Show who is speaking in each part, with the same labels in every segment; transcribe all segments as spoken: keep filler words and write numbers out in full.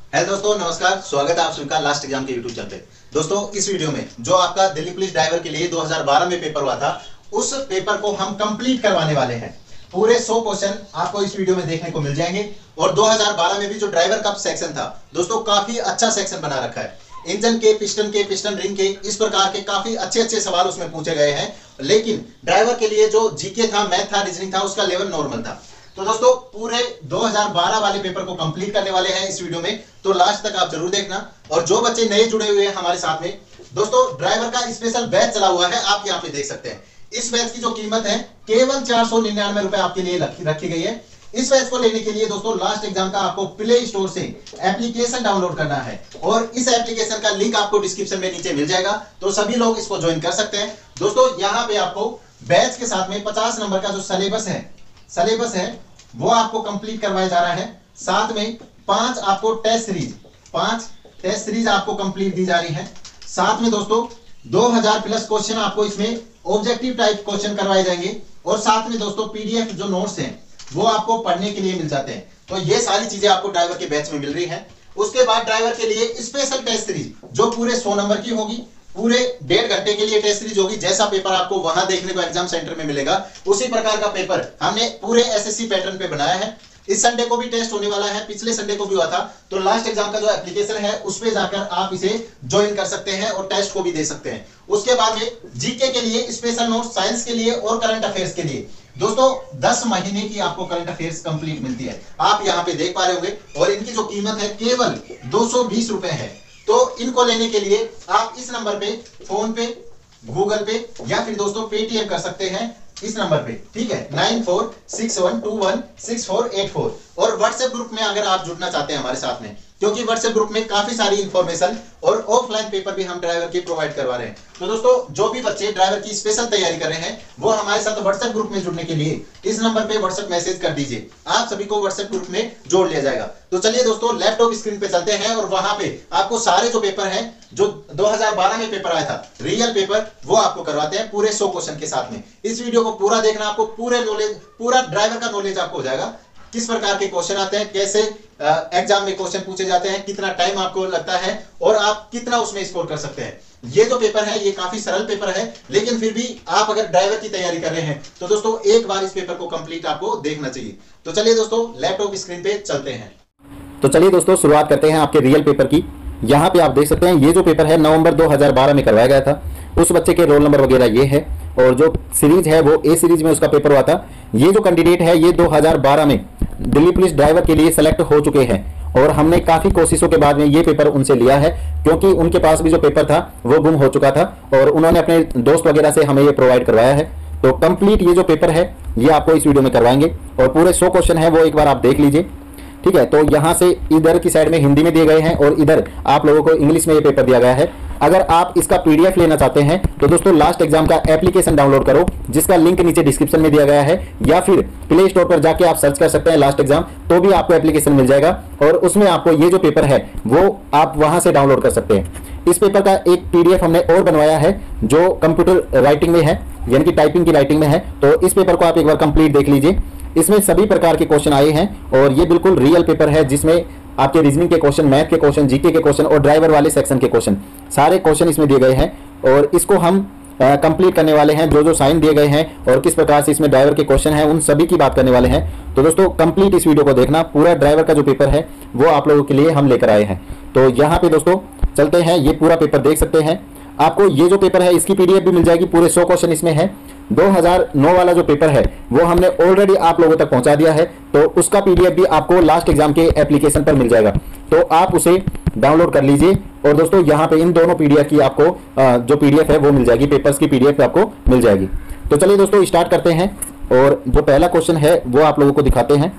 Speaker 1: Hello दोस्तों, नमस्कार। स्वागत है आप सभी का लास्ट एग्जाम के यूट्यूब चैनल पे। दोस्तों, इस वीडियो में जो आपका दिल्ली पुलिस ड्राइवर के लिए दो हज़ार बारह में पेपर हुआ था, उस पेपर को हम कंप्लीट करवाने वाले हैं। पूरे सौ क्वेश्चन आपको इस वीडियो में देखने को मिल जाएंगे। और दो हज़ार बारह में भी जो ड्राइवर का सेक्शन था दोस्तों, काफी अच्छा सेक्शन बना रखा है। इंजन के, पिस्टन के, पिस्टन रिंग के, इस प्रकार के काफी अच्छे अच्छे सवाल उसमें पूछे गए हैं। लेकिन ड्राइवर के लिए जो जीके था, मैथ था, रीजनिंग था, उसका लेवल नॉर्मल था। तो दोस्तों, पूरे दो हज़ार बारह वाले पेपर को कंप्लीट करने वाले हैं इस वीडियो में, तो लास्ट तक आप जरूर देखना। और जो बच्चे नए जुड़े हुए हैं हमारे साथ में, दोस्तों ड्राइवर का स्पेशल बैच चला हुआ है, आप यहाँ पे देख सकते हैं। इस बैच की जो कीमत है केवल चार सौ निन्यानवे रुपए आपके लिए रखी गई है। इस बैच को लेने के लिए दोस्तों, लास्ट एग्जाम का आपको प्ले स्टोर से एप्लीकेशन डाउनलोड करना है और इस एप्लीकेशन का लिंक आपको डिस्क्रिप्शन में नीचे मिल जाएगा, तो सभी लोग इसको ज्वाइन कर सकते हैं। दोस्तों, यहाँ पे आपको बैच के साथ में पचास नंबर का जो सिलेबस है सिलेबस है वो आपको कंप्लीट करवाया जा रहा है। साथ में पांच आपको टेस्ट सीरीज पांच टेस्ट सीरीज आपको कंप्लीट दी जा रही है। साथ में दोस्तों, दो हज़ार प्लस क्वेश्चन आपको इसमें ऑब्जेक्टिव टाइप क्वेश्चन करवाए जाएंगे। और साथ में दोस्तों, पीडीएफ जो नोट्स हैं वो आपको पढ़ने के लिए मिल जाते हैं। तो ये सारी चीजें आपको ड्राइवर के बैच में मिल रही है। उसके बाद ड्राइवर के लिए स्पेशल टेस्ट सीरीज जो पूरे सौ नंबर की होगी, पूरे डेढ़ घंटे के लिए टेस्ट सीरीज होगी। जैसा पेपर आपको वहां देखने को एग्जाम सेंटर में मिलेगा, उसी प्रकार का पेपर हमने पूरे एसएससी पैटर्न पे बनाया है। इस संडे को भी टेस्ट होने वाला है, पिछले संडे को भी हुआ था। तो लास्ट एग्जाम का जो एप्लीकेशन है उस पे जाकर आप इसे ज्वाइन कर सकते हैं और टेस्ट को भी दे सकते हैं। उसके बाद में जीके के लिए स्पेशल नोट, साइंस के लिए और करंट अफेयर्स के लिए दोस्तों दस महीने की आपको करंट अफेयर्स कंप्लीट मिलती है। आप यहाँ पे देख पा रहे होंगे। और इनकी जो कीमत है केवल दो सौ बीस रुपए है। तो इनको लेने के लिए आप इस नंबर पे फोन पे, गूगल पे या फिर दोस्तों पेटीएम कर सकते हैं इस नंबर पे, ठीक है, nine four six one two one six four eight four. और व्हाट्सएप ग्रुप में अगर आप जुड़ना चाहते हैं हमारे साथ में, क्योंकि व्हाट्सएप ग्रुप में काफी सारी इंफॉर्मेशन और ऑफलाइन पेपर भी हम ड्राइवर की प्रोवाइड करवा रहे हैं। तो दोस्तों, जो भी बच्चे ड्राइवर की स्पेशल तैयारी कर रहे हैं वो हमारे साथ व्हाट्सएप ग्रुप में जुड़ने के लिए इस नंबर पे व्हाट्सएप मैसेज कर दीजिए। आप सभी को व्हाट्सएप ग्रुप में जोड़ लिया जाएगा। तो चलिए दोस्तों, लैपटॉप स्क्रीन पे चलते हैं और वहां पे आपको सारे जो पेपर हैं, जो दो हज़ार बारह में पेपर आया था रियल पेपर, वो आपको करवाते हैं पूरे सौ क्वेश्चन के साथ में। इस वीडियो को पूरा देखना, आपको पूरे नॉलेज, पूरा ड्राइवर का नॉलेज आपको हो जाएगा। किस प्रकार के क्वेश्चन आते हैं, कैसे एग्जाम में क्वेश्चन पूछे जाते हैं, कितना टाइम आपको लगता है और आप कितना उसमें स्कोर कर सकते हैं। ये जो पेपर है ये काफी सरल पेपर है, लेकिन फिर भी आप अगर ड्राइवर की तैयारी कर रहे हैं तो दोस्तों एक बार इस पेपर को कंप्लीट आपको देखना चाहिए। तो चलिए दोस्तों, लैपटॉप स्क्रीन पे चलते हैं।
Speaker 2: तो चलिए दोस्तों, शुरुआत करते हैं आपके रियल पेपर की। यहाँ पे आप देख सकते हैं ये जो पेपर है नवंबर दो हज़ार बारह में करवाया गया था। उस बच्चे के रोल नंबर वगैरह ये है और जो सीरीज है वो ए सीरीज में उसका पेपर हुआ था। ये जो कैंडिडेट है ये दो हज़ार बारह में दिल्ली पुलिस ड्राइवर के लिए सेलेक्ट हो चुके हैं और हमने काफी कोशिशों के बाद में ये पेपर उनसे लिया है, क्योंकि उनके पास भी जो पेपर था वो गुम हो चुका था और उन्होंने अपने दोस्त वगैरह से हमें ये प्रोवाइड करवाया है। तो कंप्लीट ये जो पेपर है ये आपको इस वीडियो में करवाएंगे और पूरे सौ क्वेश्चन है वो एक बार आप देख लीजिए, ठीक है। तो यहाँ से इधर की साइड में हिंदी में दिए गए हैं और इधर आप लोगों को इंग्लिश में ये पेपर दिया गया है। अगर आप इसका पीडीएफ लेना चाहते हैं तो दोस्तों लास्ट एग्जाम का एप्लीकेशन डाउनलोड करो, जिसका लिंक नीचे डिस्क्रिप्शन में दिया गया है, या फिर प्ले स्टोर पर जाके आप सर्च कर सकते हैं लास्ट एग्जाम, तो भी आपको एप्लीकेशन मिल जाएगा और उसमें आपको ये जो पेपर है वो आप वहां से डाउनलोड कर सकते हैं। इस पेपर का एक पीडीएफ हमने और बनवाया है जो कंप्यूटर राइटिंग में है, यानी कि टाइपिंग की राइटिंग में है। तो इस पेपर को आप एक बार कंप्लीट देख लीजिए। इसमें सभी प्रकार के क्वेश्चन आए हैं और ये बिल्कुल रियल पेपर है, जिसमें आपके रीजनिंग के क्वेश्चन, मैथ के क्वेश्चन, जीके के क्वेश्चन और ड्राइवर वाले सेक्शन के क्वेश्चन, सारे क्वेश्चन इसमें दिए गए हैं। और इसको हम कंप्लीट करने वाले हैं। जो जो साइन दिए गए हैं और किस प्रकार से इसमें ड्राइवर के क्वेश्चन हैं, उन सभी की बात करने वाले हैं। तो दोस्तों कंप्लीट इस वीडियो को देखना। पूरा ड्राइवर का जो पेपर है वो आप लोगों के लिए हम लेकर आए हैं। तो यहाँ पे दोस्तों चलते हैं, ये पूरा पेपर देख सकते हैं। आपको ये जो पेपर है इसकी पीडीएफ भी मिल जाएगी, पूरे सौ क्वेश्चन इसमें है। दो हज़ार नौ वाला जो पेपर है वो हमने ऑलरेडी आप लोगों तक पहुंचा दिया है, तो उसका पीडीएफ भी आपको लास्ट एग्जाम के एप्लीकेशन पर मिल जाएगा। तो आप उसे डाउनलोड कर लीजिए और दोस्तों यहाँ पे इन दोनों पीडीएफ की आपको जो पीडीएफ है वो मिल जाएगी, पेपर्स की पीडीएफ आपको मिल जाएगी। तो चलिए दोस्तों स्टार्ट करते हैं और जो पहला क्वेश्चन है वो आप लोगों को दिखाते हैं।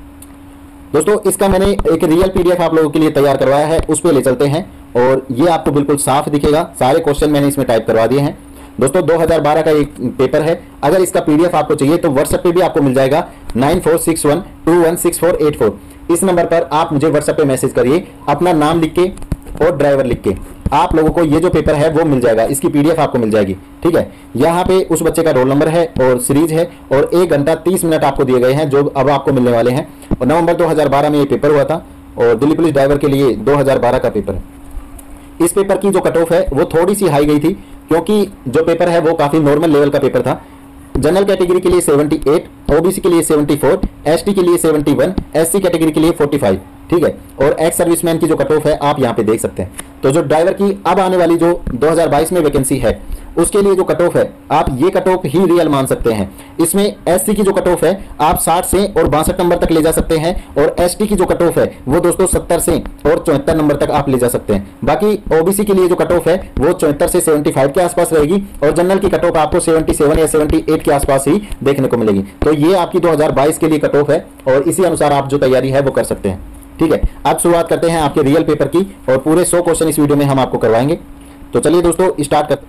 Speaker 2: दोस्तों इसका मैंने एक रियल पीडीएफ आप लोगों के लिए तैयार करवाया है, उस पर ले चलते हैं और ये आपको बिल्कुल साफ दिखेगा। सारे क्वेश्चन मैंने इसमें टाइप करवा दिए हैं। दोस्तों दो हज़ार बारह का एक पेपर है। अगर इसका पीडीएफ आपको चाहिए तो व्हाट्सएप पे भी आपको मिल जाएगा, nine four six one two one six four eight four. इस नंबर पर आप मुझे व्हाट्सएप पे मैसेज करिए, अपना नाम लिख के और ड्राइवर लिख के। आप लोगों को ये जो पेपर है वो मिल जाएगा, इसकी पीडीएफ आपको मिल जाएगी, ठीक है। यहाँ पे उस बच्चे का रोल नंबर है और सीरीज है और एक घंटा तीस मिनट आपको दिए गए हैं जो अब आपको मिलने वाले हैं। और नवंबर दो हज़ार बारह में ये पेपर हुआ था और दिल्ली पुलिस ड्राइवर के लिए दो हज़ार बारह का पेपर है। इस पेपर की जो कट ऑफ है वो थोड़ी सी हाई गई थी, क्योंकि जो पेपर है वो काफ़ी नॉर्मल लेवल का पेपर था। जनरल कैटेगरी के लिए अठहत्तर, ओबीसी के लिए चौहत्तर, एसटी के लिए इकहत्तर, एससी कैटेगरी के लिए पैंतालीस, ठीक है। और एक्स सर्विसमैन की जो कट ऑफ है आप यहाँ पे देख सकते हैं। तो जो ड्राइवर की अब आने वाली जो दो हज़ार बाईस में वैकेंसी है उसके लिए जो कट ऑफ है आप ये कट ऑफ ही रियल मान सकते हैं। इसमें एससी की जो कट ऑफ है आप साठ से और बासठ नंबर तक ले जा सकते हैं, और एसटी की जो कट ऑफ है वो दोस्तों सत्तर से और चौहत्तर नंबर तक आप ले जा सकते हैं। बाकी ओबीसी के लिए जो कट ऑफ है वो चौहत्तर से पचहत्तर के आसपास रहेगी, और जनरल की कट ऑफ आपको सतहत्तर या अठहत्तर के आसपास ही देखने को मिलेगी। तो ये आपकी दो हज़ार बाईस के लिए कट ऑफ है, और इसी अनुसार आप जो तैयारी है वो कर सकते हैं, ठीक है। अब शुरुआत करते हैं आपके रियल पेपर की, और पूरे सौ क्वेश्चन इस वीडियो में हम आपको करवाएंगे। तो चलिए दोस्तों स्टार्ट करते हैं।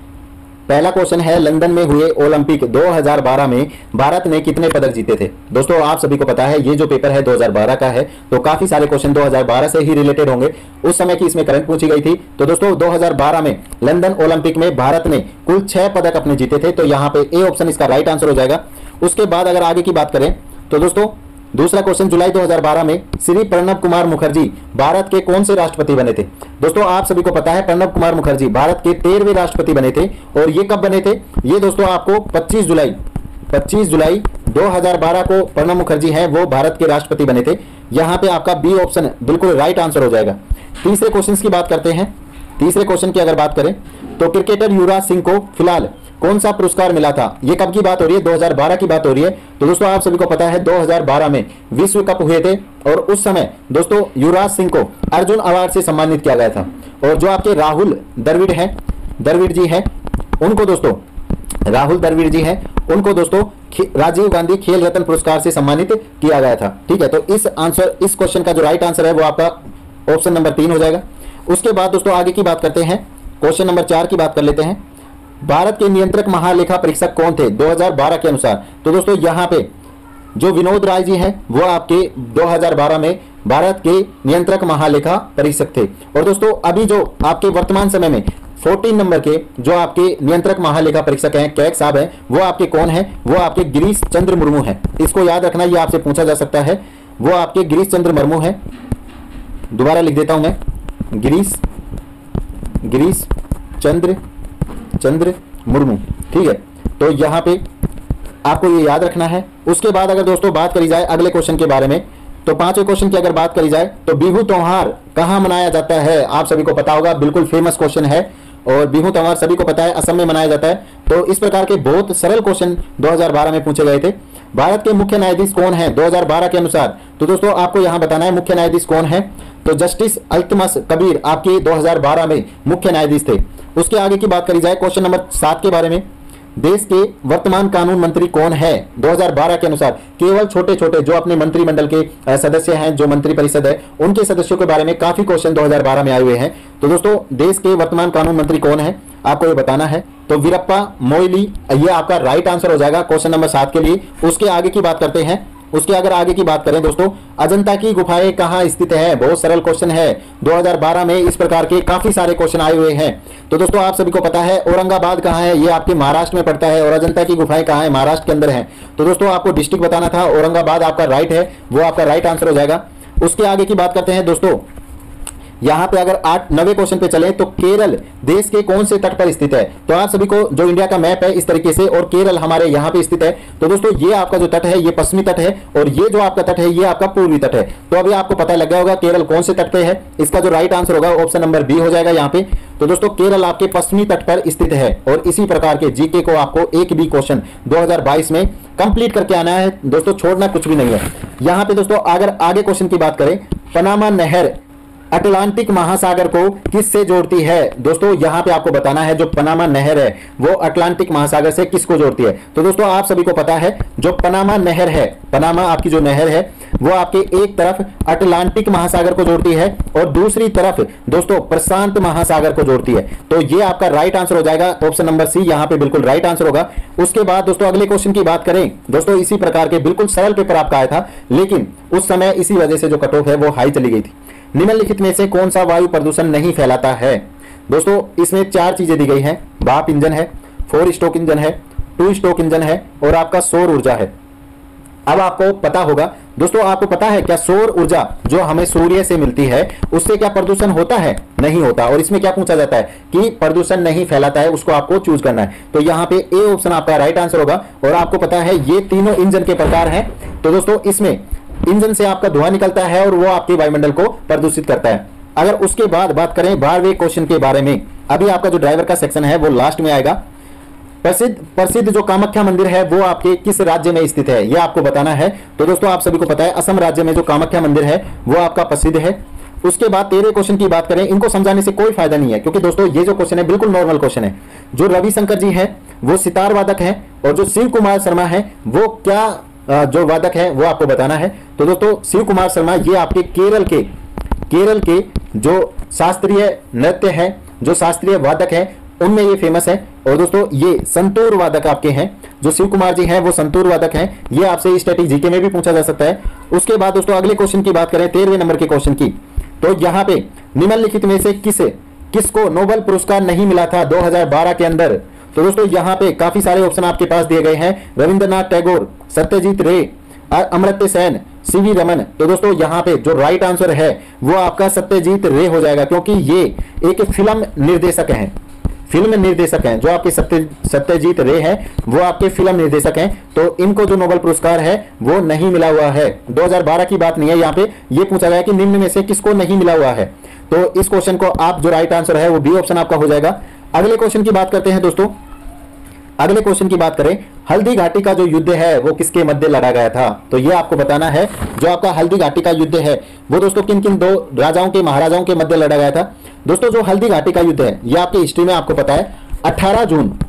Speaker 2: पहला क्वेश्चन है, लंदन में हुए ओलंपिक दो हज़ार बारह में भारत ने कितने पदक जीते थे। दोस्तों आप सभी को पता है ये जो पेपर है दो हज़ार बारह का है, तो काफी सारे क्वेश्चन दो हज़ार बारह से ही रिलेटेड होंगे। उस समय की इसमें करंट पूछी गई थी। तो दोस्तों दो हज़ार बारह में लंदन ओलंपिक में भारत ने कुल छह पदक अपने जीते थे, तो यहाँ पे ए ऑप्शन इसका राइट आंसर हो जाएगा। उसके बाद अगर आगे की बात करें तो दोस्तों दूसरा क्वेश्चन, जुलाई दो हज़ार बारह में श्री प्रणब कुमार मुखर्जी भारत के कौन से राष्ट्रपति बने थे। दोस्तों आप सभी को पता है प्रणब कुमार मुखर्जी भारत के तेरहवें राष्ट्रपति बने थे, और ये कब बने थे, ये दोस्तों आपको पच्चीस जुलाई पच्चीस जुलाई दो हज़ार बारह को प्रणब मुखर्जी हैं वो भारत के राष्ट्रपति बने थे। यहाँ पे आपका बी ऑप्शन बिल्कुल राइट आंसर हो जाएगा। तीसरे क्वेश्चन की बात करते हैं। तीसरे क्वेश्चन की अगर बात करें तो क्रिकेटर युवराज सिंह को फिलहाल कौन सा पुरस्कार मिला था। ये कब की बात हो रही है, दो हज़ार बारह की बात हो रही है। तो दोस्तों आप सभी को पता है दो हज़ार बारह में विश्व कप हुए थे, और उस समय दोस्तों युवराज सिंह को अर्जुन अवार्ड से सम्मानित किया गया था। और जो आपके राहुल द्रविड़ हैं द्रविड़ जी हैं उनको दोस्तों राहुल द्रविड़ जी हैं उनको दोस्तों राजीव गांधी खेल रत्न पुरस्कार से सम्मानित किया गया था, ठीक है। तो इस आंसर इस क्वेश्चन का जो राइट आंसर है वो आपका ऑप्शन नंबर तीन हो जाएगा। उसके बाद दोस्तों आगे की बात करते हैं, क्वेश्चन नंबर चार की बात कर लेते हैं। भारत के नियंत्रक महालेखा परीक्षक कौन थे दो हज़ार बारह के अनुसार। तो दोस्तों यहाँ पे जो विनोद राय जी हैं वो आपके दो हज़ार बारह में भारत के नियंत्रक महालेखा परीक्षक थे। और दोस्तों अभी जो आपके वर्तमान समय में चौदह नंबर के जो आपके नियंत्रक महालेखा परीक्षक हैं कैग साहब हैं वो आपके कौन है, वो आपके गिरीश चंद्र मुर्मू हैं। इसको याद रखना, ये आपसे पूछा जा सकता है। वो आपके गिरीश चंद्र मुर्मू हैं। दोबारा लिख देता हूं मैं, गिरीश गिरीश चंद्र चंद्र मुर्मू, ठीक है। तो यहाँ पे आपको ये याद रखना है। उसके बाद अगर दोस्तों बात करी जाए अगले क्वेश्चन के बारे में, तो पांचवें क्वेश्चन की अगर बात करी जाए तो बिहू त्योहार कहाँ मनाया जाता है। आप सभी को पता होगा, बिल्कुल फेमस क्वेश्चन है, और बिहू त्योहार सभी को पता है असम में मनाया जाता है। तो इस प्रकार के बहुत सरल क्वेश्चन दो हज़ार बारह में पूछे गए थे। भारत के मुख्य न्यायाधीश कौन है दो हज़ार बारह के अनुसार। तो दोस्तों आपको यहाँ बताना है मुख्य न्यायाधीश कौन है। तो जस्टिस अल्तमस कबीर आपके दो हज़ार बारह में मुख्य न्यायाधीश थे। उसके आगे की बात करी जाए क्वेश्चन नंबर सात के बारे में, देश के वर्तमान कानून मंत्री कौन है दो हज़ार बारह के अनुसार। केवल छोटे छोटे जो अपने मंत्रिमंडल के सदस्य हैं, जो मंत्री परिषद है, उनके सदस्यों के बारे में काफी क्वेश्चन दो हज़ार बारह में आए हुए हैं। तो दोस्तों देश के वर्तमान कानून मंत्री कौन है आपको ये बताना है। तो वीरप्पा मोइली, ये आपका राइट आंसर हो जाएगा क्वेश्चन नंबर सात के लिए। उसके आगे की बात करते हैं। उसके अगर आगे की बात करें दोस्तों, अजंता की गुफाएं कहाँ स्थित है। बहुत सरल क्वेश्चन है, दो हज़ार बारह में इस प्रकार के काफी सारे क्वेश्चन आए हुए हैं। तो दोस्तों आप सभी को पता है औरंगाबाद कहाँ है, ये आपके महाराष्ट्र में पड़ता है, और अजंता की गुफाएं कहाँ है, महाराष्ट्र के अंदर है। तो दोस्तों आपको डिस्ट्रिक्ट बताना था, औरंगाबाद आपका राइट है, वो आपका राइट आंसर हो जाएगा। उसके आगे की बात करते हैं दोस्तों, यहाँ पे अगर आठ नवे क्वेश्चन पे चले तो केरल देश के कौन से तट पर स्थित है। तो आप सभी को जो इंडिया का मैप है इस तरीके से, और केरल हमारे यहाँ पे स्थित है। तो दोस्तों ये आपका जो तट है ये पश्चिमी तट है, और ये जो आपका तट है ये आपका पूर्वी तट है। तो अभी आपको पता लग गया होगा केरल कौन से तट पे है। इसका जो राइट आंसर होगा ऑप्शन नंबर बी हो जाएगा यहाँ पे। तो दोस्तों केरल आपके पश्चिमी तट पर स्थित है, और इसी प्रकार के जीके को आपको एक भी क्वेश्चन दो हज़ार बाईस में कंप्लीट करके आना है दोस्तों, छोड़ना कुछ भी नहीं है। यहाँ पे दोस्तों अगर आगे क्वेश्चन की बात करें, पनामा नहर अटलांटिक महासागर को किससे जोड़ती है। दोस्तों यहाँ पे आपको बताना है जो पनामा नहर है वो अटलांटिक महासागर से किसको जोड़ती है। तो दोस्तों आप सभी को पता है जो पनामा नहर है, पनामा आपकी जो नहर है वो आपके एक तरफ अटलांटिक महासागर को जोड़ती है और दूसरी तरफ दोस्तों प्रशांत महासागर को जोड़ती है। तो ये आपका राइट आंसर हो जाएगा, ऑप्शन नंबर सी यहाँ पे बिल्कुल राइट आंसर होगा। उसके बाद दोस्तों अगले क्वेश्चन की बात करें दोस्तों, इसी प्रकार के बिल्कुल सरल पेपर आपका आया था, लेकिन उस समय इसी वजह से जो कट ऑफ है वो हाई चली गई थी। निम्नलिखित में से कौन सा वायु प्रदूषण नहीं फैलाता है। दोस्तों इसमें चार चीजें दी गई हैं, भाप इंजन है, फोर स्ट्रोक इंजन है, टू स्ट्रोक इंजन है और आपका सौर ऊर्जा है। अब आपको पता होगा दोस्तों, आपको पता है क्या सौर ऊर्जा जो हमें सूर्य से मिलती है उससे क्या प्रदूषण होता है? नहीं होता। और इसमें क्या पूछा जाता है कि प्रदूषण नहीं फैलाता है, उसको आपको चूज करना है। तो यहाँ पे ए ऑप्शन आपका राइट आंसर होगा। और आपको पता है ये तीनों इंजन के प्रकार हैं। तो दोस्तों इसमें इंजन से आपका धुआं निकलता है और वो आपके वायुमंडल को प्रदूषित करता है। अगर उसके बाद बात करें बारहवें क्वेश्चन के बारे में, अभी आपका जो ड्राइवर का सेक्शन है वो लास्ट में आएगा। प्रसिद्ध प्रसिद्ध जो कामाख्या मंदिर है वो आपके किस राज्य में स्थित है, यह आपको बताना है। तो दोस्तों आप सभी को पता है असम राज्य में जो कामाख्या मंदिर है वो आपका प्रसिद्ध है। उसके बाद तेरह क्वेश्चन की बात करें, इनको समझाने से कोई फायदा नहीं है, क्योंकि दोस्तों ये जो क्वेश्चन है बिल्कुल नॉर्मल क्वेश्चन है। जो रविशंकर जी है वो सितार वादक है और जो शिव कुमार शर्मा है वो क्या जो वादक है वो आपको बताना है। तो दोस्तों शिव कुमार शर्मा ये आपके केरल के केरल के जो शास्त्रीय नृत्य है, जो शास्त्रीय वादक है उनमें ये फेमस है। और दोस्तों ये संतूर वादक आपके हैं, जो शिव कुमार जी हैं वो संतूर वादक हैं। ये आपसे स्टैटिक जीके में भी पूछा जा सकता है। उसके बाद दोस्तों अगले क्वेश्चन की बात करें, तेरहवें नंबर के क्वेश्चन की, तो यहाँ पे निम्नलिखित में से किसे किसको नोबेल पुरस्कार नहीं मिला था दो हज़ार बारह के अंदर? तो दोस्तों यहाँ पे काफी सारे ऑप्शन आपके पास दिए गए हैं, रविंद्रनाथ टैगोर, सत्यजीत रे, अमर्त्य सेन, सीवी रमन। तो दोस्तों यहाँ पे जो राइट आंसर है वो आपका सत्यजीत रे हो जाएगा, क्योंकि ये एक फिल्म निर्देशक हैं फिल्म निर्देशक हैं जो आपके सत्य सत्यजीत रे हैं वो आपके फिल्म निर्देशक हैं। तो इनको जो नोबेल पुरस्कार है वो नहीं मिला हुआ है। दो हज़ार बारह की बात नहीं है, यहाँ पे ये पूछा गया कि निम्न में से किसको नहीं मिला हुआ है। तो इस क्वेश्चन को आप जो राइट आंसर है वो बी ऑप्शन आपका हो जाएगा। अगले क्वेश्चन की बात करते हैं दोस्तों। अगले क्वेश्चन की बात करें, हल्दी घाटी का जो युद्ध है वो किसके मध्य लड़ा गया था? तो ये आपको बताना है। जो आपका हल्दी घाटी का युद्ध है वो दोस्तों किन किन दो राजाओं के महाराजाओं के मध्य लड़ा गया था? दोस्तों जो हल्दी घाटी का युद्ध है ये आपकी हिस्ट्री में आपको पता है अठारह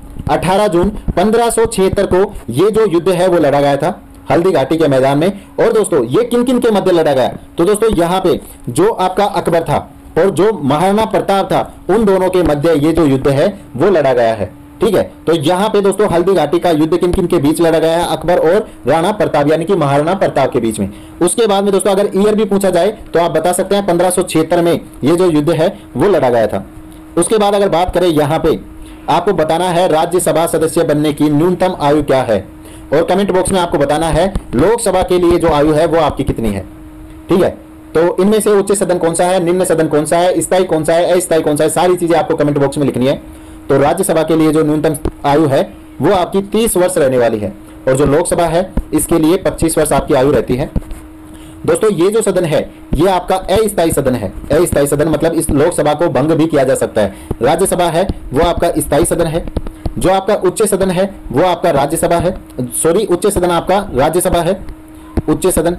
Speaker 2: जून पंद्रह सौ छिहत्तर को ये जो युद्ध है वो लड़ा गया था हल्दी घाटी के मैदान में। और दोस्तों ये किन किन के मध्य लड़ा गया? तो दोस्तों यहाँ पे जो आपका अकबर था और जो महाराणा प्रताप था उन दोनों के मध्य ये जो युद्ध है वो लड़ा गया है। ठीक है, तो यहाँ पे दोस्तों हल्दी घाटी का युद्ध किन किन के बीच लड़ा गया है? अकबर और राणा प्रताप यानी कि महाराणा प्रताप के बीच में। उसके बाद में दोस्तों अगर ईयर भी पूछा जाए तो आप बता सकते हैं पंद्रह सौ छिहत्तर में ये जो युद्ध है वो लड़ा गया था। उसके बाद अगर बात करें, यहाँ पे आपको बताना है राज्यसभा सदस्य बनने की न्यूनतम आयु क्या है, और कमेंट बॉक्स में आपको बताना है लोकसभा के लिए जो आयु है वो आपकी कितनी है। ठीक है, तो इनमें से उच्च सदन कौन सा है, निम्न सदन कौन सा है, स्थायी कौन सा है, अस्थायी कौन सा है, सारी चीजें आपको कमेंट बॉक्स में लिखनी है। तो राज्यसभा के लिए जो न्यूनतम आयु है वो आपकी तीस वर्ष रहने वाली है, और जो लोकसभा है इसके लिए पच्चीस वर्ष आपकी आयु रहती है। दोस्तों ये जो सदन है ये आपका अस्थायी सदन है। अस्थायी सदन मतलब इस लोकसभा को भंग भी किया जा सकता है। राज्यसभा है वो आपका स्थायी सदन है। जो आपका उच्च सदन है वो आपका राज्यसभा है, सॉरी उच्च सदन आपका राज्यसभा है। उच्च सदन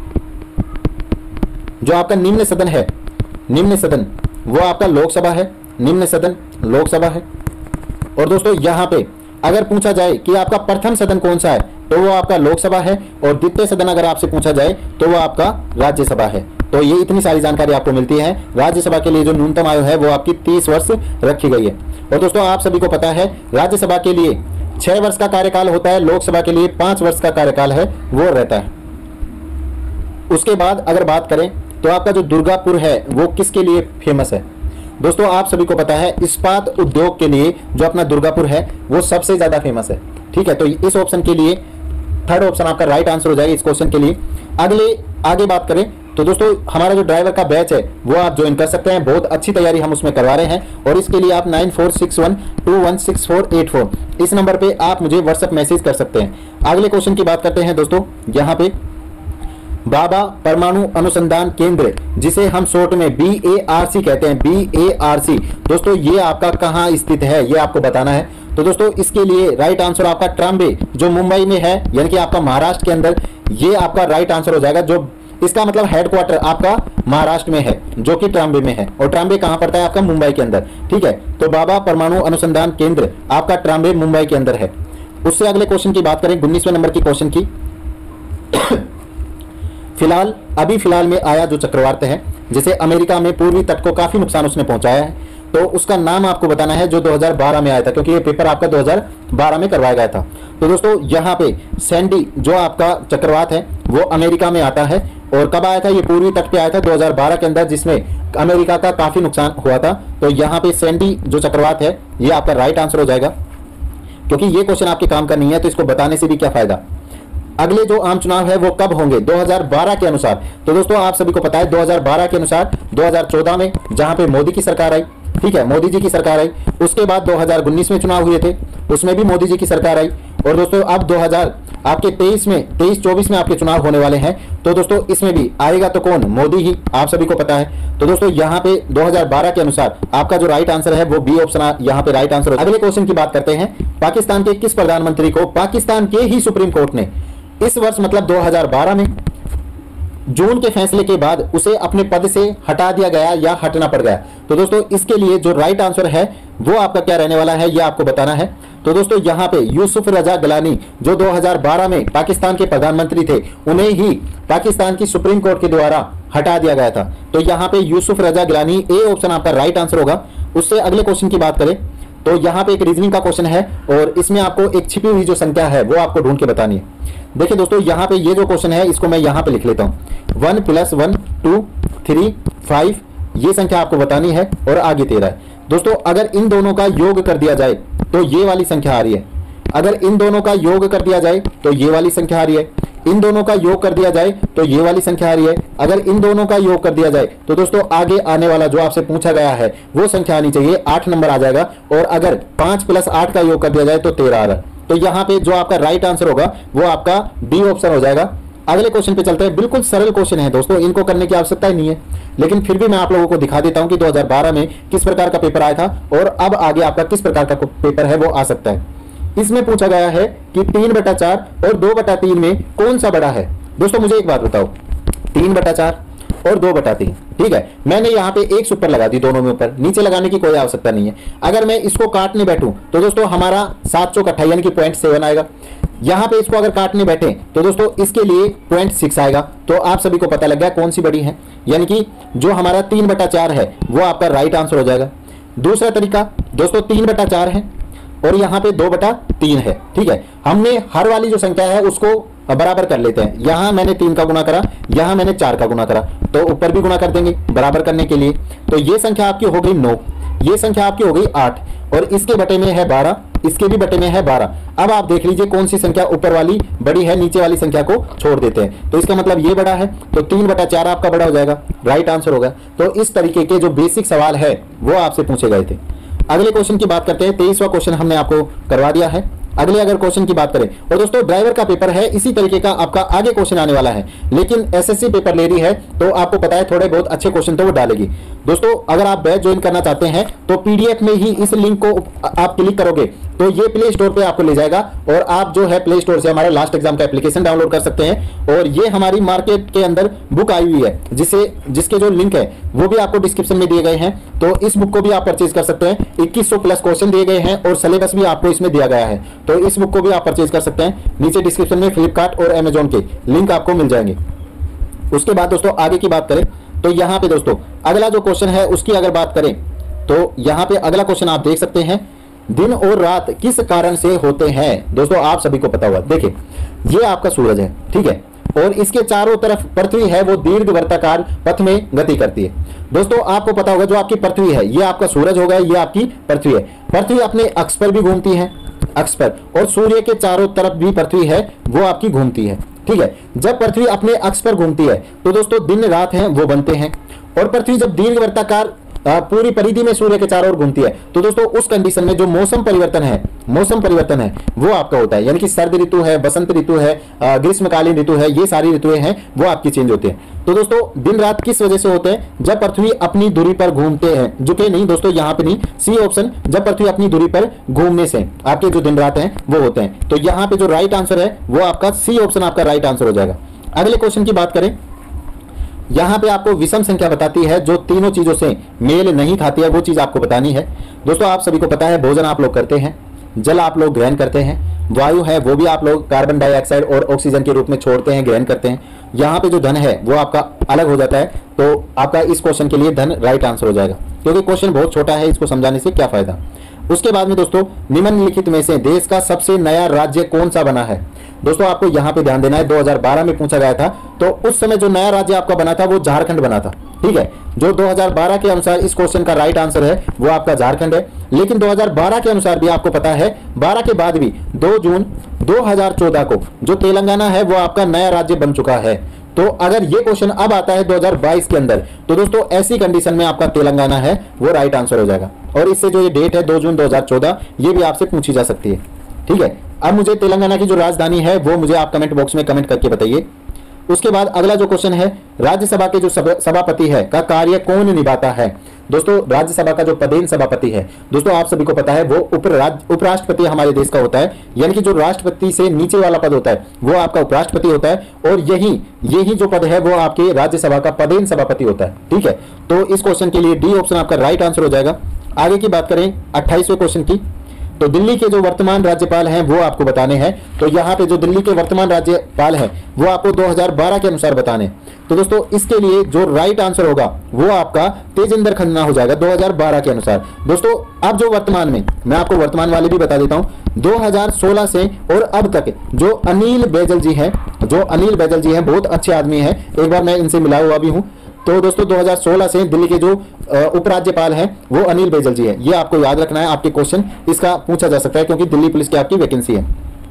Speaker 2: जो आपका निम्न सदन है, निम्न सदन वो आपका लोकसभा है। निम्न सदन लोकसभा है। और दोस्तों यहाँ पे अगर पूछा जाए कि आपका प्रथम सदन कौन सा है तो वो आपका लोकसभा है, और द्वितीय सदन अगर आपसे पूछा जाए तो वो आपका राज्यसभा है। तो ये इतनी सारी जानकारी आपको मिलती है। राज्यसभा के लिए जो न्यूनतम आयु है वो आपकी तीस वर्ष रखी गई है। और दोस्तों आप सभी को पता है राज्यसभा के लिए छह वर्ष का कार्यकाल होता है, लोकसभा के लिए पांच वर्ष का कार्यकाल है वो रहता है। उसके बाद अगर बात करें तो आपका जो दुर्गापुर है वो किसके लिए फेमस है? दोस्तों आप सभी को पता है इस्पात उद्योग के लिए जो अपना दुर्गापुर है वो सबसे ज्यादा फेमस है। ठीक है, तो इस ऑप्शन के लिए थर्ड ऑप्शन आपका राइट आंसर हो जाएगा इस क्वेश्चन के लिए। अगले आगे बात करें तो दोस्तों हमारा जो ड्राइवर का बैच है वो आप ज्वाइन कर सकते हैं। बहुत अच्छी तैयारी हम उसमें करवा रहे हैं, और इसके लिए आप nine four six one two one six four eight four इस नंबर पे आप मुझे व्हाट्सएप मैसेज कर सकते हैं। अगले क्वेश्चन की बात करते हैं दोस्तों। यहाँ पे बाबा परमाणु अनुसंधान केंद्र, जिसे हम शॉर्ट में बी ए आर सी कहते हैं, बी ए आर सी दोस्तों ये आपका कहाँ स्थित है ये आपको बताना है। तो दोस्तों इसके लिए राइट आंसर आपका ट्राम्बे जो मुंबई में है यानी कि आपका महाराष्ट्र के अंदर, ये आपका राइट आंसर हो जाएगा। जो इसका मतलब हेडक्वार्टर आपका महाराष्ट्र में है जो कि ट्राम्बे में है, और ट्राम्बे कहाँ पड़ता है आपका मुंबई के अंदर। ठीक है, तो बाबा परमाणु अनुसंधान केंद्र आपका ट्राम्बे मुंबई के अंदर है। उससे अगले क्वेश्चन की बात करें, उन्नीसवें नंबर की क्वेश्चन की फिलहाल अभी फिलहाल में आया जो चक्रवात है जिसे अमेरिका में पूर्वी तट को काफी नुकसान उसने पहुंचाया है, तो उसका नाम आपको बताना है जो दो हज़ार बारह में आया था, क्योंकि ये पेपर आपका दो हज़ार बारह में करवाया गया था। तो दोस्तों यहाँ पे सैंडी जो आपका चक्रवात है वो अमेरिका में आता है, और कब आया था ये पूर्वी तट पे आया था दो हज़ार बारह के अंदर, जिसमें अमेरिका का काफी नुकसान हुआ था। तो यहाँ पे सैंडी जो चक्रवात है ये आपका राइट आंसर हो जाएगा, क्योंकि ये क्वेश्चन आपके काम का नहीं है तो इसको बताने से भी क्या फायदा। अगले जो आम चुनाव है वो कब होंगे दो हज़ार बारह के अनुसार। तो दोस्तों आप सभी को पता है दो हज़ार बारह के अनुसार दो हज़ार चौदह में जहां पे मोदी की सरकार आई, ठीक है, मोदी जी की सरकार आई, उसके बाद दो हज़ार उन्नीस में चुनाव हुए थे, उसमें भी मोदी जी की सरकार आई, और दोस्तों अब दो हज़ार आपके तेईस में तेईस चौबीस में आपके चुनाव होने वाले हैं। तो दोस्तों इसमें भी आएगा तो कौन, मोदी ही, आप सभी को पता है। तो दोस्तों यहाँ पे दो हज़ार बारह के अनुसार आपका जो राइट आंसर है वो बी ऑप्शन यहाँ पे राइट आंसर। अगले क्वेश्चन की बात करते हैं, पाकिस्तान के किस प्रधानमंत्री को पाकिस्तान के ही सुप्रीम कोर्ट ने इस वर्ष मतलब दो हज़ार बारह में जून के फैसले के बाद उसे अपने पद से हटा दिया गया या हटना पड़ गया। तो दोस्तों इसके लिए जो राइट आंसर है वो आपका क्या रहने वाला है, ये आपको बताना है। तो दोस्तों यहाँ पे यूसुफ रजा गिलानी जो दो हज़ार बारह में पाकिस्तान के प्रधानमंत्री थे, उन्हें ही पाकिस्तान की सुप्रीम कोर्ट के द्वारा हटा दिया गया था। तो यहाँ पे यूसुफ रजा गिलानी, ए ऑप्शन आपका राइट आंसर होगा। उससे अगले क्वेश्चन की बात करें तो यहाँ पे एक रीजनिंग का क्वेश्चन है और इसमें आपको एक छिपी हुई जो संख्या है वो आपको ढूंढ के बतानी है। देखिए दोस्तों यहाँ पे ये जो क्वेश्चन है इसको मैं यहाँ पे लिख लेता हूँ, one plus one two three five, ये संख्या आपको बतानी है और आगे तेरह है। दोस्तों अगर इन दोनों का योग कर दिया जाए तो ये वाली संख्या आ रही है, अगर इन दोनों का योग कर दिया जाए तो ये वाली संख्या आ रही है, इन दोनों का योग कर दिया जाए तो ये वाली संख्या आ रही है, अगर इन दोनों का योग कर दिया जाए तो दोस्तों आगे आने वाला जो आपसे पूछा गया है वो संख्या आनी चाहिए, आठ नंबर आ जाएगा, और अगर पांच प्लस आठ का योग कर दिया जाए तो तेरह आ रहा है। तो यहाँ पे जो आपका राइट आंसर होगा वो आपका डी ऑप्शन हो जाएगा। अगले क्वेश्चन पे चलते हैं, बिल्कुल सरल क्वेश्चन है दोस्तों, इनको करने की आवश्यकता ही नहीं है, लेकिन फिर भी मैं आप लोगों को दिखा देता हूं कि दो हज़ार बारह में किस प्रकार का पेपर आया था और अब आगे आपका किस प्रकार का पेपर है वो आ सकता है। इसमें पूछा गया है कि तीन बटा चार और दो बटा तीन में कौन सा बड़ा है। दोस्तों मुझे एक बात बताओ, तीन बटा चार और दो बटा तीन, ठीक है, मैंने यहाँ पे एक सुपर लगा दी दोनों में, ऊपर नीचे लगाने की कोई आवश्यकता नहीं है। अगर मैं इसको काटने बैठूं तो दोस्तों हमारा सात चौक अट्ठाई यानी कि पॉइंट सेवन आएगा। यहाँ पे इसको अगर काटने बैठे तो दोस्तों इसके लिए पॉइंट सिक्स आएगा। तो आप सभी को पता लग गया कौन सी बड़ी है, यानी कि जो हमारा तीन बटा चार है वो आपका राइट आंसर हो जाएगा। दूसरा तरीका दोस्तों, तीन बटा चार है और यहाँ पे दो बटा तीन है, ठीक है, हमने हर वाली जो संख्या है उसको बराबर कर लेते हैं। यहाँ मैंने तीन का गुना करा, यहाँ मैंने चार का गुना करा, तो ऊपर भी गुना कर देंगे बराबर करने के लिए। तो ये संख्या आपकी हो गई नौ, ये संख्या आपकी हो गई आठ, और इसके बटे में है बारह, इसके भी बटे में है बारह। अब आप देख लीजिए कौन सी संख्या ऊपर वाली बड़ी है, नीचे वाली संख्या को छोड़ देते हैं। तो इसका मतलब ये बड़ा है, तो तीन बटा चार आपका बड़ा हो जाएगा, राइट आंसर होगा। तो इस तरीके के जो बेसिक सवाल है वो आपसे पूछे गए थे। अगले क्वेश्चन की बात करते हैं, तेईसवां क्वेश्चन हमने आपको करवा दिया है। अगले अगर क्वेश्चन की बात करें, और दोस्तों ड्राइवर का पेपर है, इसी तरीके का आपका आगे क्वेश्चन आने वाला है, लेकिन एसएससी पेपर ले रही है तो आपको पता है थोड़े बहुत अच्छे क्वेश्चन तो वो डालेगी। दोस्तों अगर आप बैच ज्वाइन करना चाहते हैं तो पीडीएफ में ही इस लिंक को आप क्लिक करोगे तो ये प्ले स्टोर पे आपको ले जाएगा, और आप जो है प्ले स्टोर से हमारा लास्ट एग्जाम का एप्लीकेशन डाउनलोड कर सकते हैं। और ये हमारी मार्केट के अंदर बुक आई हुई है, जिसे जिसके जो लिंक है वो भी आपको डिस्क्रिप्शन में दिए गए हैं, तो इस बुक को भी आप परचेज कर सकते हैं। इक्कीस सौ प्लस क्वेश्चन दिए गए हैं और सिलेबस भी आपको इसमें दिया गया है, तो इस बुक को भी आप परचेज कर सकते हैं। नीचे डिस्क्रिप्शन में फ्लिपकार्ट और अमेजोन के लिंक आपको मिल जाएंगे। उसके बाद दोस्तों आगे की बात करें तो यहाँ पे दोस्तों अगला जो क्वेश्चन है उसकी अगर बात करें तो यहाँ पे अगला क्वेश्चन आप देख सकते हैं, दिन और रात किस कारण से होते हैं। दोस्तों आप सभी को पता हुआ, देखिए ये आपका सूरज है, ठीक है, और इसके चारों तरफ पृथ्वी है वो दीर्घ वृत्ताकार पथ में गति करती है। दोस्तों आपको पता होगा जो आपकी पृथ्वी है ये आपका सूरज होगा, ये आपकी पृथ्वी है। पृथ्वी अपने अक्ष पर भी घूमती है, अक्ष पर, और सूर्य के चारों तरफ भी पृथ्वी है वो आपकी घूमती है, ठीक है। जब पृथ्वी अपने अक्ष पर घूमती है तो दोस्तों दिन रात हैं वो बनते हैं, और पृथ्वी जब दीर्घ वृत्ताकार पूरी परिधि में सूर्य के चारों ओर घूमती है तो दोस्तों उस कंडीशन में जो मौसम परिवर्तन है मौसम परिवर्तन है वो आपका होता है, यानी कि सर्द ऋतु है, बसंत ऋतु है, ग्रीष्मकालीन ऋतु है, ये सारी ऋतुएं हैं वो आपकी चेंज होती है। तो दोस्तों दिन रात किस वजह से होते हैं, जब पृथ्वी अपनी दूरी पर घूमते हैं, झुके नहीं दोस्तों, यहाँ पे नहीं, सी ऑप्शन, जब पृथ्वी अपनी दूरी पर घूमने से आपके जो दिन रात हैं वो होते हैं। तो यहाँ पे जो राइट आंसर है वो आपका सी ऑप्शन आपका राइट आंसर हो जाएगा। अगले क्वेश्चन की बात करें, यहाँ पे आपको विषम संख्या बताती है जो तीनों चीजों से मेल नहीं खाती है, वो चीज आपको बतानी है। दोस्तों आप सभी को पता है भोजन आप लोग करते हैं, जल आप लोग ग्रहण करते हैं, वायु है वो भी आप लोग कार्बन डाइऑक्साइड और ऑक्सीजन के रूप में छोड़ते हैं, ग्रहण करते हैं। यहाँ पे जो धन है वो आपका अलग हो जाता है, तो आपका इस क्वेश्चन के लिए धन राइट आंसर हो जाएगा, क्योंकि क्वेश्चन बहुत छोटा है, इसको समझाने से क्या फायदा। उसके बाद में दोस्तों निम्नलिखित में से देश का सबसे नया राज्य कौन सा बना है। दोस्तों आपको यहाँ पे ध्यान देना है, दो हज़ार बारह में पूछा गया था, तो उस समय जो नया राज्य आपका बना था वो झारखंड बना था, ठीक है। जो दो हज़ार बारह के अनुसार इस क्वेश्चन का राइट आंसर है वो आपका झारखंड है। लेकिन दो हज़ार बारह के अनुसार भी आपको पता है बारह के बाद भी दो जून दो हज़ार चौदह को जो तेलंगाना है वो आपका नया राज्य बन चुका है। तो अगर ये क्वेश्चन अब आता है दो हज़ार बाईस के अंदर, तो दोस्तों ऐसी कंडीशन में आपका तेलंगाना है वो राइट आंसर हो जाएगा। और इससे जो ये डेट है दो जून दो हज़ार चौदह, ये भी आपसे पूछी जा सकती है। ठीक है, अब मुझे तेलंगाना की जो राजधानी है वो मुझे आप कमेंट बॉक्स में कमेंट करके बताइए। उसके बाद अगला जो क्वेश्चन है, राज्यसभा के जो सभापति है का कार्य कौन निभाता है। दोस्तों राज्यसभा का जो पदेन सभापति है, दोस्तों आप सभी को पता है वो उपराष्ट्रपति हमारे देश का होता है, यानी कि जो राष्ट्रपति से नीचे वाला पद होता है वो आपका उपराष्ट्रपति होता है, और यही यही जो पद है वो आपके राज्यसभा का पदेन सभापति होता है। ठीक है, तो इस क्वेश्चन के लिए डी ऑप्शन आपका राइट आंसर हो जाएगा। आगे की बात करें अट्ठाईसवें क्वेश्चन की, तो दिल्ली के जो वर्तमान राज्यपाल हैं वो आपको बताने हैं। तो यहाँ पे जो दिल्ली के वर्तमान राज्यपाल हैं वो आपको दो हज़ार बारह के अनुसार बताने। तो दोस्तों इसके लिए जो राइट आंसर होगा वो आपका तेजिंदर खन्ना हो जाएगा दो हज़ार बारह के अनुसार। दोस्तों अब जो वर्तमान में, मैं आपको वर्तमान वाले भी बता देता हूँ, दो हज़ार सोलह से और अब तक जो अनिल बैजल जी हैं, जो अनिल बैजल जी हैं बहुत अच्छे आदमी हैं, एक बार मैं इनसे मिला हुआ भी हूँ। तो दोस्तों दो हज़ार सोलह से दिल्ली के जो उपराज्यपाल हैं वो अनिल बैजल जी हैं। ये आपको याद रखना है, आपके क्वेश्चन इसका पूछा जा सकता है क्योंकि दिल्ली पुलिस की आपकी वैकेंसी है।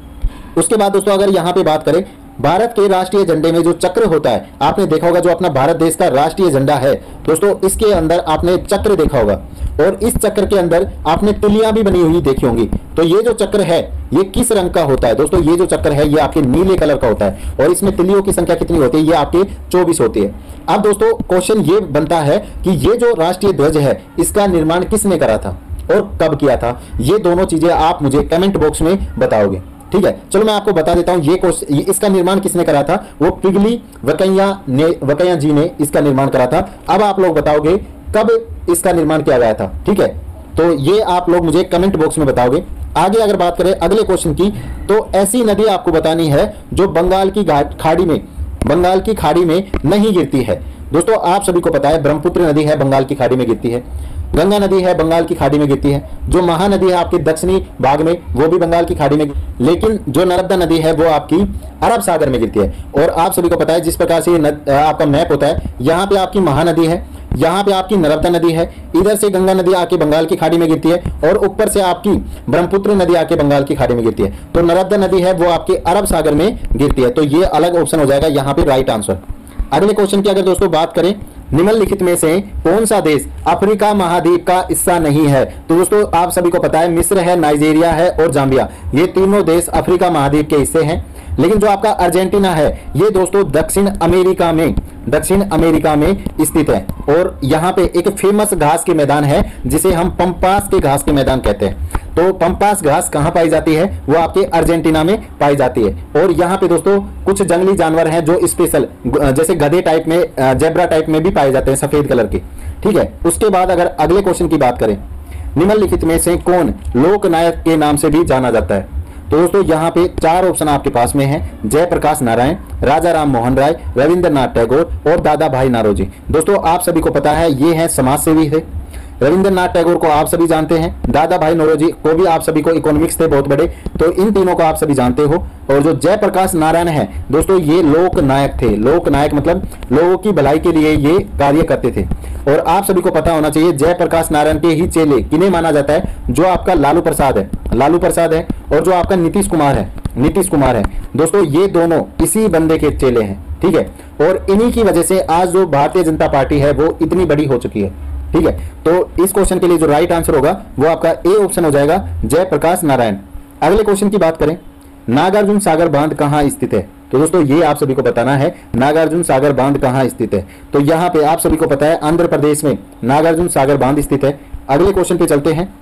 Speaker 2: उसके बाद दोस्तों अगर यहाँ पे बात करें, भारत के राष्ट्रीय झंडे में जो चक्र होता है, आपने देखा होगा जो अपना भारत देश का राष्ट्रीय झंडा है दोस्तों, इसके अंदर आपने चक्र देखा होगा, और इस चक्र के अंदर आपने तिलियां भी बनी हुई देखी होंगी। तो ये जो चक्र है ये किस रंग का होता है दोस्तों, ये जो चक्र है ये आपके नीले कलर का होता है, और इसमें तिलियों की संख्या कितनी होती है, ये आपके चौबीस होती है। अब दोस्तों क्वेश्चन ये बनता है कि ये जो राष्ट्रीय ध्वज है इसका निर्माण किसने करा था और कब किया था, ये दोनों चीजें आप मुझे कमेंट बॉक्स में बताओगे। ठीक है, चलो मैं आपको बता देता हूं ये क्वेश्चन, इसका निर्माण किसने करा था, वो पिगली वकैया ने वकैया जी ने इसका निर्माण करा था। अब आप लोग बताओगे कब इसका निर्माण किया गया था। ठीक है, तो ये आप लोग मुझे कमेंट बॉक्स में बताओगे। आगे अगर बात करें अगले क्वेश्चन की, तो ऐसी नदी आपको बतानी है जो बंगाल की खाड़ी में बंगाल की खाड़ी में नहीं गिरती है। दोस्तों आप सभी को पता है ब्रह्मपुत्र नदी है बंगाल की खाड़ी में गिरती है, गंगा नदी है बंगाल की खाड़ी में गिरती है, जो महानदी है आपके दक्षिणी भाग में वो भी बंगाल की खाड़ी में, लेकिन जो नर्मदा नदी है वो आपकी अरब सागर में गिरती है। और आप सभी को पता है जिस प्रकार से ये आपका मैप होता है, यहाँ पे आपकी महानदी है, यहाँ पे आपकी नर्मदा नदी है, इधर से गंगा नदी आके बंगाल की खाड़ी में गिरती है, और ऊपर से आपकी ब्रह्मपुत्र नदी आके बंगाल की खाड़ी में गिरती है। तो नर्मदा नदी है वो आपके अरब सागर में गिरती है। तो ये अलग ऑप्शन हो जाएगा यहाँ पे राइट आंसर। अगले क्वेश्चन की अगर दोस्तों बात करें, निम्नलिखित में से कौन सा देश अफ्रीका महाद्वीप का हिस्सा नहीं है। तो दोस्तों आप सभी को पता है मिस्र है, नाइजीरिया है और जाम्बिया, ये तीनों देश अफ्रीका महाद्वीप के हिस्से हैं। लेकिन जो आपका अर्जेंटीना है ये दोस्तों दक्षिण अमेरिका में दक्षिण अमेरिका में स्थित है, और यहाँ पे एक फेमस घास के मैदान है जिसे हम पंपास के घास के मैदान कहते हैं। तो पंपास घास कहाँ पाई जाती है, वो आपके अर्जेंटीना में पाई जाती है। और यहाँ पे दोस्तों कुछ जंगली जानवर हैं जो स्पेशल जैसे गधे टाइप में, जेब्रा टाइप में भी पाए जाते हैं सफेद कलर के। ठीक है, उसके बाद अगर अगले क्वेश्चन की बात करें, निम्नलिखित में से कौन लोकनायक के नाम से भी जाना जाता है। तो दोस्तों यहाँ पे चार ऑप्शन आपके पास में हैं, जयप्रकाश नारायण, राजा राम मोहन राय, रविंद्रनाथ टैगोर और दादा भाई नारोजी। दोस्तों आप सभी को पता है ये है समाज सेवी है। रविंद्रनाथ टैगोर को आप सभी जानते हैं, दादा भाई नौरोजी को भी आप सभी को, इकोनॉमिक्स थे बहुत बड़े, तो इन तीनों को आप सभी जानते हो। और जो जयप्रकाश नारायण है दोस्तों ये लोक नायक थे। लोक नायक मतलब लोगों की भलाई के लिए ये कार्य करते थे। और आप सभी को पता होना चाहिए जयप्रकाश नारायण के ही चेले किन्हें माना जाता है, जो आपका लालू प्रसाद है लालू प्रसाद है और जो आपका नीतीश कुमार है नीतीश कुमार है दोस्तों, ये दोनों इसी बंदे के चेले हैं। ठीक है, और इन्हीं की वजह से आज जो भारतीय जनता पार्टी है वो इतनी बड़ी हो चुकी है। ठीक है, तो इस क्वेश्चन के लिए जो राइट आंसर होगा वो आपका ए ऑप्शन हो जाएगा, जयप्रकाश नारायण। अगले क्वेश्चन की बात करें, नागार्जुन सागर बांध कहाँ स्थित है। तो दोस्तों ये आप सभी को बताना है, नागार्जुन सागर बांध कहाँ स्थित है। तो यहाँ पे आप सभी को पता है आंध्र प्रदेश में नागार्जुन सागर बांध स्थित है। अगले क्वेश्चन पे चलते हैं।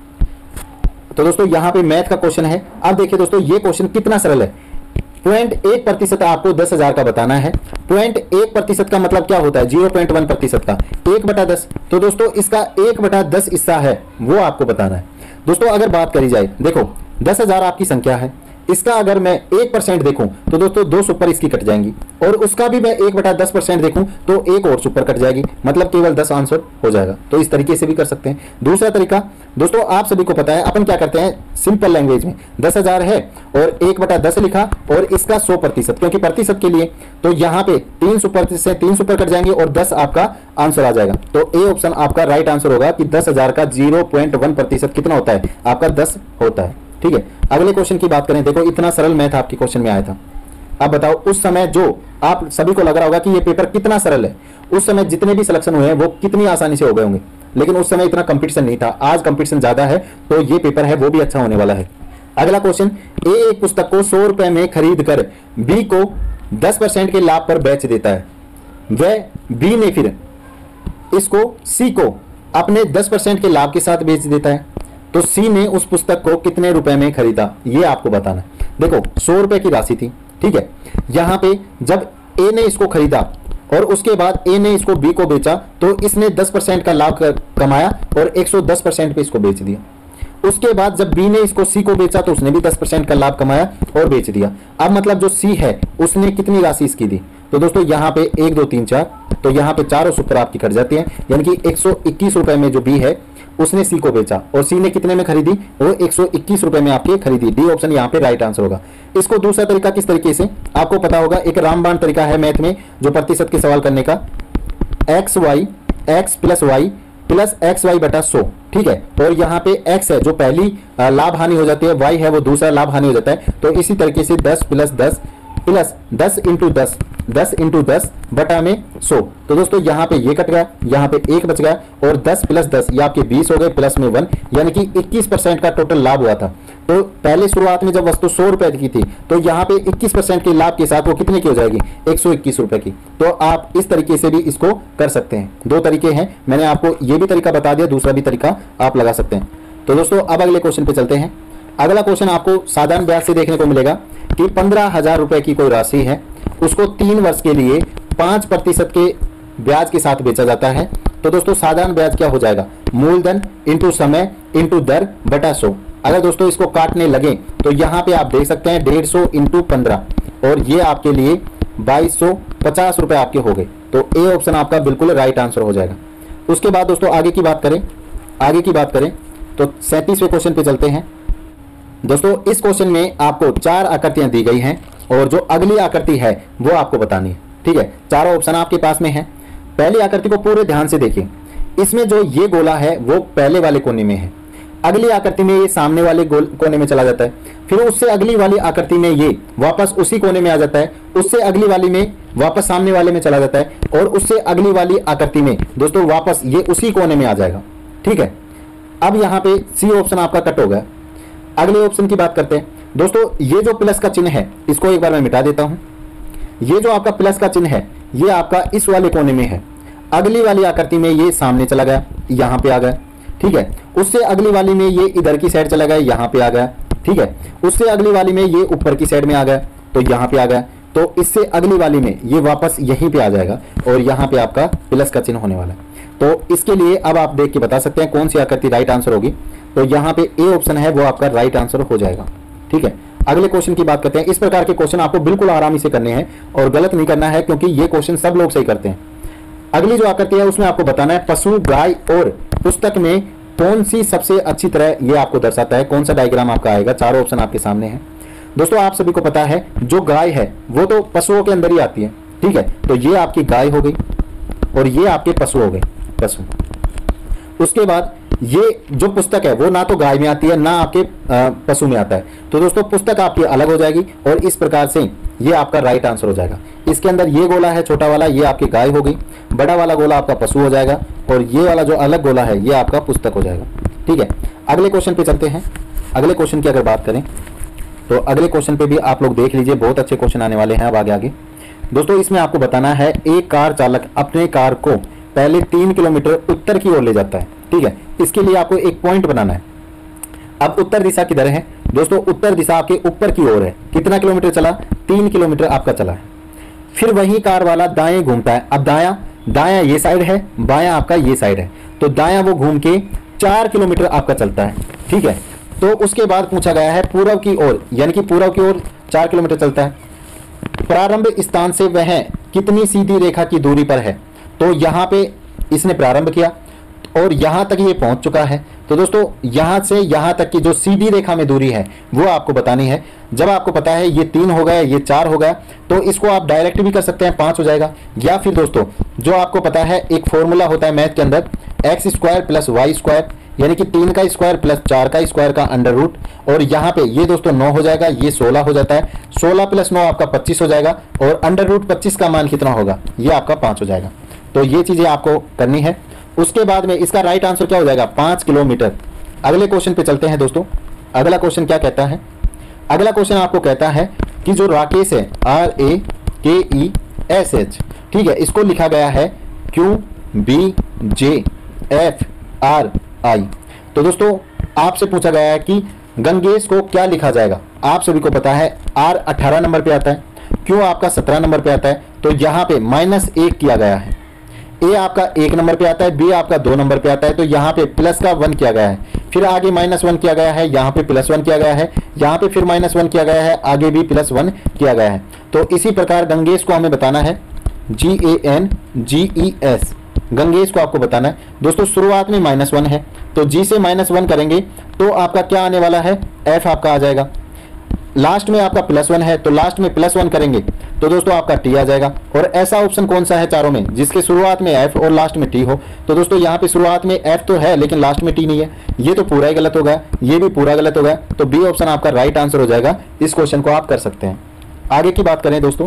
Speaker 2: तो दोस्तों यहाँ पे मैथ का क्वेश्चन है। अब देखिए दोस्तों ये क्वेश्चन कितना सरल है। पॉइंट एक प्रतिशत आपको दस हजार का बताना है। पॉइंट एक प्रतिशत का मतलब क्या होता है, जीरो पॉइंट वन प्रतिशत का एक बटा दस। तो दोस्तों इसका एक बटा दस हिस्सा है वो आपको बताना है। दोस्तों अगर बात करी जाए, देखो दस हजार आपकी संख्या है, इसका अगर मैं एक परसेंट देखूं तो दोस्तों दो सुपर इसकी कट जाएंगी, और उसका भी मैं एक बटा दस परसेंट देखूं तो एक और सुपर कट जाएगी, मतलब केवल दस आंसर हो जाएगा। तो इस तरीके से भी कर सकते हैं। दूसरा तरीका दोस्तों आप सभी को पता है, अपन क्या करते हैं सिंपल लैंग्वेज में, दस हजार है और एक बटा दस लिखा और इसका सौ प्रतिशत, क्योंकि प्रतिशत के लिए तो यहाँ पे तीन सुपर से तीन सुपर कट जाएंगे और दस आपका आंसर आ जाएगा। तो ए ऑप्शन आपका राइट आंसर होगा कि दस हजार का जीरो पॉइंट वन प्रतिशत कितना होता है, आपका दस होता है। ठीक है। अगले क्वेश्चन की बात करें, देखो इतना सरल मैथ आपके क्वेश्चन में आया था। अब बताओ उस समय जो आप सभी को लग रहा होगा कि ये पेपर कितना सरल है, उस समय जितने भी सिलेक्शन हुए हैं वो कितनी आसानी से हो गए होंगे, लेकिन उस समय इतना कंपटीशन नहीं था। आज कंपटीशन ज्यादा है तो ये पेपर है वो भी अच्छा होने वाला है। अगला क्वेश्चन, ए एक पुस्तक को सौ रुपए में खरीद कर बी को दस परसेंट के लाभ पर बेच देता है, वह बी ने फिर इसको सी को अपने दस परसेंट के लाभ के साथ बेच देता है, तो सी ने उस पुस्तक को कितने रुपए में खरीदा, ये आपको बताना है। देखो सौ रुपए की राशि थी, ठीक है। यहां पे जब ए ने इसको खरीदा और उसके बाद ए ने इसको बी को बेचा तो इसने दस परसेंट का लाभ कमाया और एक सौ दस परसेंट पे इसको बेच दिया। उसके बाद जब बी ने इसको सी को बेचा तो उसने भी दस परसेंट का लाभ कमाया और बेच दिया। अब मतलब जो सी है उसने कितनी राशि इसकी दी, तो दोस्तों यहाँ पे एक दो तीन चार, तो यहाँ पे चारों सूत्र आपकी कट जाती हैं, यानी कि एक सौ इक्कीस रुपए में जो बी है उसने सी को बेचा और सी ने कितने में खरीदी, वो एक सौ इक्कीस रुपए में आपकी खरीदी। डी ऑप्शन यहाँ पे राइट आंसर होगा। इसको दूसरा तरीका किस तरीके से आपको पता होगा, एक रामबाण तरीका है मैथ में जो प्रतिशत के सवाल करने का, X Y X plus Y plus X Y बटा सौ, ठीक है। और यहाँ पे एक्स है जो पहली लाभ हानि हो जाती है, वाई है वो दूसरा लाभ हानि हो जाता है। तो इसी तरीके से दस प्लस दस प्लस दस इंटू दस, दस इंटू दस बटा में सौ। तो दोस्तों यहाँ पे ये कट गया, यहाँ पे एक बच गया और दस प्लस दस ये आपके बीस हो गए, प्लस में वन, यानी कि इक्कीस परसेंट का टोटल लाभ हुआ था। तो पहले शुरुआत में जब वस्तु सौ रुपए की थी तो यहाँ पे इक्कीस परसेंट के लाभ के साथ वो कितने की हो जाएगी, एक सौ इक्कीस रुपए की। तो आप इस तरीके से भी इसको कर सकते हैं। दो तरीके हैं, मैंने आपको ये भी तरीका बता दिया, दूसरा भी तरीका आप लगा सकते हैं। तो दोस्तों अब अगले क्वेश्चन पे चलते हैं। अगला क्वेश्चन आपको साधारण ब्याज से देखने को मिलेगा कि पंद्रह हजार रुपए की कोई राशि है, उसको तीन वर्ष के लिए पांच प्रतिशत के ब्याज के साथ बेचा जाता है। तो दोस्तों साधारण ब्याज क्या हो जाएगा, मूलधन इंटू समय इंटू दर बटा सौ। अगर दोस्तों इसको काटने लगे तो यहाँ पे आप देख सकते हैं डेढ़ सौ इंटू पंद्रह और ये आपके लिए बाईस सौ पचास रुपए आपके हो गए। तो ए ऑप्शन आपका बिल्कुल राइट आंसर हो जाएगा। उसके बाद दोस्तों आगे की बात करें, आगे की बात करें तो सैंतीसवें क्वेश्चन पे चलते हैं। दोस्तों इस क्वेश्चन में आपको चार आकृतियां दी गई हैं और जो अगली आकृति है वो आपको बतानी है, ठीक है। चारों ऑप्शन आपके पास में है। पहली आकृति को पूरे ध्यान से देखिए, इसमें जो ये गोला है वो पहले वाले कोने में है, अगली आकृति में ये सामने वाले कोने में चला जाता है, फिर उससे अगली वाली आकृति में ये वापस उसी कोने में आ जाता है, उससे अगली वाली में वापस सामने वाले में चला जाता है और उससे अगली वाली आकृति में दोस्तों वापस ये उसी कोने में आ जाएगा, ठीक है। अब यहाँ पे सी ऑप्शन आपका कट हो गया। अगले ऑप्शन की बात करते हैं। दोस्तों ये जो प्लस का चिन्ह है इसको एक बार मैं मिटा देता हूं। ये जो आपका प्लस का चिन्ह है ये आपका इस वाले कोने में है, अगली वाली आकृति में ये सामने चला गया, यहाँ पे आ गया, ठीक है। उससे अगली वाली में ये इधर की साइड चला गया, यहाँ पे आ गया, ठीक है। उससे अगली वाली में ये ऊपर की साइड में आ गया तो यहाँ पे आ गया, तो इससे अगली वाली में ये वापस यहीं पे आ जाएगा और यहाँ पे आपका प्लस का चिन्ह होने वाला है। तो इसके लिए अब आप देख के बता सकते हैं कौन सी आकृति राइट आंसर होगी। तो यहाँ पे ए ऑप्शन है वो आपका राइट आंसर हो जाएगा, ठीक है। अगले क्वेश्चन की बात करते हैं। इस प्रकार के क्वेश्चन आपको बिल्कुल आरामी से करने हैं और गलत नहीं करना है क्योंकि ये क्वेश्चन सब लोग सही करते हैं। अगली जो आकृति है उसमें आपको बताना है पशु, गाय और पुस्तक में कौन सी सबसे अच्छी तरह ये आपको दर्शाता है, कौन सा डायग्राम आपका आएगा। चारों ऑप्शन आपके सामने है। दोस्तों आप सभी को पता है जो गाय है वो तो पशुओं के अंदर ही आती है, ठीक है। तो ये आपकी गाय हो गई और ये आपके पशु हो गए, पशु। उसके बाद ये जो पुस्तक है वो ना तो गाय में आती है ना आपके पशु में आता है, तो दोस्तों पुस्तक आपकी अलग हो जाएगी और इस प्रकार से ये आपका राइट आंसर हो जाएगा। इसके अंदर ये गोला है छोटा वाला, ये आपकी गाय हो गई, बड़ा वाला गोला आपका पशु हो जाएगा और ये वाला जो अलग गोला है ये आपका पुस्तक हो जाएगा, ठीक है। अगले क्वेश्चन पे चलते हैं। अगले क्वेश्चन की अगर बात करें तो अगले क्वेश्चन पे भी आप लोग देख लीजिए, बहुत अच्छे क्वेश्चन आने वाले हैं अब आगे आगे। दोस्तों इसमें आपको बताना है एक कार चालक अपने कार को पहले तीन किलोमीटर उत्तर की ओर ले जाता है, ठीक है। इसके लिए आपको एक पॉइंट बनाना है। अब उत्तर दिशा किधर है दोस्तों, उत्तर दिशा आपके ऊपर की ओर है। कितना किलोमीटर चला, तीन किलोमीटर आपका चला है। फिर वही कार वाला दाएं घूमता है। अब दायां दायां ये साइड है, बायां आपका ये साइड है, तो दायां वो घूम के चार किलोमीटर आपका चलता है, ठीक है। तो उसके बाद पूछा गया है पूर्व की ओर, यानी कि पूर्व की ओर चार किलोमीटर चलता है, प्रारंभ स्थान से वह कितनी सीधी रेखा की दूरी पर है। तो यहाँ पे इसने प्रारंभ किया और यहाँ तक ये पहुंच चुका है। तो दोस्तों यहाँ से यहाँ तक की जो सीधी रेखा में दूरी है वो आपको बतानी है। जब आपको पता है ये तीन हो गया, ये चार हो गया, तो इसको आप डायरेक्ट भी कर सकते हैं, पाँच हो जाएगा। या फिर दोस्तों जो आपको पता है एक फॉर्मूला होता है मैथ के अंदर, X square plus Y square यानी कि तीन का स्क्वायर प्लस चार का स्क्वायर का अंडर रूट, और यहाँ पे ये दोस्तों नौ हो जाएगा, ये सोलह हो जाता है, सोलह प्लस नौ आपका पच्चीस हो जाएगा, और अंडर रूट पच्चीस का मान कितना होगा, ये आपका पाँच हो जाएगा। तो ये चीज़ें आपको करनी है। उसके बाद में इसका राइट आंसर क्या हो जाएगा, पाँच किलोमीटर। अगले क्वेश्चन पे चलते हैं दोस्तों। अगला क्वेश्चन क्या कहता है, अगला क्वेश्चन आपको कहता है कि जो राकेश है, आर ए के ई एस एच, ठीक है, इसको लिखा गया है Q B J F R I. तो दोस्तों आपसे पूछा गया है कि गंगेश को क्या लिखा जाएगा। आप सभी को पता है आर अठारह नंबर पे आता है, क्यू आपका सत्रह नंबर पे आता है, तो यहाँ पे माइनस एक किया गया है। ए आपका एक नंबर पे आता है, बी आपका दो नंबर पे आता है, तो यहाँ पे प्लस का वन किया गया है, फिर आगे माइनस वन किया गया है, यहाँ पे प्लस वन किया गया है, यहाँ पे फिर माइनस वन किया गया है, आगे भी प्लस वन किया गया है। तो इसी प्रकार गंगेश को हमें बताना है, G A N G E S, Gangesh को आपको बताना है। दोस्तों शुरुआत में माइनस वन है, तो जी से माइनस वन करेंगे तो आपका क्या आने वाला है, एफ आपका आ जाएगा। लास्ट में आपका प्लस वन है, तो लास्ट में प्लस वन करेंगे तो दोस्तों आपका टी आ जाएगा। और ऐसा ऑप्शन कौन सा है चारों में जिसके शुरुआत में एफ और लास्ट में टी हो, तो दोस्तों यहाँ पे शुरुआत में एफ तो है लेकिन लास्ट में टी नहीं है, ये तो पूरा ही गलत हो गया, ये भी पूरा गलत हो गया, तो बी ऑप्शन आपका राइट आंसर हो जाएगा। इस क्वेश्चन को आप कर सकते हैं। आगे की बात करें दोस्तों,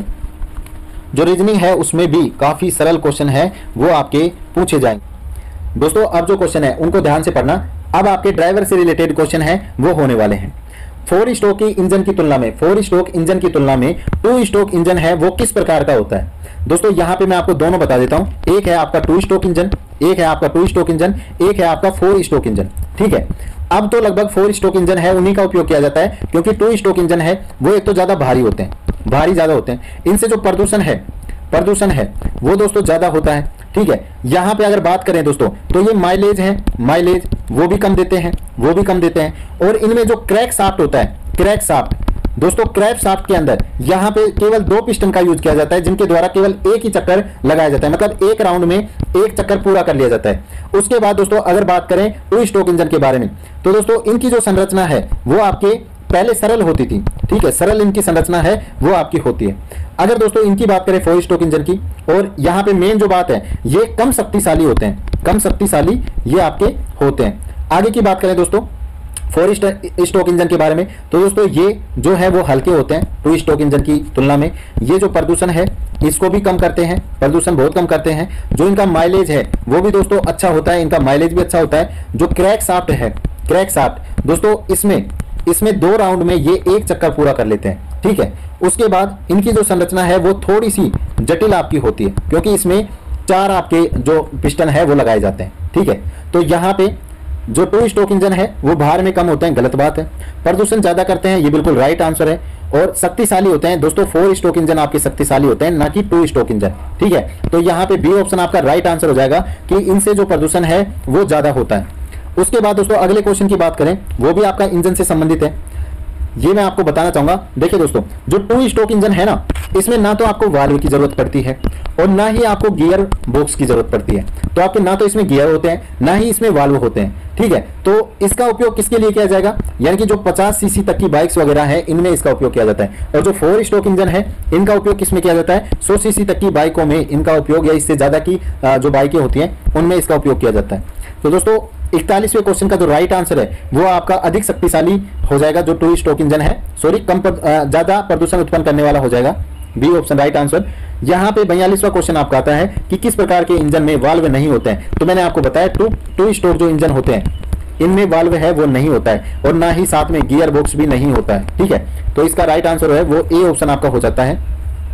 Speaker 2: जो रीजनिंग है उसमें भी काफी सरल क्वेश्चन है, वो आपके पूछे जाएंगे। दोस्तों अब जो क्वेश्चन है उनको ध्यान से पढ़ना। अब आपके ड्राइवर से रिलेटेड क्वेश्चन है वो होने वाले हैं। फोर स्ट्रोक की इंजन की तुलना में फोर स्ट्रोक इंजन की तुलना में टू स्ट्रोक इंजन है वो किस प्रकार का होता है। दोस्तों यहाँ पे मैं आपको दोनों बता देता हूँ, एक है आपका टू स्ट्रोक इंजन, एक है आपका टू स्ट्रोक इंजन, एक है आपका फोर स्ट्रोक इंजन। ठीक है, अब तो लगभग फोर स्ट्रोक इंजन है उन्हीं का उपयोग किया जाता है, क्योंकि टू स्ट्रोक इंजन है वो एक तो ज्यादा भारी होते हैं, भारी ज्यादा होते हैं, इनसे जो प्रदूषण है प्रदूषण है वो दोस्तों ज्यादा होता है। ठीक है, यहाँ पे अगर बात करें दोस्तों तो ये माइलेज है, माइलेज वो भी कम देते हैं, वो भी कम देते हैं। और इनमें जो क्रैक शाफ्ट होता है, क्रैक शाफ्ट दोस्तों, क्रैक शाफ्ट के अंदर यहाँ पे केवल दो पिस्टन का यूज किया जाता है, जिनके द्वारा केवल एक ही चक्कर लगाया जाता है, मतलब एक राउंड में एक चक्कर पूरा कर लिया जाता है। उसके बाद दोस्तों अगर बात करें टू स्ट्रोक इंजन के बारे में, तो दोस्तों इनकी जो संरचना है वो आपके पहले सरल होती थी। ठीक है, सरल इनकी संरचना है वो आपकी होती है। अगर दोस्तों इनकी बात करें फोर स्ट्रोक इंजन की, और यहाँ पे मेन जो बात है ये कम शक्तिशाली होते हैं, कम शक्तिशाली ये आपके होते हैं। आगे की बात करें दोस्तों फोर स्ट्रोक इंजन के बारे में, तो दोस्तों ये जो है वो हल्के होते हैं टू स्ट्रोक इंजन की तुलना में। ये जो प्रदूषण है इसको भी कम करते हैं, प्रदूषण बहुत कम करते हैं। जो इनका माइलेज है वो भी दोस्तों अच्छा होता है, इनका माइलेज भी अच्छा होता है। जो क्रैक शाफ्ट है, क्रैक शाफ्ट दोस्तों इसमें इसमें दो राउंड में ये एक चक्कर पूरा कर लेते हैं। ठीक है, उसके बाद इनकी जो संरचना है वो थोड़ी सी जटिल आपकी होती है, क्योंकि इसमें चार आपके जो पिस्टन है वो लगाए जाते हैं। ठीक है, तो यहाँ पे जो टू स्ट्रोक इंजन है वो भार में कम होते हैं, गलत बात है। प्रदूषण ज्यादा करते हैं, ये बिल्कुल राइट आंसर है। और शक्तिशाली होते हैं दोस्तों, फोर स्ट्रोक इंजन आपके शक्तिशाली होते हैं, ना कि टू स्ट्रोक इंजन। ठीक है, तो यहाँ पे बी ऑप्शन आपका राइट आंसर हो जाएगा कि इनसे जो प्रदूषण है वो ज्यादा होता है। उसके बाद दोस्तों अगले क्वेश्चन की बात करें, वो भी आपका इंजन से संबंधित है, ये मैं आपको बताना चाहूंगा। देखिए दोस्तों, जो टू स्ट्रोक इंजन है ना, इसमें ना तो आपको वाल्व की जरूरत पड़ती है और ना ही आपको गियर बॉक्स की जरूरत पड़ती है। तो आपके ना तो इसमें गियर होते हैं, ना ही इसमें वाल्व होते हैं। ठीक है, तो इसका उपयोग किसके लिए किया जाएगा, यानी कि जो पचास सीसी तक की बाइक्स वगैरह है इनमें इसका उपयोग किया जाता है। और जो फोर स्ट्रोक इंजन है इनका उपयोग किसमें किया जाता है, सौ सीसी तक की बाइकों में इनका उपयोग, या इससे ज्यादा की जो बाइकें होती हैं उनमें इसका उपयोग किया जाता है। तो दोस्तों इकतालीसवें क्वेश्चन का जो राइट आंसर है वो आपका अधिक शक्तिशाली हो जाएगा, जो टू स्ट्रोक इंजन है, सॉरी कम ज्यादा प्रदूषण उत्पन्न करने वाला हो जाएगा, बी ऑप्शन राइट आंसर। यहाँ पे बयालीसवां क्वेश्चन आपका आता है कि किस प्रकार के इंजन में वाल्व नहीं होते हैं। तो मैंने आपको बताया टू टू स्ट्रोक जो इंजन होते हैं इनमें वाल्व है वो नहीं होता है, और ना ही साथ में गियर बॉक्स भी नहीं होता है। ठीक है, तो इसका राइट आंसर है वो ए ऑप्शन आपका हो जाता है।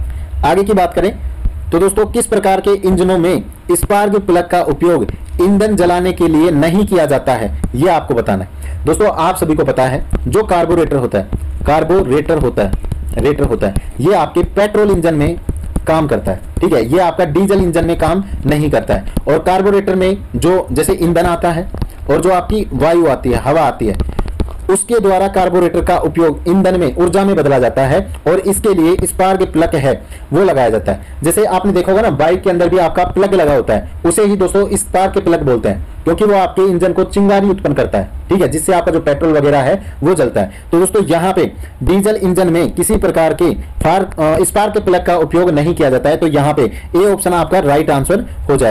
Speaker 2: आगे की बात करें तो दोस्तों किस प्रकार के इंजनों में स्पार्क प्लग का उपयोग ईंधन जलाने के लिए नहीं किया जाता है, ये आपको बताना है। दोस्तों आप सभी को पता है जो कार्बोरेटर होता है, कार्बोरेटर होता है रेटर होता है, ये आपके पेट्रोल इंजन में काम करता है। ठीक है, ये आपका डीजल इंजन में काम नहीं करता है। और कार्बोरेटर में जो जैसे ईंधन आता है और जो आपकी वायु आती है, हवा आती है, उसके द्वारा कार्बोरेटर का उपयोग ईंधन में, ऊर्जा में बदला जाता है, और इसके लिए स्पार्क प्लग है वो लगाया जाता है। जैसे आपने देखा होगा ना, बाइक के अंदर भी आपका प्लग लगा होता है, उसे ही दोस्तों स्पार्क प्लग बोलते हैं, क्योंकि वो आपके इंजन को चिंगारी उत्पन्न करता है। ठीक है, जिससे आपका जो पेट्रोल वगैरह है वो जलता है। तो दोस्तों यहाँ पे डीजल इंजन में किसी प्रकार के स्पार्क प्लग का उपयोग नहीं किया जाता है, तो यहाँ पे ए ऑप्शन आपका राइट आंसर हो जाएगा।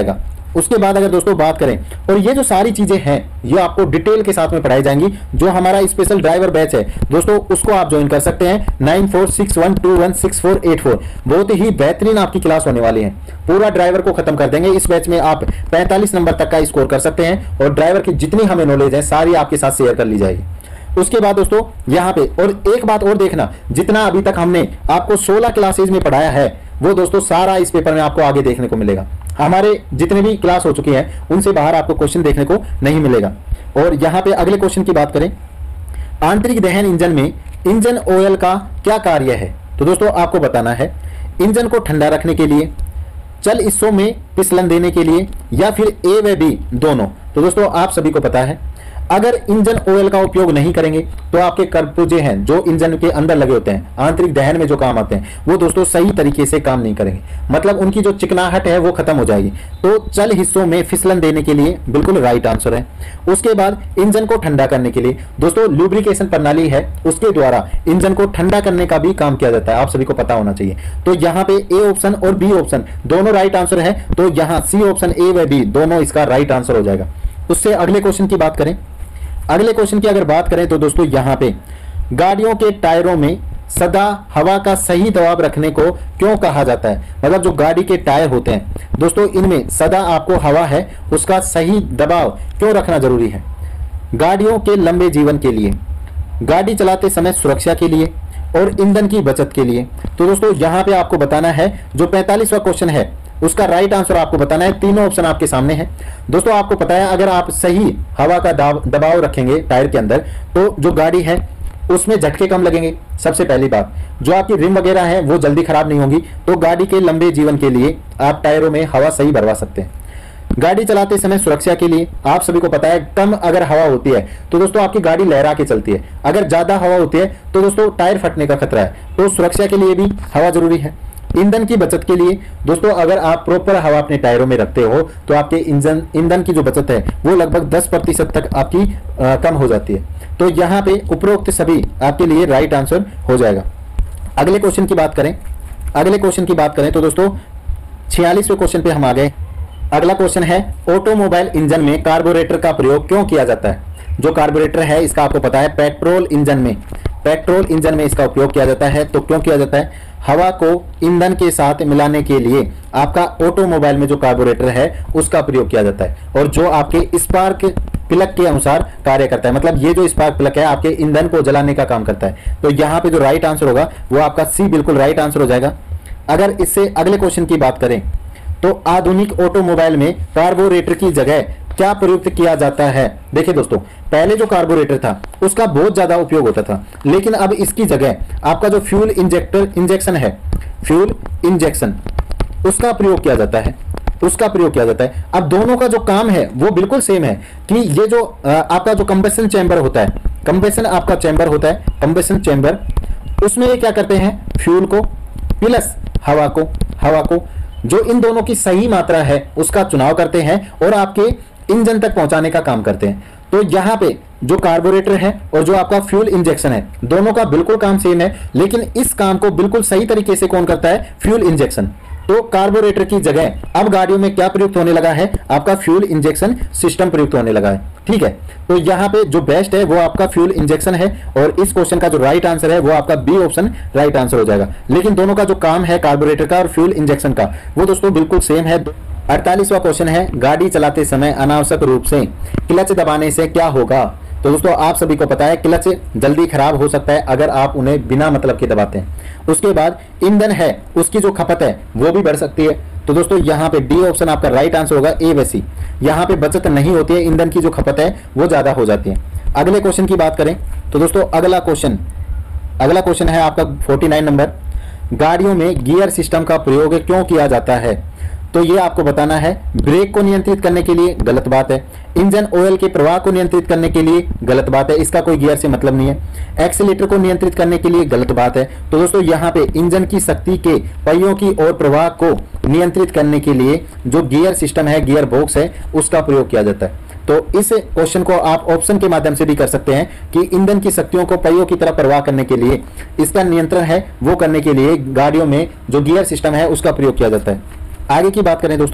Speaker 2: उसके बाद अगर दोस्तों बात करें, और ये जो सारी चीजें हैं ये आपको डिटेल के साथ में पढ़ाई जाएंगी। जो हमारा स्पेशल ड्राइवर बैच है दोस्तों उसको आप ज्वाइन कर सकते हैं nine four six one two one six four eight four. बहुत ही बेहतरीन आपकी क्लास होने वाली है, पूरा ड्राइवर को खत्म कर देंगे। इस बैच में आप पैंतालीस नंबर तक का स्कोर कर सकते हैं और ड्राइवर की जितनी हमें नॉलेज है सारी आपके साथ शेयर कर ली जाएगी। उसके बाद दोस्तों यहाँ पे और एक बात और देखना, जितना अभी तक हमने आपको सोलह क्लासेज में पढ़ाया है वो दोस्तों सारा इस पेपर में आपको आगे देखने को मिलेगा। हमारे जितने भी क्लास हो चुकी हैं उनसे बाहर आपको क्वेश्चन देखने को नहीं मिलेगा। और यहाँ पे अगले क्वेश्चन की बात करें, आंतरिक दहन इंजन में इंजन ऑयल का क्या कार्य है? तो दोस्तों आपको बताना है इंजन को ठंडा रखने के लिए, चल हिस्सों में फिसलन देने के लिए, या फिर ए व बी दोनों। तो दोस्तों आप सभी को पता है अगर इंजन ऑयल का उपयोग नहीं करेंगे तो आपके कर्पुजे हैं जो इंजन के अंदर लगे होते हैं, आंतरिक दहन में जो काम आते हैं, वो दोस्तों सही तरीके से काम नहीं करेंगे, मतलब उनकी जो चिकनाहट है वो खत्म हो जाएगी। तो चल हिस्सों में फिसलन देने के लिए बिल्कुल राइट आंसर है। उसके बाद इंजन को ठंडा करने के लिए दोस्तों लुब्रिकेशन प्रणाली है, उसके द्वारा इंजन को ठंडा करने का भी काम किया जाता है, आप सभी को पता होना चाहिए। तो यहाँ पे ए ऑप्शन और बी ऑप्शन दोनों राइट आंसर है, तो यहाँ सी ऑप्शन ए व बी दोनों इसका राइट आंसर हो जाएगा। उससे अगले क्वेश्चन की बात करें, अगले क्वेश्चन की अगर बात करें तो दोस्तों यहाँ पे गाड़ियों के टायरों में सदा हवा का सही दबाव रखने को क्यों कहा जाता है? मतलब जो गाड़ी के टायर होते हैं दोस्तों इनमें सदा आपको हवा है उसका सही दबाव क्यों रखना जरूरी है? गाड़ियों के लंबे जीवन के लिए, गाड़ी चलाते समय सुरक्षा के लिए और ईंधन की बचत के लिए। तो दोस्तों यहाँ पे आपको बताना है जो पैंतालीसवां क्वेश्चन है उसका राइट आंसर आपको बताना है। तीनों ऑप्शन आपके सामने हैं दोस्तों। आपको पता है अगर आप सही हवा का दबाव रखेंगे टायर के अंदर तो जो गाड़ी है उसमें झटके कम लगेंगे। सबसे पहली बात, जो आपकी रिम वगैरह है वो जल्दी खराब नहीं होंगी, तो गाड़ी के लंबे जीवन के लिए आप टायरों में हवा सही भरवा सकते हैं। गाड़ी चलाते समय सुरक्षा के लिए आप सभी को पता है कम अगर हवा होती है तो दोस्तों आपकी गाड़ी लहरा के चलती है, अगर ज्यादा हवा होती है तो दोस्तों टायर फटने का खतरा है, तो सुरक्षा के लिए भी हवा जरूरी है। ईंधन की बचत के लिए दोस्तों अगर आप प्रॉपर हवा अपने टायरों में रखते हो तो आपके इंजन ईंधन की जो बचत है वो लगभग दस प्रतिशत तक आपकी आ, कम हो जाती है। तो यहाँ पे उपरोक्त सभी आपके लिए राइट आंसर हो जाएगा। अगले क्वेश्चन की बात करें, अगले क्वेश्चन की बात करें तो दोस्तों छियालीसवें क्वेश्चन पे हम आ गए। अगला क्वेश्चन है ऑटोमोबाइल इंजन में कार्बोरेटर का प्रयोग क्यों किया जाता है? जो कार्बोरेटर है इसका आपको पता है पेट्रोल इंजन में, पेट्रोल इंजन में इसका उपयोग किया जाता है। तो क्यों किया जाता है? हवा को ईंधन के साथ मिलाने के लिए आपका ऑटोमोबाइल में जो कार्बोरेटर है उसका प्रयोग किया जाता है, और जो आपके स्पार्क प्लग के अनुसार कार्य करता है। मतलब ये जो स्पार्क प्लग है आपके ईंधन को जलाने का काम करता है। तो यहाँ पे जो राइट आंसर होगा वो आपका सी बिल्कुल राइट आंसर हो जाएगा। अगर इससे अगले क्वेश्चन की बात करें तो आधुनिक ऑटोमोबाइल में कार्बोरेटर की जगह क्या प्रयुक्त किया जाता है? देखिए दोस्तों पहले जो कार्बोरेटर था उसका बहुत ज्यादा उपयोग होता था, लेकिन अब इसकी जगह आपका जो फ्यूल इंजेक्टर इंजेक्शन है, फ्यूल इंजेक्शन उसका प्रयोग किया जाता है, उसका प्रयोग किया जाता है। अब दोनों का जो काम है वो बिल्कुल सेम है कि ये जो आपका जो कंबेशन चैम्बर होता है, कंबेशन आपका चैम्बर होता है, कंबेशन चैम्बर, उसमें ये क्या करते हैं फ्यूल को प्लस हवा को, हवा को जो इन दोनों की सही मात्रा है उसका चुनाव करते हैं और आपके इंजन तक पहुंचाने का काम करते हैं। तो यहाँ पे जो कार्बोरेटर है और जो आपका फ्यूल इंजेक्शन है दोनों का बिल्कुल काम सेम है, लेकिन इस काम को बिल्कुल सही तरीके से कौन करता है? Fuel injection. तो कार्बोरेटर की जगह अब गाड़ियों में क्या प्रयुक्त होने लगा है? आपका फ्यूल इंजेक्शन सिस्टम प्रयुक्त होने लगा है। ठीक है, तो यहाँ पे जो बेस्ट है वो आपका फ्यूल इंजेक्शन है, और इस क्वेश्चन का जो राइट आंसर है वो आपका बी ऑप्शन राइट आंसर हो जाएगा। लेकिन दोनों का जो काम है कार्बोरेटर का और फ्यूल इंजेक्शन का वो दोस्तों बिल्कुल सेम है। अड़तालीसवां क्वेश्चन है गाड़ी चलाते समय अनावश्यक रूप से क्लच दबाने से क्या होगा? तो दोस्तों आप सभी को पता है क्लच जल्दी खराब हो सकता है अगर आप उन्हें बिना मतलब के दबाते हैं। उसके बाद ईंधन है उसकी जो खपत है वो भी बढ़ सकती है। तो दोस्तों यहाँ पे डी ऑप्शन आपका राइट आंसर होगा, ए व सी। यहाँ पे बचत नहीं होती है, ईंधन की जो खपत है वो ज्यादा हो जाती है। अगले क्वेश्चन की बात करें तो दोस्तों अगला क्वेश्चन अगला क्वेश्चन है आपका उनचास नंबर, गाड़ियों में गियर सिस्टम का प्रयोग क्यों किया जाता है? तो ये आपको बताना है ब्रेक को नियंत्रित करने के लिए, गलत बात है। इंजन ऑयल के प्रवाह को नियंत्रित करने के लिए, गलत बात है, इसका कोई गियर से मतलब नहीं है। एक्सीलेटर को नियंत्रित करने के लिए, गलत बात है। तो दोस्तों यहाँ पे इंजन की शक्ति के पहियों की और प्रवाह को नियंत्रित करने के लिए जो गियर सिस्टम है, गियर बॉक्स है, उसका प्रयोग किया जाता है। तो इस क्वेश्चन को आप ऑप्शन के माध्यम से भी कर सकते हैं कि ईंधन की शक्तियों को पहियों की तरफ प्रवाह करने के लिए, इसका नियंत्रण है वो करने के लिए गाड़ियों में जो गियर सिस्टम है उसका प्रयोग किया जाता है। आगे की बात करें दोस्तों,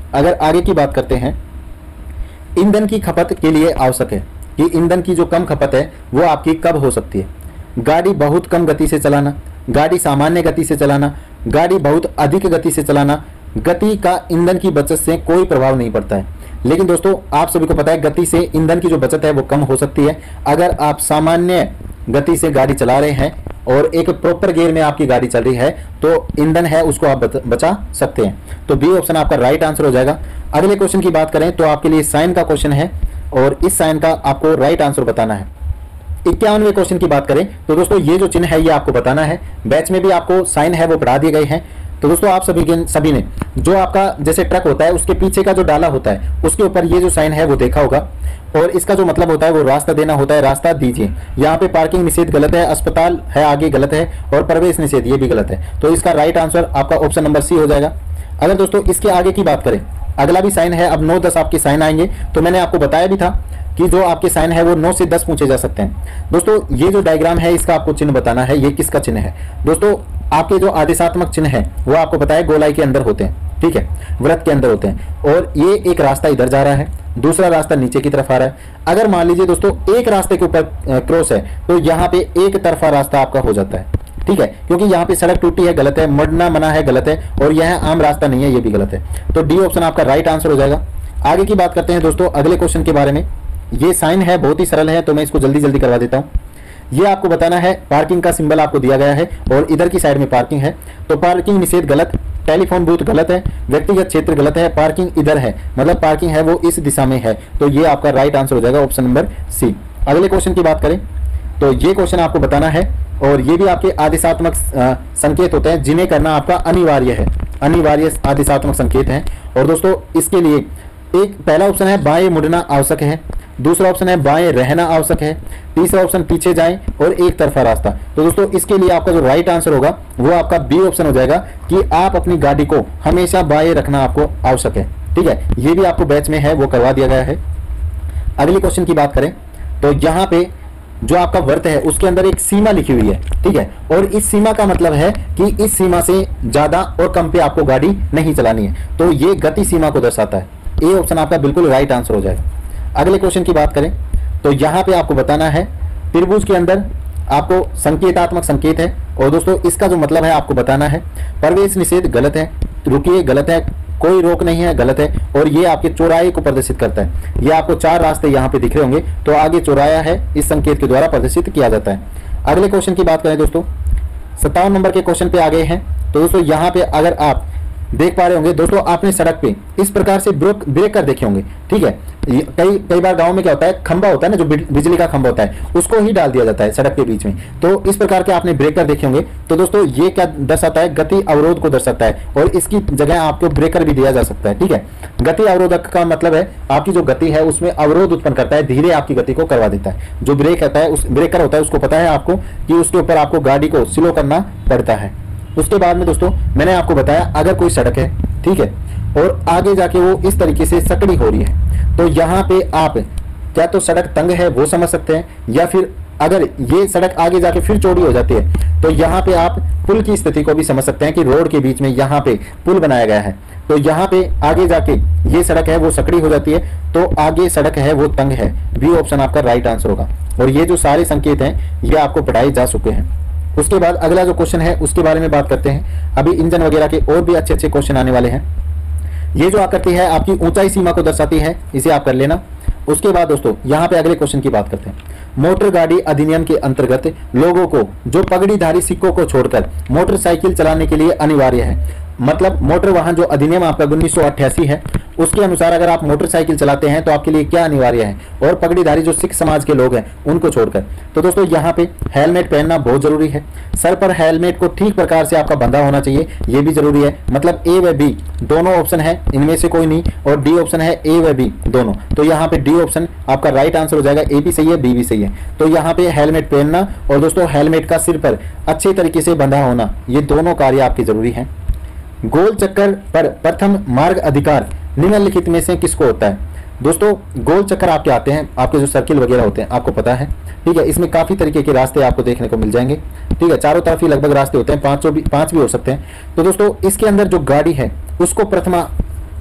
Speaker 2: अगर आगे की बात करते हैं, ईंधन की खपत के लिए आवश्यक है कि ईंधन की जो कम खपत है वो आपकी कब हो सकती है। गाड़ी बहुत कम गति से चलाना, गाड़ी सामान्य गति से चलाना, गाड़ी बहुत अधिक गति से चलाना, गति का ईंधन की बचत से कोई प्रभाव नहीं पड़ता है। लेकिन दोस्तों आप सभी को पता है गति से ईंधन की जो बचत है वो कम हो सकती है। अगर आप सामान्य गति से गाड़ी चला रहे हैं और एक प्रॉपर गियर में आपकी गाड़ी चल रही है तो ईंधन है उसको आप बचा सकते हैं। तो बी ऑप्शन आपका राइट आंसर हो जाएगा। अगले क्वेश्चन की बात करें तो आपके लिए साइन का क्वेश्चन है और इस साइन का आपको राइट आंसर बताना है। इक्यावनवें क्वेश्चन की बात करें तो दोस्तों ये जो चिन्ह है ये आपको बताना है। बैच में भी आपको साइन है वो पढ़ा दिए गए हैं। तो दोस्तों आप सभी के सभी ने जो आपका जैसे ट्रक होता है उसके पीछे का जो डाला होता है उसके ऊपर ये जो साइन है वो देखा होगा और इसका जो मतलब होता है वो रास्ता देना होता है, रास्ता दीजिए। यहाँ पे पार्किंग निषेध गलत है, अस्पताल है आगे गलत है और प्रवेश निषेध ये भी गलत है। तो इसका राइट आंसर आपका ऑप्शन नंबर सी हो जाएगा। अगर दोस्तों इसके आगे की बात करें, अगला भी साइन है। अब नौ दस आपके साइन आएंगे। तो मैंने आपको बताया भी था कि जो आपके साइन है वो नौ से दस पूछे जा सकते हैं। दोस्तों ये जो डायग्राम है इसका आपको चिन्ह बताना है, ये किसका चिन्ह है। दोस्तों आपके जो आदेशात्मक चिन्ह है वो आपको पता है गोलाई के अंदर होते हैं, ठीक है, वृत्त के अंदर होते हैं। और ये एक रास्ता इधर जा रहा है, दूसरा रास्ता नीचे की तरफ आ रहा है। अगर मान लीजिए दोस्तों एक रास्ते के ऊपर क्रॉस है तो यहाँ पे एक तरफा रास्ता आपका हो जाता है, ठीक है, क्योंकि यहाँ पे सड़क टूटी है गलत है, मरना मना है गलत है और यह आम रास्ता नहीं है ये भी गलत है। तो डी ऑप्शन आपका राइट आंसर हो जाएगा। आगे की बात करते हैं दोस्तों अगले क्वेश्चन के बारे में। ये साइन है बहुत ही सरल है तो मैं इसको जल्दी जल्दी करवा देता हूँ। ये आपको बताना है, पार्किंग का सिंबल आपको दिया गया है और इधर की साइड में पार्किंग है। तो पार्किंग निषेध गलत, टेलीफोन बूथ गलत है, व्यक्तिगत क्षेत्र गलत है, पार्किंग इधर है, मतलब पार्किंग है वो इस दिशा में है। तो ये आपका राइट आंसर हो जाएगा ऑप्शन नंबर सी। अगले क्वेश्चन की बात करें तो ये क्वेश्चन आपको बताना है और ये भी आपके आदेशात्मक संकेत होते हैं जिन्हें करना आपका अनिवार्य है, अनिवार्य आदेशात्मक संकेत हैं। और दोस्तों इसके लिए एक पहला ऑप्शन है बाएं मुड़ना आवश्यक है, दूसरा ऑप्शन है बाएं रहना आवश्यक है, तीसरा ऑप्शन पीछे जाएं और एक तरफा रास्ता। तो दोस्तों इसके लिए आपका जो राइट आंसर होगा वो आपका बी ऑप्शन हो जाएगा कि आप अपनी गाड़ी को हमेशा बाएं रखना आपको आवश्यक है, ठीक है। ये भी आपको बैच में है वो करवा दिया गया है। अगले क्वेश्चन की बात करें तो यहाँ पे जो आपका वर्त है उसके अंदर एक सीमा लिखी हुई है, ठीक है, और इस सीमा का मतलब है कि इस सीमा से ज्यादा और कम पे आपको गाड़ी नहीं चलानी है। तो ये गति सीमा को दर्शाता है। ए ऑप्शन आपका बिल्कुल राइट आंसर हो जाएगा। अगले क्वेश्चन की बात करें तो यहाँ पे आपको बताना है त्रिभुज के अंदर आपको संकेतात्मक संकेत है और दोस्तों इसका जो मतलब है आपको बताना है। प्रवेश निषेध गलत है, रुकिए गलत है, कोई रोक नहीं है गलत है और ये आपके चौराहे को प्रदर्शित करता है। ये आपको चार रास्ते यहाँ पे दिख रहे होंगे तो आगे चौराया है इस संकेत के द्वारा प्रदर्शित किया जाता है। अगले क्वेश्चन की बात करें दोस्तों सत्तावन नंबर के क्वेश्चन पे आ गए हैं। तो दोस्तों यहाँ पे अगर आप देख पा रहे होंगे दोस्तों आपने सड़क पे इस प्रकार से ब्रेक ब्रेकर देखे होंगे, ठीक है। कई कई बार गांव में क्या होता है, खंबा होता है ना जो बिजली का खंबा होता है उसको ही डाल दिया जाता है सड़क के बीच में। तो इस प्रकार के आपने ब्रेकर देखे होंगे। तो दोस्तों ये क्या दर्शाता है, गति अवरोध को दर्शाता है और इसकी जगह आपको ब्रेकर भी दिया जा सकता है, ठीक है। गति अवरोधक का मतलब है आपकी जो गति है उसमें अवरोध उत्पन्न करता है, धीरे आपकी गति को करवा देता है। जो ब्रेक होता है उस ब्रेकर होता है उसको पता है आपको कि उसके ऊपर आपको गाड़ी को स्लो करना पड़ता है। उसके बाद में दोस्तों मैंने आपको बताया अगर कोई सड़क है, ठीक है, और आगे जाके वो इस तरीके से सकड़ी हो रही है तो यहाँ पे आप क्या तो सड़क तंग है वो समझ सकते हैं या फिर अगर ये सड़क आगे जाके फिर चौड़ी हो जाती है तो यहाँ पे आप पुल की स्थिति को भी समझ सकते हैं कि रोड के बीच में यहाँ पे पुल बनाया गया है। तो यहाँ पे आगे जाके ये सड़क है वो सकड़ी हो जाती है तो आगे सड़क है वो तंग है। बी ऑप्शन आपका राइट आंसर होगा। और ये जो सारे संकेत हैं ये आपको पढ़ाए जा चुके हैं। उसके बाद अगला जो क्वेश्चन है उसके बारे में बात करते हैं। अभी इंजन वगैरह के और भी अच्छे अच्छे क्वेश्चन आने वाले हैं। ये जो आकृति है आपकी ऊंचाई सीमा को दर्शाती है, इसे आप कर लेना। उसके बाद दोस्तों यहाँ पे अगले क्वेश्चन की बात करते हैं। मोटर गाड़ी अधिनियम के अंतर्गत लोगों को जो पगड़ीधारी सिक्कों को छोड़कर मोटरसाइकिल चलाने के लिए अनिवार्य है, मतलब मोटर वाहन जो अधिनियम आपका उन्नीस सौ अट्ठासी है उसके अनुसार अगर आप मोटरसाइकिल चलाते हैं तो आपके लिए क्या अनिवार्य है और पगड़ीधारी जो सिख समाज के लोग हैं उनको छोड़कर। तो दोस्तों यहाँ पे हेलमेट पहनना बहुत जरूरी है। सर पर हेलमेट को ठीक प्रकार से आपका बंधा होना चाहिए, ये भी जरूरी है। मतलब ए व बी दोनों ऑप्शन है, इनमें से कोई नहीं, और डी ऑप्शन है ए व बी दोनों। तो यहाँ पे डी ऑप्शन आपका राइट आंसर हो जाएगा। ए भी सही है, बी भी सही है। तो यहाँ पे हेलमेट पहनना और दोस्तों हेलमेट का सिर पर अच्छे तरीके से बंधा होना, ये दोनों कार्य आपके जरूरी हैं। गोल चक्कर पर प्रथम मार्ग अधिकार निम्नलिखित में से किसको होता है। दोस्तों गोल चक्कर आपके आते हैं, आपके जो सर्किल वगैरह होते हैं आपको पता है, ठीक है। इसमें काफी तरीके के रास्ते आपको देखने को मिल जाएंगे, ठीक है। चारों तरफ ही लगभग रास्ते होते हैं, पांचों भी पांच भी हो सकते हैं। तो दोस्तों इसके अंदर जो गाड़ी है उसको प्रथमा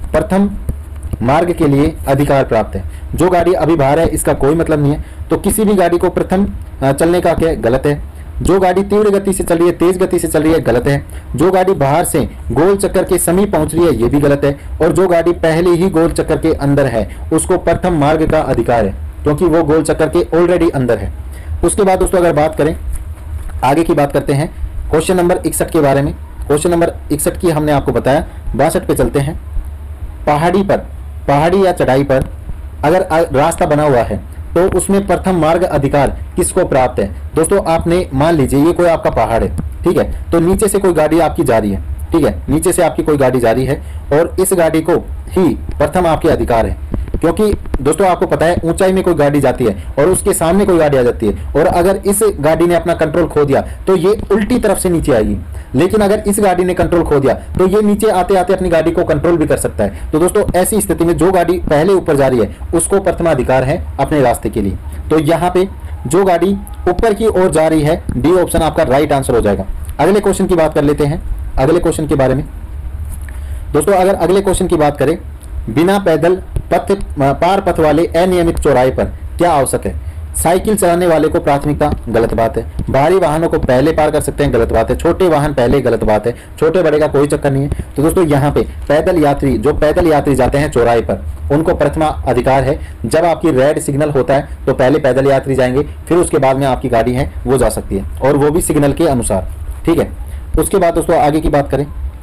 Speaker 2: प्रथम मार्ग के लिए अधिकार प्राप्त है। जो गाड़ी अभी बाहर है इसका कोई मतलब नहीं है, तो किसी भी गाड़ी को प्रथम चलने का क्या गलत है। जो गाड़ी तीव्र गति से चल रही है, तेज गति से चल रही है, गलत है। जो गाड़ी बाहर से गोल चक्कर के समीप पहुंच रही है, ये भी गलत है। और जो गाड़ी पहले ही गोल चक्कर के अंदर है उसको प्रथम मार्ग का अधिकार है, क्योंकि वो गोल चक्कर के ऑलरेडी अंदर है। उसके बाद दोस्तों अगर बात करें, आगे की बात करते हैं क्वेश्चन नंबर इकसठ के बारे में। क्वेश्चन नंबर इकसठ की हमने आपको बताया, बासठ पे चलते हैं। पहाड़ी पर, पहाड़ी या चढ़ाई पर अगर रास्ता बना हुआ है तो उसमें प्रथम मार्ग अधिकार किसको प्राप्त है। दोस्तों आपने मान लीजिए ये कोई आपका पहाड़ है, ठीक है, तो नीचे से कोई गाड़ी आपकी जा रही है, ठीक है, नीचे से आपकी कोई गाड़ी जा रही है और इस गाड़ी को ही प्रथम आपके अधिकार है। क्योंकि दोस्तों आपको पता है ऊंचाई में कोई गाड़ी जाती है और उसके सामने कोई गाड़ी आ जाती है, और अगर इस गाड़ी ने अपना कंट्रोल खो दिया तो ये उल्टी तरफ से नीचे आएगी। लेकिन अगर इस गाड़ी ने कंट्रोल खो दिया तो ये नीचे आते आते अपनी गाड़ी को कंट्रोल भी कर सकता है। तो दोस्तों ऐसी स्थिति में जो गाड़ी पहले ऊपर जा रही है उसको प्रथमाधिकार है अपने रास्ते के लिए। तो यहाँ पे जो गाड़ी ऊपर की ओर जा रही है, डी ऑप्शन आपका राइट आंसर हो जाएगा। अगले क्वेश्चन की बात कर लेते हैं, अगले क्वेश्चन के बारे में। दोस्तों अगर अगले क्वेश्चन की बात करें, बिना पैदल पथ पार पथ वाले अनियमित चौराहे पर क्या आवश्यक है। साइकिल चलाने वाले को प्राथमिकता, गलत बात है। भारी वाहनों को पहले पार कर सकते हैं, गलत बात है। छोटे वाहन पहले, गलत बात है। छोटे बड़े का कोई चक्कर नहीं है। तो दोस्तों यहाँ पे पैदल यात्री, जो पैदल यात्री जाते हैं चौराहे पर, उनको प्रथमा अधिकार है। जब आपकी रेड सिग्नल होता है तो पहले पैदल यात्री जाएंगे, फिर उसके बाद में आपकी गाड़ी है वो जा सकती है, और वो भी सिग्नल के अनुसार, ठीक है। उसके बाद दोस्तों आगे की बात करें,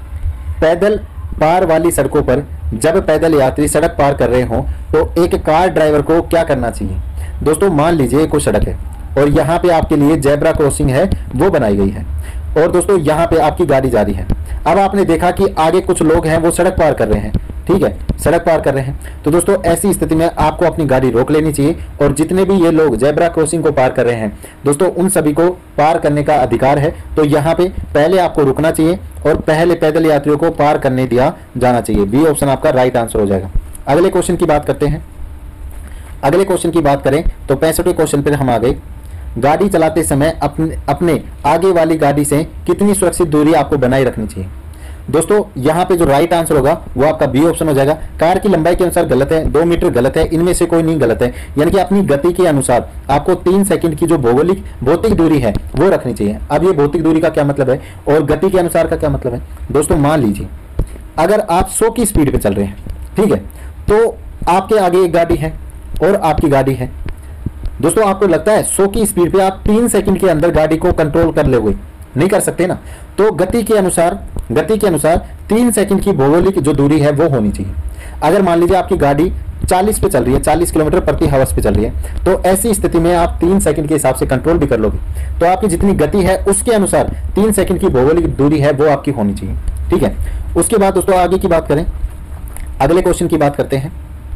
Speaker 2: पैदल पार वाली सड़कों पर जब पैदल यात्री सड़क पार कर रहे हों तो एक कार ड्राइवर को क्या करना चाहिए। दोस्तों मान लीजिए कोई सड़क है और यहाँ पे आपके लिए जेब्रा क्रॉसिंग है वो बनाई गई है, और दोस्तों यहाँ पे आपकी गाड़ी जा रही है। अब आपने देखा कि आगे कुछ लोग हैं वो सड़क पार कर रहे हैं, ठीक है, सड़क पार कर रहे हैं। तो दोस्तों ऐसी स्थिति में आपको अपनी गाड़ी रोक लेनी चाहिए, और जितने भी ये लोग जेब्रा क्रॉसिंग को पार कर रहे हैं दोस्तों उन सभी को पार करने का अधिकार है। तो यहाँ पे पहले आपको रुकना चाहिए और पहले पैदल यात्रियों को पार करने दिया जाना चाहिए। बी ऑप्शन आपका राइट आंसर हो जाएगा। अगले क्वेश्चन की बात करते हैं। अगले क्वेश्चन की बात करें तो पैंसठवें क्वेश्चन पर हम आ गए। गाड़ी चलाते समय अपने अपने आगे वाली गाड़ी से कितनी सुरक्षित दूरी आपको बनाए रखनी चाहिए। दोस्तों यहाँ पे जो राइट आंसर होगा वो आपका बी ऑप्शन हो जाएगा। कार की लंबाई के अनुसार गलत है, दो मीटर गलत है, इनमें से कोई नहीं गलत है। यानी कि अपनी गति के अनुसार आपको तीन सेकंड की जो भौगोलिक भौतिक दूरी है वो रखनी चाहिए। अब ये भौतिक दूरी का क्या मतलब है और गति के अनुसार का क्या मतलब है। दोस्तों मान लीजिए अगर आप सौ की स्पीड पे चल रहे हैं, ठीक है, तो आपके आगे एक गाड़ी है और आपकी गाड़ी है। दोस्तों आपको लगता है सौ की स्पीड पे आप तीन सेकंड के अंदर गाड़ी को कंट्रोल कर लोगे, नहीं कर सकते ना। तो गति के अनुसार गति के अनुसार तीन सेकंड की भौगोलिक जो दूरी है वो होनी चाहिए। अगर मान लीजिए आपकी गाड़ी चालीस पे चल रही है, चालीस किलोमीटर प्रति हावर्स पे चल रही है, तो ऐसी स्थिति में आप तीन सेकंड के हिसाब से कंट्रोल भी कर लोगे। तो आपकी जितनी गति है उसके अनुसार तीन सेकंड की भौगोलिक दूरी है वो आपकी होनी चाहिए, ठीक है। उसके बाद दोस्तों आगे की बात करें, अगले क्वेश्चन की बात करते हैं।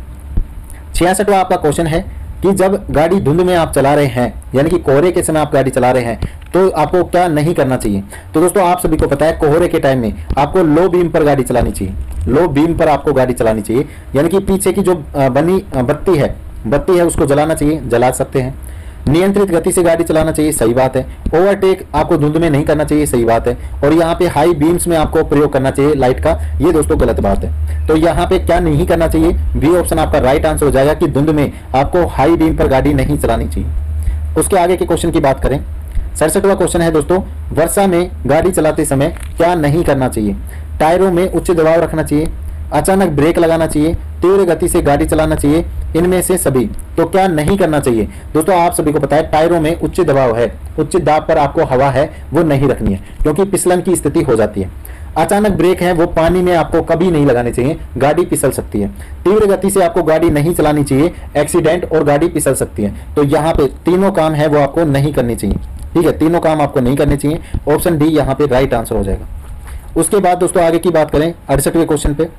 Speaker 2: छियासठवां आपका क्वेश्चन है कि जब गाड़ी धुंध में आप चला रहे हैं, यानी कि कोहरे के समय आप गाड़ी चला रहे हैं, तो आपको क्या नहीं करना चाहिए। तो दोस्तों आप सभी को पता है कोहरे के टाइम में आपको लो बीम पर गाड़ी चलानी चाहिए। लो बीम पर आपको गाड़ी चलानी चाहिए, यानी कि पीछे की जो बनी बत्ती है बत्ती है उसको जलाना चाहिए, जला सकते हैं। नियंत्रित गति से गाड़ी चलाना चाहिए, सही बात है। ओवरटेक आपको धुंध में नहीं करना चाहिए, सही बात है। और यहाँ पे हाई बीम्स में आपको प्रयोग करना चाहिए लाइट का, ये दोस्तों गलत बात है। तो यहाँ पे क्या नहीं करना चाहिए, बी ऑप्शन आपका राइट आंसर हो जाएगा कि धुंध में आपको हाई बीम पर गाड़ी नहीं चलानी चाहिए। उसके आगे के क्वेश्चन की बात करें, सड़सठवां क्वेश्चन है दोस्तों, वर्षा में गाड़ी चलाते समय क्या नहीं करना चाहिए। टायरों में उच्च दबाव रखना चाहिए, अचानक ब्रेक लगाना चाहिए, तीव्र गति से गाड़ी चलाना चाहिए, इनमें से सभी। तो क्या नहीं करना चाहिए। दोस्तों आप सभी को पता है टायरों में उच्च दबाव है, उच्च दाब पर आपको हवा है वो नहीं रखनी है, क्योंकि फिसलन की स्थिति हो जाती है। अचानक ब्रेक है वो पानी में आपको कभी नहीं लगाने चाहिए, गाड़ी फिसल सकती है। तीव्र गति से आपको गाड़ी नहीं चलानी चाहिए, एक्सीडेंट और गाड़ी फिसल सकती है। तो यहाँ पे तीनों काम है वो आपको नहीं करनी चाहिए, ठीक है, तीनों काम आपको नहीं करने चाहिए। ऑप्शन डी यहाँ पे राइट आंसर हो जाएगा। उसके बाद दोस्तों आगे की बात करें, अड़सठवें क्वेश्चन पे,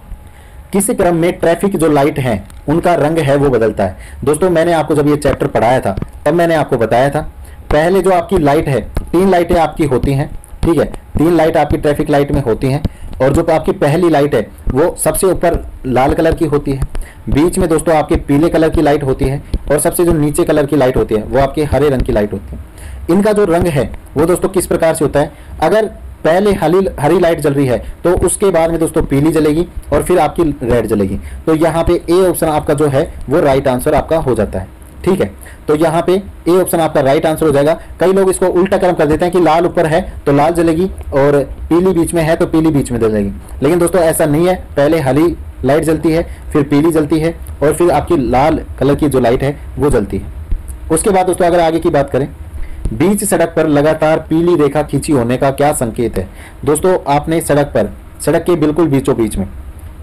Speaker 2: किस क्रम में ट्रैफिक जो लाइट हैं उनका रंग है वो बदलता है। दोस्तों मैंने आपको जब ये चैप्टर पढ़ाया था तब मैंने आपको बताया था, पहले जो आपकी लाइट है, तीन लाइटें आपकी होती हैं, ठीक है, तीन लाइट आपकी ट्रैफिक लाइट में होती हैं, और जो आपकी पहली लाइट है वो सबसे ऊपर लाल कलर की होती है, बीच में दोस्तों आपके पीले कलर की लाइट होती है, और सबसे जो नीचे कलर की लाइट होती है वो आपके हरे रंग की लाइट होती है। इनका जो रंग है वो दोस्तों किस प्रकार से होता है, अगर पहले हरी हरी लाइट जल रही है तो उसके बाद में दोस्तों पीली जलेगी और फिर आपकी रेड जलेगी। तो यहाँ पे ए ऑप्शन आपका जो है वो राइट आंसर आपका हो जाता है। ठीक है, तो यहाँ पे ए ऑप्शन आपका राइट आंसर हो जाएगा। कई लोग इसको उल्टा कर्म कर देते हैं कि लाल ऊपर है तो लाल जलेगी और पीली बीच में है तो पीली बीच में जलेगी, लेकिन दोस्तों ऐसा नहीं है। पहले हरी लाइट जलती है, फिर पीली जलती है और फिर आपकी लाल कलर की जो लाइट है वो जलती है। उसके बाद दोस्तों अगर आगे की बात करें, बीच सड़क पर लगातार पीली रेखा खींची होने का क्या संकेत है। दोस्तों आपने सड़क पर, सड़क के बिल्कुल बीचों बीच में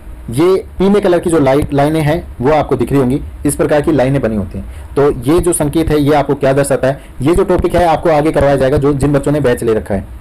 Speaker 2: ये पीले कलर की जो लाइट लाइनें हैं वो आपको दिख रही होंगी, इस प्रकार की लाइनें बनी होती हैं। तो ये जो संकेत है ये आपको क्या दर्शाता है, ये जो टॉपिक है आपको आगे करवाया जाएगा जो जिन बच्चों ने बैच ले रखा है।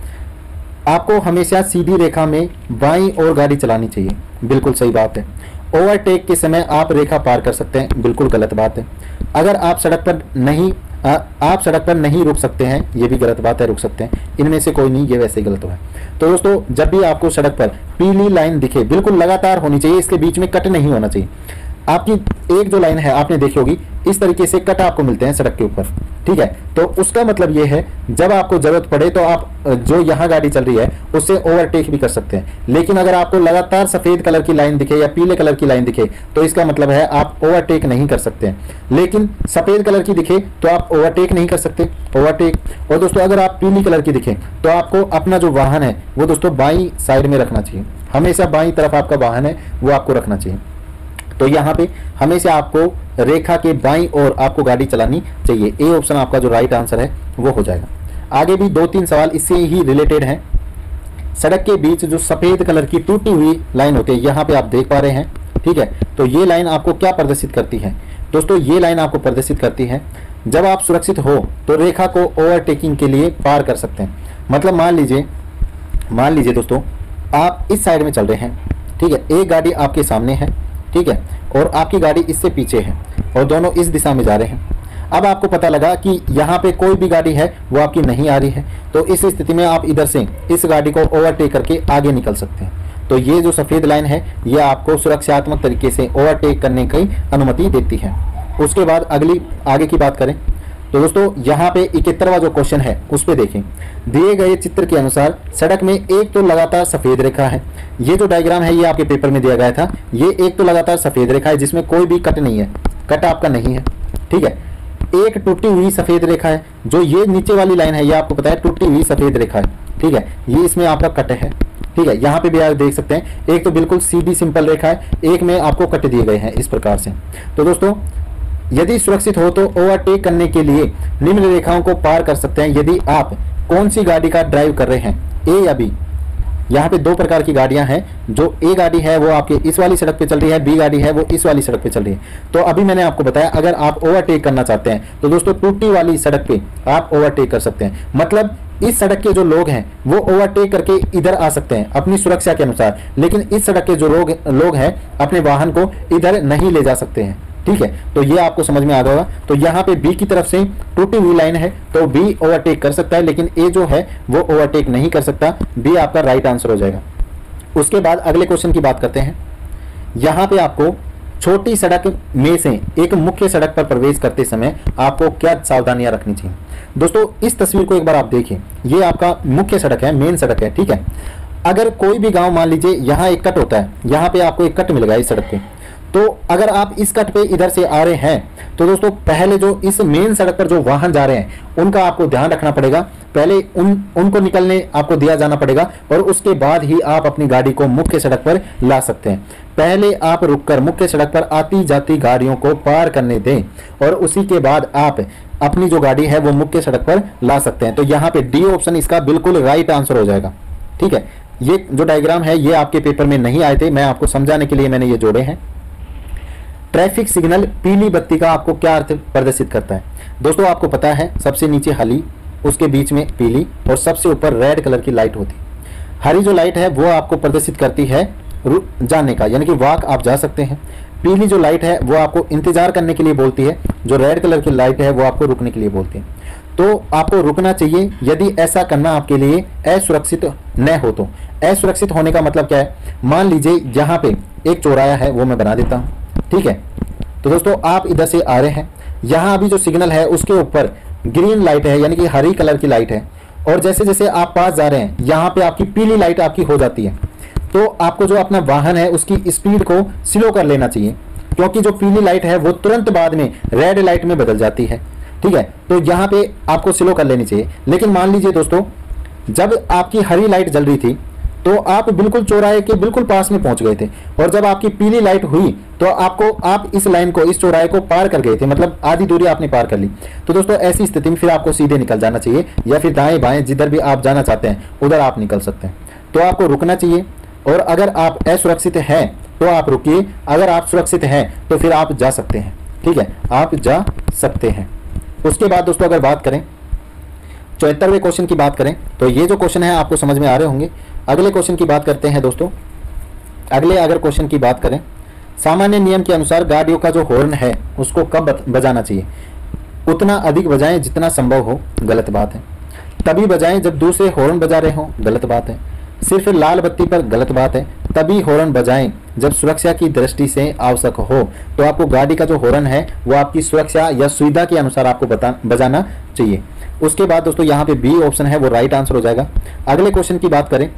Speaker 2: आपको हमेशा सीधी रेखा में बाईं ओर गाड़ी चलानी चाहिए, बिल्कुल सही बात है। ओवरटेक के समय आप रेखा पार कर सकते हैं, बिल्कुल गलत बात है। अगर आप सड़क पर नहीं आ, आप सड़क पर नहीं रुक सकते हैं, ये भी गलत बात है, रुक सकते हैं। इनमें से कोई नहीं, ये वैसे ही गलत हुआ है। तो दोस्तों जब भी आपको सड़क पर पीली लाइन दिखे, बिल्कुल लगातार होनी चाहिए, इसके बीच में कट नहीं होना चाहिए। आपकी एक जो लाइन है आपने देखी होगी, इस तरीके से कट आपको मिलते हैं सड़क के ऊपर। ठीक है, तो उसका मतलब ये है जब आपको जरूरत पड़े तो आप जो यहाँ गाड़ी चल रही है उससे ओवरटेक भी कर सकते हैं। लेकिन अगर आपको लगातार सफेद कलर की लाइन दिखे या पीले कलर की लाइन दिखे तो इसका मतलब है आप ओवरटेक नहीं कर सकते हैं। लेकिन सफेद कलर की दिखे तो आप ओवरटेक नहीं कर सकते, ओवरटेक। और दोस्तों अगर आप पीली कलर की दिखे तो आपको अपना जो वाहन है वो दोस्तों बाईं साइड में रखना चाहिए, हमेशा बाईं तरफ आपका वाहन है वो आपको रखना चाहिए। तो यहाँ पे हमेशा आपको रेखा के बाईं ओर आपको गाड़ी चलानी चाहिए। ए ऑप्शन आपका जो राइट आंसर है वो हो जाएगा। आगे भी दो तीन सवाल इससे ही रिलेटेड हैं। सड़क के बीच जो सफेद कलर की टूटी हुई लाइन होती है, यहाँ पे आप देख पा रहे हैं। ठीक है, तो ये लाइन आपको क्या प्रदर्शित करती है दोस्तों, ये लाइन आपको प्रदर्शित करती है जब आप सुरक्षित हो तो रेखा को ओवरटेकिंग के लिए पार कर सकते हैं। मतलब मान लीजिए मान लीजिए दोस्तों आप इस साइड में चल रहे हैं, ठीक है, एक गाड़ी आपके सामने है, ठीक है, और आपकी गाड़ी इससे पीछे है और दोनों इस दिशा में जा रहे हैं। अब आपको पता लगा कि यहाँ पे कोई भी गाड़ी है वो आपकी नहीं आ रही है, तो इस स्थिति में आप इधर से इस गाड़ी को ओवरटेक करके आगे निकल सकते हैं। तो ये जो सफ़ेद लाइन है ये आपको सुरक्षात्मक तरीके से ओवरटेक करने की अनुमति देती है। उसके बाद अगली आगे की बात करें तो दोस्तों यहाँ पे इकहत्तरवां जो क्वेश्चन है उस पे देखें। दिए गए चित्र के अनुसार सड़क में एक तो लगातार सफ़ेद रेखा है, ये जो डायग्राम है ये आपके पेपर में दिया गया था। ये एक तो लगातार सफ़ेद रेखा है जिसमें कोई भी कट नहीं है, कट आपका नहीं है। ठीक है, एक टूटी हुई सफ़ेद रेखा है, जो ये नीचे वाली लाइन है ये आपको पता है टूटी हुई सफ़ेद रेखा है। ठीक है, ये इसमें आपका कट है। ठीक है, यहाँ पे भी आप देख सकते हैं एक तो बिल्कुल सीधी सिंपल रेखा है, एक में आपको कट दिए गए हैं इस प्रकार से। तो दोस्तों यदि सुरक्षित हो तो ओवरटेक करने के लिए निम्न रेखाओं को पार कर सकते हैं यदि आप कौन सी गाड़ी का ड्राइव कर रहे हैं, ए या बी। यहाँ पे दो प्रकार की गाड़ियां हैं, जो ए गाड़ी है वो आपके इस वाली सड़क पे चल रही है, बी गाड़ी है वो इस वाली सड़क पे चल रही है। तो अभी मैंने आपको बताया अगर आप ओवरटेक करना चाहते हैं तो दोस्तों टूटी वाली सड़क पे आप ओवरटेक कर सकते हैं। मतलब इस सड़क के जो लोग हैं वो ओवरटेक करके इधर आ सकते हैं अपनी सुरक्षा के अनुसार, लेकिन इस सड़क के जो लोग लोग हैं अपने वाहन को इधर नहीं ले जा सकते हैं। ठीक है, तो ये आपको समझ में आ गया होगा। तो यहाँ पे बी की तरफ से टूटी हुई लाइन है तो बी ओवरटेक कर सकता है, लेकिन ए जो है वो ओवरटेक नहीं कर सकता। बी आपका राइट आंसर हो जाएगा। उसके बाद अगले क्वेश्चन की बात करते हैं। यहाँ पे आपको छोटी सड़क में से एक मुख्य सड़क पर प्रवेश करते समय आपको क्या सावधानियां रखनी चाहिए। दोस्तों इस तस्वीर को एक बार आप देखिए, ये आपका मुख्य सड़क है, मेन सड़क है। ठीक है, अगर कोई भी गाँव मान लीजिए यहाँ एक कट होता है, यहाँ पे आपको एक कट मिल गया इस सड़क पे, तो अगर आप इस कट पे इधर से आ रहे हैं तो दोस्तों पहले जो इस मेन सड़क पर जो वाहन जा रहे हैं उनका आपको ध्यान रखना पड़ेगा। पहले उन उनको निकलने आपको दिया जाना पड़ेगा और उसके बाद ही आप अपनी गाड़ी को मुख्य सड़क पर ला सकते हैं। पहले आप रुककर मुख्य सड़क पर आती जाती गाड़ियों को पार करने दें और उसी के बाद आप अपनी जो गाड़ी है वो मुख्य सड़क पर ला सकते हैं। तो यहाँ पे डी ऑप्शन इसका बिल्कुल राइट आंसर हो जाएगा। ठीक है, ये जो डायग्राम है ये आपके पेपर में नहीं आए थे, मैं आपको समझाने के लिए मैंने ये जोड़े हैं। ट्रैफिक सिग्नल पीली बत्ती का आपको क्या अर्थ प्रदर्शित करता है। दोस्तों आपको पता है सबसे नीचे हरी, उसके बीच में पीली और सबसे ऊपर रेड कलर की लाइट होती है। हरी जो लाइट है वो आपको प्रदर्शित करती है जाने का, यानी कि वॉक आप जा सकते हैं। पीली जो लाइट है वो आपको इंतजार करने के लिए बोलती है, जो रेड कलर की लाइट है वो आपको रुकने के लिए बोलती है। तो आपको रुकना चाहिए यदि ऐसा करना आपके लिए असुरक्षित न हो तो। असुरक्षित होने का मतलब क्या है, मान लीजिए यहाँ पे एक चौराहा है वो मैं बना देता हूँ। ठीक है, तो दोस्तों आप इधर से आ रहे हैं, यहाँ अभी जो सिग्नल है उसके ऊपर ग्रीन लाइट है यानी कि हरी कलर की लाइट है, और जैसे जैसे आप पास जा रहे हैं यहाँ पे आपकी पीली लाइट आपकी हो जाती है, तो आपको जो अपना वाहन है उसकी स्पीड को स्लो कर लेना चाहिए, क्योंकि जो पीली लाइट है वो तुरंत बाद में रेड लाइट में बदल जाती है। ठीक है, तो यहाँ पे आपको स्लो कर लेनी चाहिए। लेकिन मान लीजिए दोस्तों, जब आपकी हरी लाइट जल रही थी तो आप बिल्कुल चौराहे के बिल्कुल पास में पहुंच गए थे, और जब आपकी पीली लाइट हुई तो आपको आप इस लाइन को, इस चौराहे को पार कर गए थे, मतलब आधी दूरी आपने पार कर ली। तो दोस्तों ऐसी स्थिति में फिर आपको सीधे निकल जाना चाहिए, या फिर दाएं बाएं जिधर भी आप जाना चाहते हैं उधर आप निकल सकते हैं। तो आपको रुकना चाहिए, और अगर आप असुरक्षित हैं तो आप रुकिए, अगर आप सुरक्षित हैं तो फिर आप जा सकते हैं। ठीक है, आप जा सकते हैं। उसके बाद दोस्तों अगर बात करें चौहत्तरवें क्वेश्चन की बात करें, तो ये जो क्वेश्चन है आपको समझ में आ रहे होंगे। अगले क्वेश्चन की बात करते हैं दोस्तों। अगले अगर क्वेश्चन की बात करें, सामान्य नियम के अनुसार गाड़ियों का जो हॉर्न है उसको कब बजाना चाहिए? उतना अधिक बजाएं जितना संभव हो, गलत बात है। तभी बजाएं जब दूसरे हॉर्न बजा रहे हो, गलत बात है। सिर्फ लाल बत्ती पर, गलत बात है। तभी हॉर्न बजाएं जब सुरक्षा की दृष्टि से आवश्यक हो। तो आपको गाड़ी का जो हॉर्न है वो आपकी सुरक्षा या सुविधा के अनुसार आपको बता बजाना चाहिए। उसके बाद दोस्तों यहाँ पे बी ऑप्शन है वो राइट आंसर हो जाएगा। अगले क्वेश्चन की बात करें,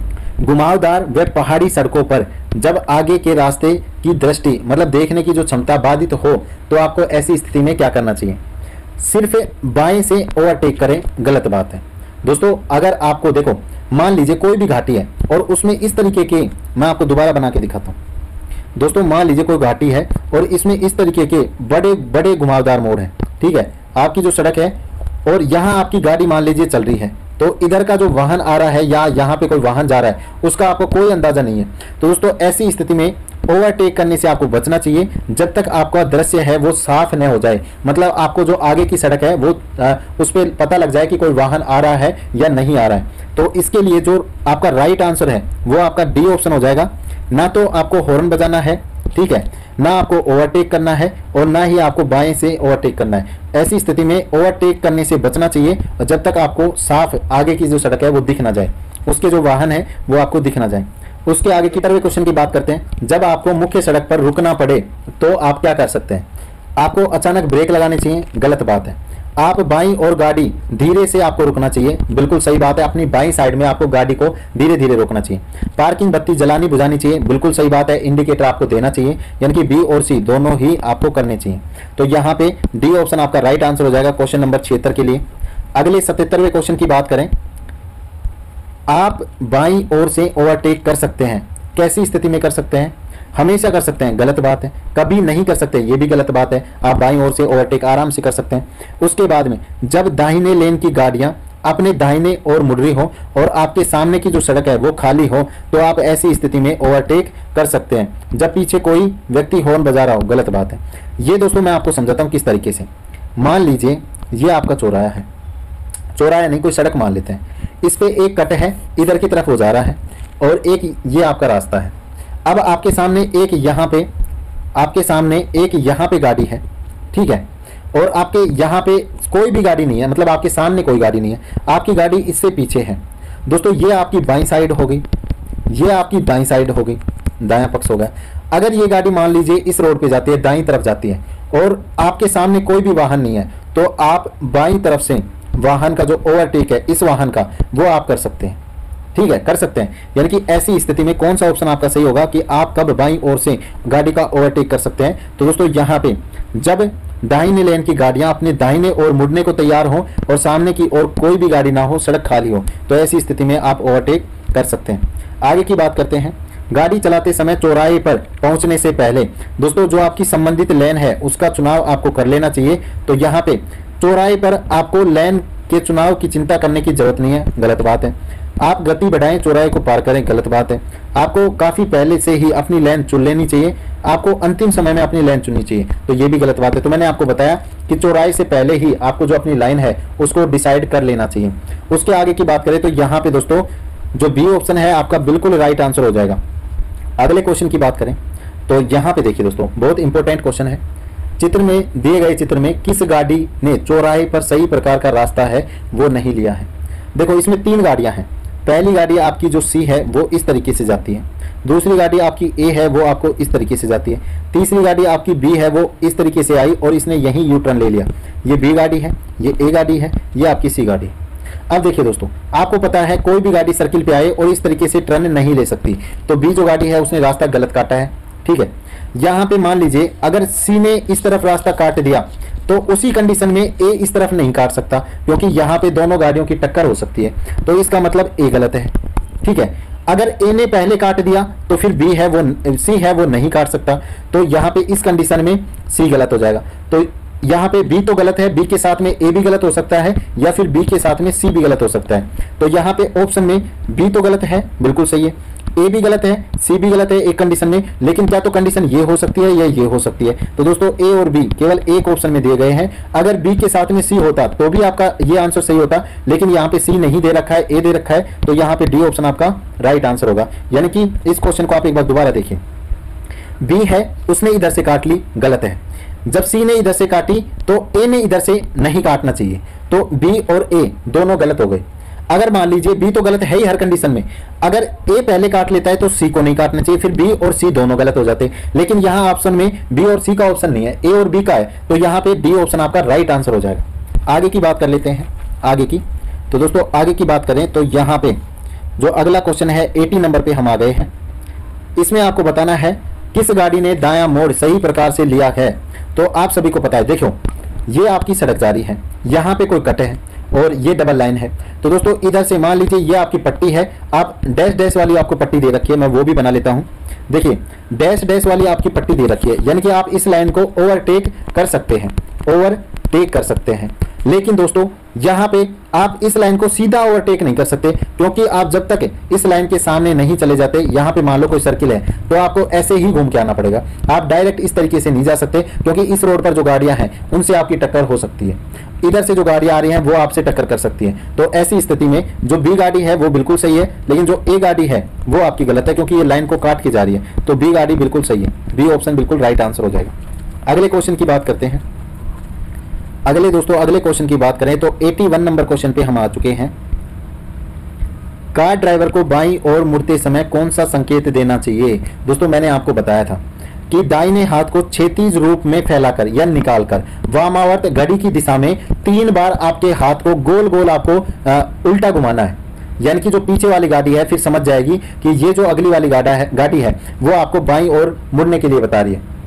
Speaker 2: घुमावदार व पहाड़ी सड़कों पर जब आगे के रास्ते की दृष्टि मतलब देखने की जो क्षमता बाधित हो तो आपको ऐसी स्थिति में क्या करना चाहिए? सिर्फ बाएं से ओवरटेक करें, गलत बात है। दोस्तों अगर आपको देखो, मान लीजिए कोई भी घाटी है और उसमें इस तरीके के, मैं आपको दोबारा बना के दिखाता हूँ। दोस्तों मान लीजिए कोई घाटी है और इसमें इस तरीके के बड़े बड़े घुमावदार मोड़ हैं। ठीक है, आपकी जो सड़क है और यहाँ आपकी गाड़ी मान लीजिए चल रही है, तो इधर का जो वाहन आ रहा है या यहाँ पे कोई वाहन जा रहा है उसका आपको कोई अंदाजा नहीं है। तो दोस्तों ऐसी स्थिति में ओवरटेक करने से आपको बचना चाहिए जब तक आपका दृश्य है वो साफ न हो जाए, मतलब आपको जो आगे की सड़क है वो आ, उस पर पता लग जाए कि कोई वाहन आ रहा है या नहीं आ रहा है। तो इसके लिए जो आपका राइट आंसर है वो आपका डी ऑप्शन हो जाएगा। ना तो आपको हॉर्न बजाना है, ठीक है, ना आपको ओवरटेक करना है और ना ही आपको बाएं से ओवरटेक करना है। ऐसी स्थिति में ओवरटेक करने से बचना चाहिए जब तक आपको साफ आगे की जो सड़क है वो दिख ना जाए, उसके जो वाहन है वो आपको दिख ना जाए। उसके आगे की तरह क्वेश्चन की बात करते हैं, जब आपको मुख्य सड़क पर रुकना पड़े तो आप क्या कर सकते हैं? आपको अचानक ब्रेक लगाने चाहिए, गलत बात है। आप बाईं और गाड़ी धीरे से आपको रुकना चाहिए, बिल्कुल सही बात है। अपनी बाईं साइड में आपको गाड़ी को धीरे धीरे रोकना चाहिए। पार्किंग बत्ती जलानी बुझानी चाहिए, बिल्कुल सही बात है। इंडिकेटर आपको देना चाहिए, यानी कि बी और सी दोनों ही आपको करने चाहिए। तो यहाँ पे डी ऑप्शन आपका राइट आंसर हो जाएगा क्वेश्चन नंबर छिहत्तर के लिए। अगले सतहत्तरवें क्वेश्चन की बात करें, आप बाईं ओर से ओवरटेक कर सकते हैं। कैसी स्थिति में कर सकते हैं? हमेशा कर सकते हैं, गलत बात है। कभी नहीं कर सकते, ये भी गलत बात है। आप बाईं ओर से ओवरटेक आराम से कर सकते हैं। उसके बाद में जब दाहिने लेन की गाड़ियां अपने दाहिने ओर मुड़ रही हो और आपके सामने की जो सड़क है वो खाली हो तो आप ऐसी स्थिति में ओवरटेक कर सकते हैं। जब पीछे कोई व्यक्ति हॉर्न बजा रहा हो, गलत बात है। ये दोस्तों मैं आपको समझाता हूँ किस तरीके से। मान लीजिए ये आपका चौराहा है, चौराहा नहीं कोई सड़क मान लेते हैं, इस पे एक कट है, इधर की तरफ वो जा रहा है और एक ये आपका रास्ता है। अब आपके सामने एक यहाँ पे आपके सामने एक यहाँ पे गाड़ी है, ठीक है, और आपके यहाँ पे कोई भी गाड़ी नहीं है, मतलब आपके सामने कोई गाड़ी नहीं है, आपकी गाड़ी इससे पीछे है। दोस्तों ये आपकी बाईं साइड हो गई, ये आपकी दाईं साइड हो गई, दायां पक्ष हो गया। अगर ये गाड़ी मान लीजिए इस रोड पे जाती है, दाईं तरफ जाती है और आपके सामने कोई भी वाहन नहीं है, तो आप बाईं तरफ से वाहन का जो ओवरटेक है इस वाहन का वो आप कर सकते हैं, ठीक है, कर सकते हैं। यानी कि ऐसी स्थिति में कौन सा ऑप्शन आपका सही होगा कि आप कब बाईं ओर से गाड़ी का ओवरटेक कर सकते हैं? तो दोस्तों यहाँ पे जब दाहिने लेन की गाड़ियां अपने दाहिने ओर मुड़ने को तैयार हो और सामने की ओर कोई भी गाड़ी ना हो, सड़क खाली हो, तो ऐसी स्थिति में आप ओवरटेक कर सकते हैं। आगे की बात करते हैं, गाड़ी चलाते समय चौराहे पर पहुंचने से पहले दोस्तों जो आपकी संबंधित लेन है उसका चुनाव आपको कर लेना चाहिए। तो यहाँ पे चौराहे पर आपको लेन के चुनाव की चिंता करने की जरूरत नहीं है, गलत बात है। आप गति बढ़ाएं, चौराहे को पार करें, गलत बात है। आपको काफी पहले से ही अपनी लेन चुन लेनी चाहिए, आपको अंतिम समय में अपनी लेन चुननी चाहिए, तो ये भी गलत बात है। तो मैंने आपको बताया कि चौराहे से पहले ही आपको जो अपनी लाइन है उसको डिसाइड कर लेना चाहिए। उसके आगे की बात करें तो यहाँ पे दोस्तों जो बी ऑप्शन है आपका बिल्कुल राइट आंसर हो जाएगा। अगले क्वेश्चन की बात करें तो यहाँ पे देखिए दोस्तों, बहुत इंपॉर्टेंट क्वेश्चन है। चित्र में दिए गए चित्र में किस गाड़ी ने चौराहे पर सही प्रकार का रास्ता है वो नहीं लिया है? देखो इसमें तीन गाड़ियां हैं। पहली गाड़ी आपकी जो सी है वो इस तरीके से जाती है, दूसरी गाड़ी आपकी ए है वो आपको इस तरीके से जाती है, तीसरी गाड़ी आपकी बी है वो इस तरीके से आई और इसने यहीं यू टर्न ले लिया। ये बी गाड़ी है, ये ए गाड़ी है, ये आपकी सी गाड़ी है। अब देखिए दोस्तों, आपको पता है कोई भी गाड़ी सर्किल पे आए और इस तरीके से टर्न नहीं ले सकती, तो बी जो गाड़ी है उसने रास्ता गलत काटा है। ठीक है, यहाँ पे मान लीजिए अगर सी ने इस तरफ रास्ता काट दिया तो उसी कंडीशन में ए इस तरफ नहीं काट सकता, क्योंकि यहाँ पे दोनों गाड़ियों की टक्कर हो सकती है, तो इसका मतलब ए गलत है। ठीक है, अगर ए ने पहले काट दिया तो फिर बी है वो सी है वो नहीं काट सकता, तो यहाँ पे इस कंडीशन में सी गलत हो जाएगा। तो यहाँ पे बी तो गलत है, बी के साथ में ए भी गलत हो सकता है या फिर बी के साथ में सी भी गलत हो सकता है। तो यहाँ पे ऑप्शन में बी तो गलत है, बिल्कुल सही है, ए भी गलत है, सी भी गलत है एक कंडीशन में, लेकिन क्या तो कंडीशन ये हो सकती है या ये हो सकती है। तो दोस्तों ए और बी केवल एक ऑप्शन में दिए गए हैं। अगर बी के साथ में सी होता तो भी आपका ये आंसर सही होता, लेकिन यहाँ पे सी नहीं दे रखा है, ए दे रखा है, तो यहाँ पे डी ऑप्शन आपका राइट आंसर होगा। यानी कि इस क्वेश्चन को आप एक बार दोबारा देखिए, बी है उसने इधर से काट ली, गलत है। जब सी ने इधर से काटी तो ए ने इधर से नहीं काटना चाहिए, तो बी और ए दोनों गलत हो गए। अगर मान लीजिए बी तो गलत है ही हर कंडीशन में, अगर ए पहले काट लेता है तो सी को नहीं काटना चाहिए, फिर बी और सी दोनों गलत हो जाते। लेकिन यहाँ ऑप्शन में बी और सी का ऑप्शन नहीं है, ए और बी का है, तो यहाँ पे डी ऑप्शन आपका राइट आंसर हो जाएगा। आगे की बात कर लेते हैं, आगे की। तो दोस्तों आगे की बात करें तो यहाँ पे जो अगला क्वेश्चन है अस्सी नंबर पे हम आ गए हैं। इसमें आपको बताना है किस गाड़ी ने दायां मोड़ सही प्रकार से लिया है। तो आप सभी को पता है, देखो ये आपकी सड़क जा रही है, यहाँ पे कोई कट है और ये डबल लाइन है। तो दोस्तों इधर से मान लीजिए ये आपकी पट्टी है, आप डैश डैश वाली आपको पट्टी दे रखी है, मैं वो भी बना लेता हूँ। देखिए डैश डैश वाली आपकी पट्टी दे रखी है, यानी कि आप इस लाइन को ओवरटेक कर सकते हैं, ओवरटेक कर सकते हैं। लेकिन दोस्तों यहाँ पे आप इस लाइन को सीधा ओवरटेक नहीं कर सकते, क्योंकि आप जब तक इस लाइन के सामने नहीं चले जाते, यहाँ पे मान लो कोई सर्किल है तो आपको ऐसे ही घूम के आना पड़ेगा। आप डायरेक्ट इस तरीके से नहीं जा सकते, क्योंकि इस रोड पर जो गाड़ियां हैं उनसे आपकी टक्कर हो सकती है। इधर से जो गाड़ियां आ रही हैं वो आपसे टक्कर कर सकती है। तो ऐसी स्थिति में जो बी गाड़ी है वो बिल्कुल सही है, लेकिन जो ए गाड़ी है वो आपकी गलत है, क्योंकि ये लाइन को काट के जा रही है। तो बी गाड़ी बिल्कुल सही है, बी ऑप्शन बिल्कुल राइट आंसर हो जाएगा। अगले क्वेश्चन की बात करते हैं। अगले दोस्तों अगले क्वेश्चन की बात करें तो इक्यासी नंबर क्वेश्चन पे हम आ चुके हैं। कार ड्राइवर को बाईं ओर मुड़ते समय कौन सा संकेत देना चाहिए। दोस्तों मैंने आपको बताया था कि दाहिने हाथ को क्षैतिज रूप में फैलाकर या निकालकर वामावर्त घड़ी की दिशा में तीन बार आपके हाथ को गोल गोल आपको आ, उल्टा घुमाना है। यानी कि जो पीछे वाली गाड़ी है फिर समझ जाएगी कि ये जो अगली वाली गाड़ी है गाड़ी है वो आपको बाईं ओर मुड़ने के लिए बता रही है।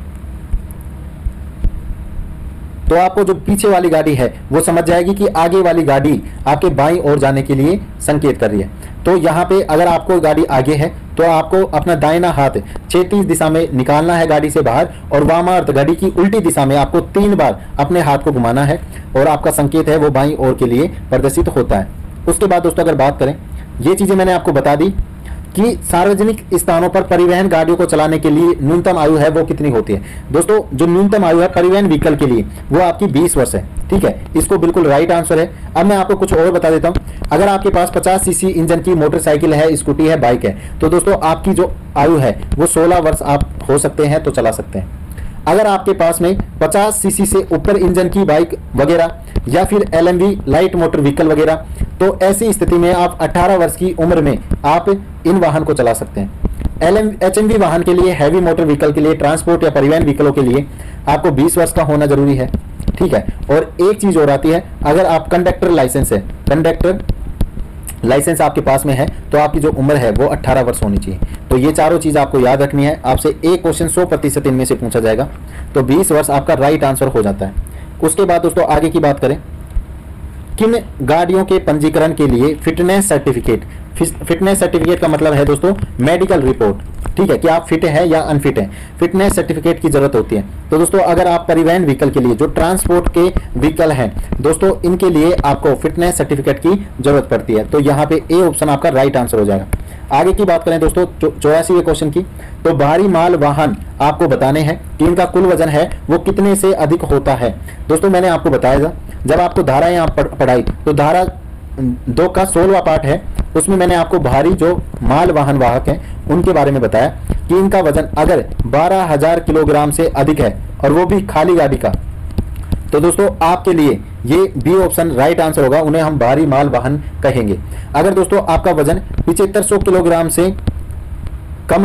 Speaker 2: तो आपको जो पीछे वाली गाड़ी है वो समझ जाएगी कि आगे वाली गाड़ी आपके बाईं ओर जाने के लिए संकेत कर रही है। तो यहाँ पे अगर आपको गाड़ी आगे है तो आपको अपना दाहिना हाथ क्षैतिज दिशा में निकालना है गाड़ी से बाहर, और वामावर्त घड़ी की उल्टी दिशा में आपको तीन बार अपने हाथ को घुमाना है, और आपका संकेत है वो बाईं ओर के लिए प्रदर्शित होता है। उसके बाद दोस्तों अगर बात करें, ये चीजें मैंने आपको बता दी कि सार्वजनिक स्थानों पर परिवहन गाड़ियों को चलाने के लिए न्यूनतम आयु है वो कितनी होती है। दोस्तों जो न्यूनतम आयु है परिवहन व्हीकल के लिए वो आपकी बीस वर्ष है। ठीक है, इसको बिल्कुल राइट आंसर है। अब मैं आपको कुछ और बता देता हूं, अगर आपके पास पचास सीसी इंजन की मोटरसाइकिल है, स्कूटी है, बाइक है, तो दोस्तों आपकी जो आयु है वो सोलह वर्ष आप हो सकते हैं, तो चला सकते हैं। अगर आपके पास में पचास सीसी से ऊपर इंजन की बाइक वगैरह या फिर एलएमवी लाइट मोटर व्हीकल वगैरह, तो ऐसी स्थिति में आप अठारह वर्ष की उम्र में आप इन वाहन को चला सकते हैं। एलएम एचएमवी वाहन के लिए, हैवी मोटर व्हीकल के लिए, ट्रांसपोर्ट या परिवहन व्हीकलों के लिए आपको बीस वर्ष का होना जरूरी है। ठीक है, और एक चीज और आती है, अगर आप कंडक्टर लाइसेंस है, कंडक्टर लाइसेंस आपके पास में है तो आपकी जो उम्र है वो अठारह वर्ष होनी चाहिए। तो ये चारों चीज आपको याद रखनी है। आपसे एक क्वेश्चन सौ प्रतिशत इनमें से पूछा जाएगा, तो बीस वर्ष आपका राइट आंसर हो जाता है। उसके बाद दोस्तों आगे की बात करें, किन गाड़ियों के पंजीकरण के लिए फिटनेस सर्टिफिकेट, फिटनेस सर्टिफिकेट का मतलब है दोस्तों मेडिकल रिपोर्ट, ठीक है, कि आप फिट है या अनफिट है, फिटनेस सर्टिफिकेट की जरूरत होती है। तो दोस्तों अगर आप परिवहन व्हीकल के लिए, जो ट्रांसपोर्ट के व्हीकल हैं दोस्तों, इनके लिए आपको फिटनेस सर्टिफिकेट की जरूरत पड़ती है। तो यहाँ पे ए ऑप्शन आपका राइट आंसर हो जाएगा। आगे की बात करें दोस्तों चौरासीवें क्वेश्चन की, तो भारी माल वाहन आपको बताने हैं कि इनका कुल वजन है वो कितने से अधिक होता है। दोस्तों मैंने आपको बताया था, जब आपको धारा यहाँ पढ़ाई तो धारा दो का सोलहवां पार्ट है, उसमें मैंने आपको भारी जो माल वाहन वाहक हैं उनके बारे में बताया कि इनका वजन अगर बारह हजार किलोग्राम से अधिक है और वो भी खाली गाड़ी का, तो दोस्तों आपके लिए ये बी ऑप्शन राइट आंसर होगा, उन्हें हम भारी माल वाहन कहेंगे। अगर दोस्तों आपका वजन पचहत्तर सौ किलोग्राम से कम है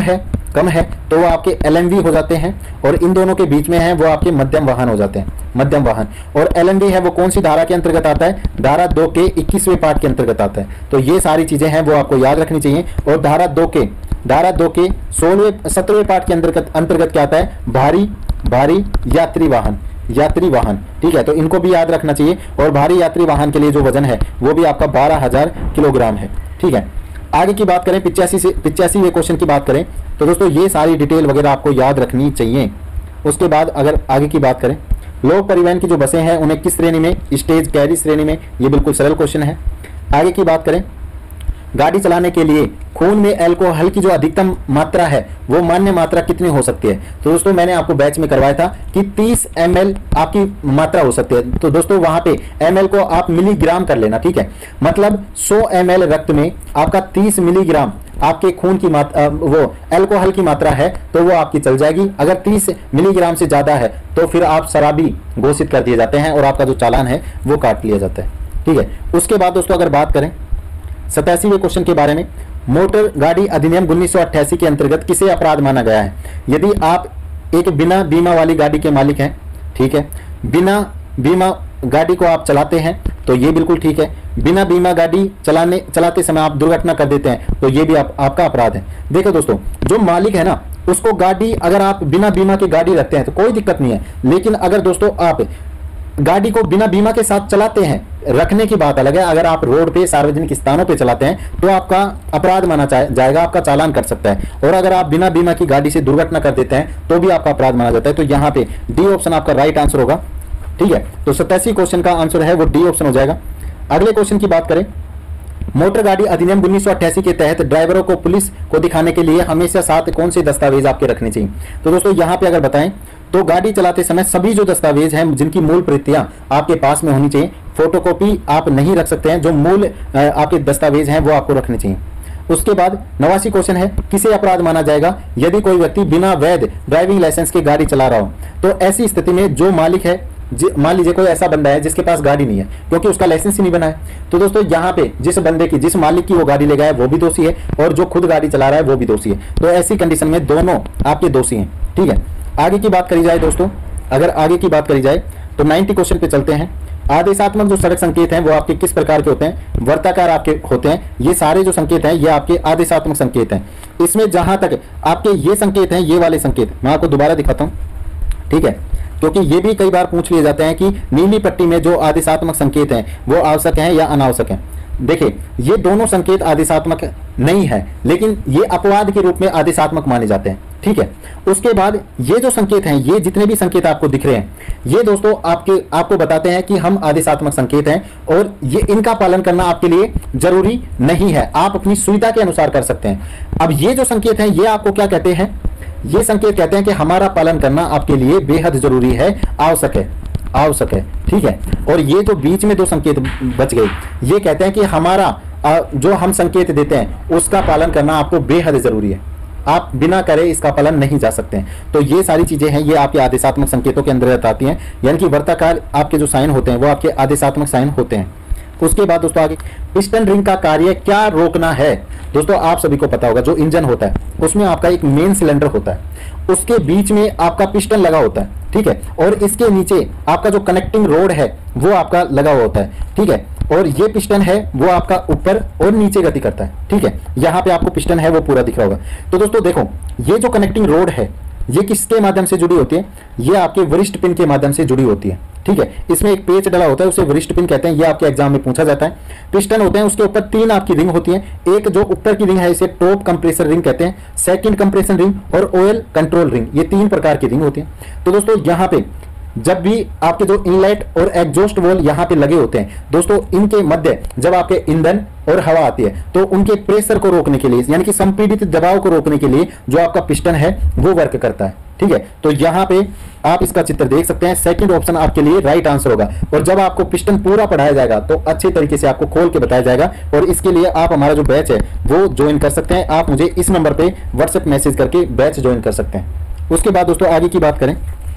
Speaker 2: कम है तो वो आपके एल एम वी हो जाते हैं, और इन दोनों के बीच में है वो आपके मध्यम वाहन हो जाते हैं, मध्यम वाहन। और एल एम वी है वो कौन सी धारा के अंतर्गत आता है? धारा दो के इक्कीसवें पाठ के अंतर्गत आता है। तो ये सारी चीजें हैं वो आपको याद रखनी चाहिए। और धारा दो के धारा दो के सोलहवें सत्रहवें पाठ के अंतर्गत अंतर्गत क्या आता है? भारी भारी यात्री वाहन, यात्री वाहन, ठीक है। तो इनको भी याद रखना चाहिए। और भारी यात्री वाहन के लिए जो वजन है वो भी आपका बारह हजार किलोग्राम है, ठीक है। आगे की बात करें, पिचासी से पिचासीवें क्वेश्चन की बात करें तो दोस्तों ये सारी डिटेल वगैरह आपको याद रखनी चाहिए। उसके बाद अगर आगे की बात करें, लोक परिवहन की जो बसें हैं उन्हें किस श्रेणी में? स्टेज कैरी श्रेणी में। ये बिल्कुल सरल क्वेश्चन है। आगे की बात करें, गाड़ी चलाने के लिए खून में अल्कोहल की जो अधिकतम मात्रा है वो मान्य मात्रा कितनी हो सकती है? तो दोस्तों मैंने आपको बैच में करवाया था कि तीस एम एल आपकी मात्रा हो सकती है। तो दोस्तों वहां पे एम एल को आप मिलीग्राम कर लेना, ठीक है। मतलब सौ एम एल रक्त में आपका तीस मिलीग्राम आपके खून की मात्रा, वो अल्कोहल की मात्रा है तो वो आपकी चल जाएगी। अगर तीस मिलीग्राम से ज्यादा है तो फिर आप शराबी घोषित कर दिए जाते हैं और आपका जो चालान है वो काट लिया जाता है, ठीक है। उसके बाद दोस्तों अगर बात करें सतासीवें क्वेश्चन के बारे में, मोटर गाड़ी अधिनियम उन्नीस सौ अट्ठासी के अंतर्गत किसे अपराध माना गया है? यदि आप एक बिना बीमा वाली गाड़ी के मालिक हैं, ठीक है, बिना बीमा गाड़ी को आप चलाते हैं तो ये बिल्कुल ठीक है। बिना बीमा गाड़ी चलाने चलाते समय आप दुर्घटना कर देते हैं तो ये भी आप, आपका अपराध है। देखो दोस्तों, जो मालिक है ना उसको गाड़ी, अगर आप बिना बीमा की गाड़ी रखते हैं तो कोई दिक्कत नहीं है। लेकिन अगर दोस्तों आप गाड़ी को बिना बीमा के साथ चलाते हैं, रखने की बात अलग है। अगर आप रोड पे सार्वजनिक स्थानों पे चलाते हैं तो आपका अपराध माना जाएगा, आपका चालान कट सकता है। और अगर आप बिना बीमा की गाड़ी से दुर्घटना कर देते हैं तो भी आपका अपराध माना जाता है। तो यहाँ पे डी ऑप्शन आपका राइट आंसर होगा, ठीक है। तो सतासी क्वेश्चन का आंसर है वो डी ऑप्शन हो जाएगा। अगले क्वेश्चन की बात करें, मोटर गाड़ी अधिनियम उन्नीस सौ अट्ठासी के तहत ड्राइवरों को पुलिस को दिखाने के लिए हमेशा साथ कौन से दस्तावेज आपके रखने चाहिए? तो दोस्तों यहाँ पे अगर बताएं तो गाड़ी चलाते समय सभी जो दस्तावेज हैं जिनकी मूल प्रतियां आपके पास में होनी चाहिए। फोटोकॉपी आप नहीं रख सकते हैं, जो मूल आपके दस्तावेज हैं वो आपको रखने चाहिए। उसके बाद नवासी क्वेश्चन है, किसे अपराध माना जाएगा यदि कोई व्यक्ति बिना वैध ड्राइविंग लाइसेंस के गाड़ी चला रहा हो? तो ऐसी स्थिति में जो मालिक है, मान लीजिए कोई ऐसा बंदा है जिसके पास गाड़ी नहीं है क्योंकि उसका लाइसेंस ही नहीं बना है, तो दोस्तों यहाँ पे जिस बंदे की, जिस मालिक की वो गाड़ी ले गया है वो भी दोषी है और जो खुद गाड़ी चला रहा है वो भी दोषी है। तो ऐसी कंडीशन में दोनों आपके दोषी हैं, ठीक है। आगे की बात करी जाए दोस्तों, अगर आगे की बात करी जाए तो नब्बे क्वेश्चन पे चलते हैं। आदेशात्मक जो सड़क संकेत हैं वो आपके किस प्रकार के होते हैं? वर्ताकार आपके होते हैं। ये सारे जो संकेत हैं ये आपके आदेशात्मक संकेत हैं। इसमें जहां तक आपके ये संकेत हैं, ये वाले संकेत मैं आपको दोबारा दिखाता हूं, ठीक है, क्योंकि ये भी कई बार पूछ लिए जाते हैं कि नीली पट्टी में जो आदेशात्मक संकेत हैं वो आवश्यक हैं या अनावश्यक हैं। देखिए ये दोनों संकेत आदेशात्मक नहीं है लेकिन ये अपवाद के रूप में आदेशात्मक माने जाते हैं, ठीक है। उसके बाद ये जो संकेत हैं, ये जितने भी संकेत आपको दिख रहे हैं ये दोस्तों आपके आपको बताते हैं कि हम आदेशात्मक संकेत हैं और ये इनका पालन करना आपके लिए जरूरी नहीं है, आप अपनी सुविधा के अनुसार कर सकते हैं। अब ये जो संकेत हैं ये आपको क्या कहते हैं? ये संकेत कहते हैं कि हमारा पालन करना आपके लिए बेहद जरूरी है, आवश्यक है, आवश्यक है, ठीक है। और ये जो बीच में दो संकेत बच गए ये कहते हैं कि हमारा जो हम संकेत देते हैं उसका पालन करना आपको बेहद जरूरी है, आप बिना करे इसका पालन नहीं जा सकते हैं। तो ये सारी चीजें हैं ये आपके आदेशात्मक संकेतों के अंतर्गत आती हैं, यानी कि वर्ताकार आपके जो साइन होते हैं वो आपके आदेशात्मक साइन होते हैं। उसके बाद दोस्तों आगे, पिस्टन रिंग का कार्य क्या रोकना है? दोस्तों आप सभी को पता होगा जो इंजन होता है उसमें आपका एक मेन सिलेंडर होता है, उसके बीच में आपका पिस्टन लगा होता है, ठीक है, और इसके नीचे आपका जो कनेक्टिंग रोड है वो आपका लगा हुआ होता है, ठीक है। और ये पिस्टन है वो आपका ऊपर और नीचे गति करता है, ठीक है। यहाँ पे आपको पिस्टन है वो पूरा दिख रहा होगा। तो दोस्तों देखो ये जो कनेक्टिंग रोड है ये किसके माध्यम से जुड़ी होती है? ये आपके वरिष्ठ पिन के माध्यम से जुड़ी होती है, ठीक है। इसमें एक पेच डला होता है उसे वरिष्ठ पिन कहते हैं, ये आपके एग्जाम में पूछा जाता है। पिस्टन होते हैं उसके ऊपर तीन आपकी रिंग होती है, एक जो ऊपर की रिंग है इसे टॉप कंप्रेसर रिंग कहते हैं, सेकंड कंप्रेशन रिंग और ऑयल कंट्रोल रिंग, ये तीन प्रकार की रिंग होती है। तो दोस्तों यहाँ पे जब भी आपके जो इनलेट और एग्जॉस्ट वॉल यहाँ पे लगे होते हैं दोस्तों, इनके मध्य जब आपके ईंधन और हवा आती है तो उनके प्रेशर को रोकने के लिए, यानी कि संपीड़ित दबाव को रोकने के लिए जो आपका पिस्टन है वो वर्क करता है, ठीक है। तो यहाँ पे आप इसका चित्र देख सकते हैं, सेकंड ऑप्शन आपके लिए राइट आंसर होगा। और जब आपको पिस्टन पूरा पढ़ाया जाएगा तो अच्छे तरीके से आपको खोल के बताया जाएगा और इसके लिए आप हमारा जो बैच है वो ज्वाइन कर सकते हैं। आप मुझे इस नंबर पे व्हाट्सएप मैसेज करके बैच ज्वाइन कर सकते हैं। उसके बाद दोस्तों आगे की बात करें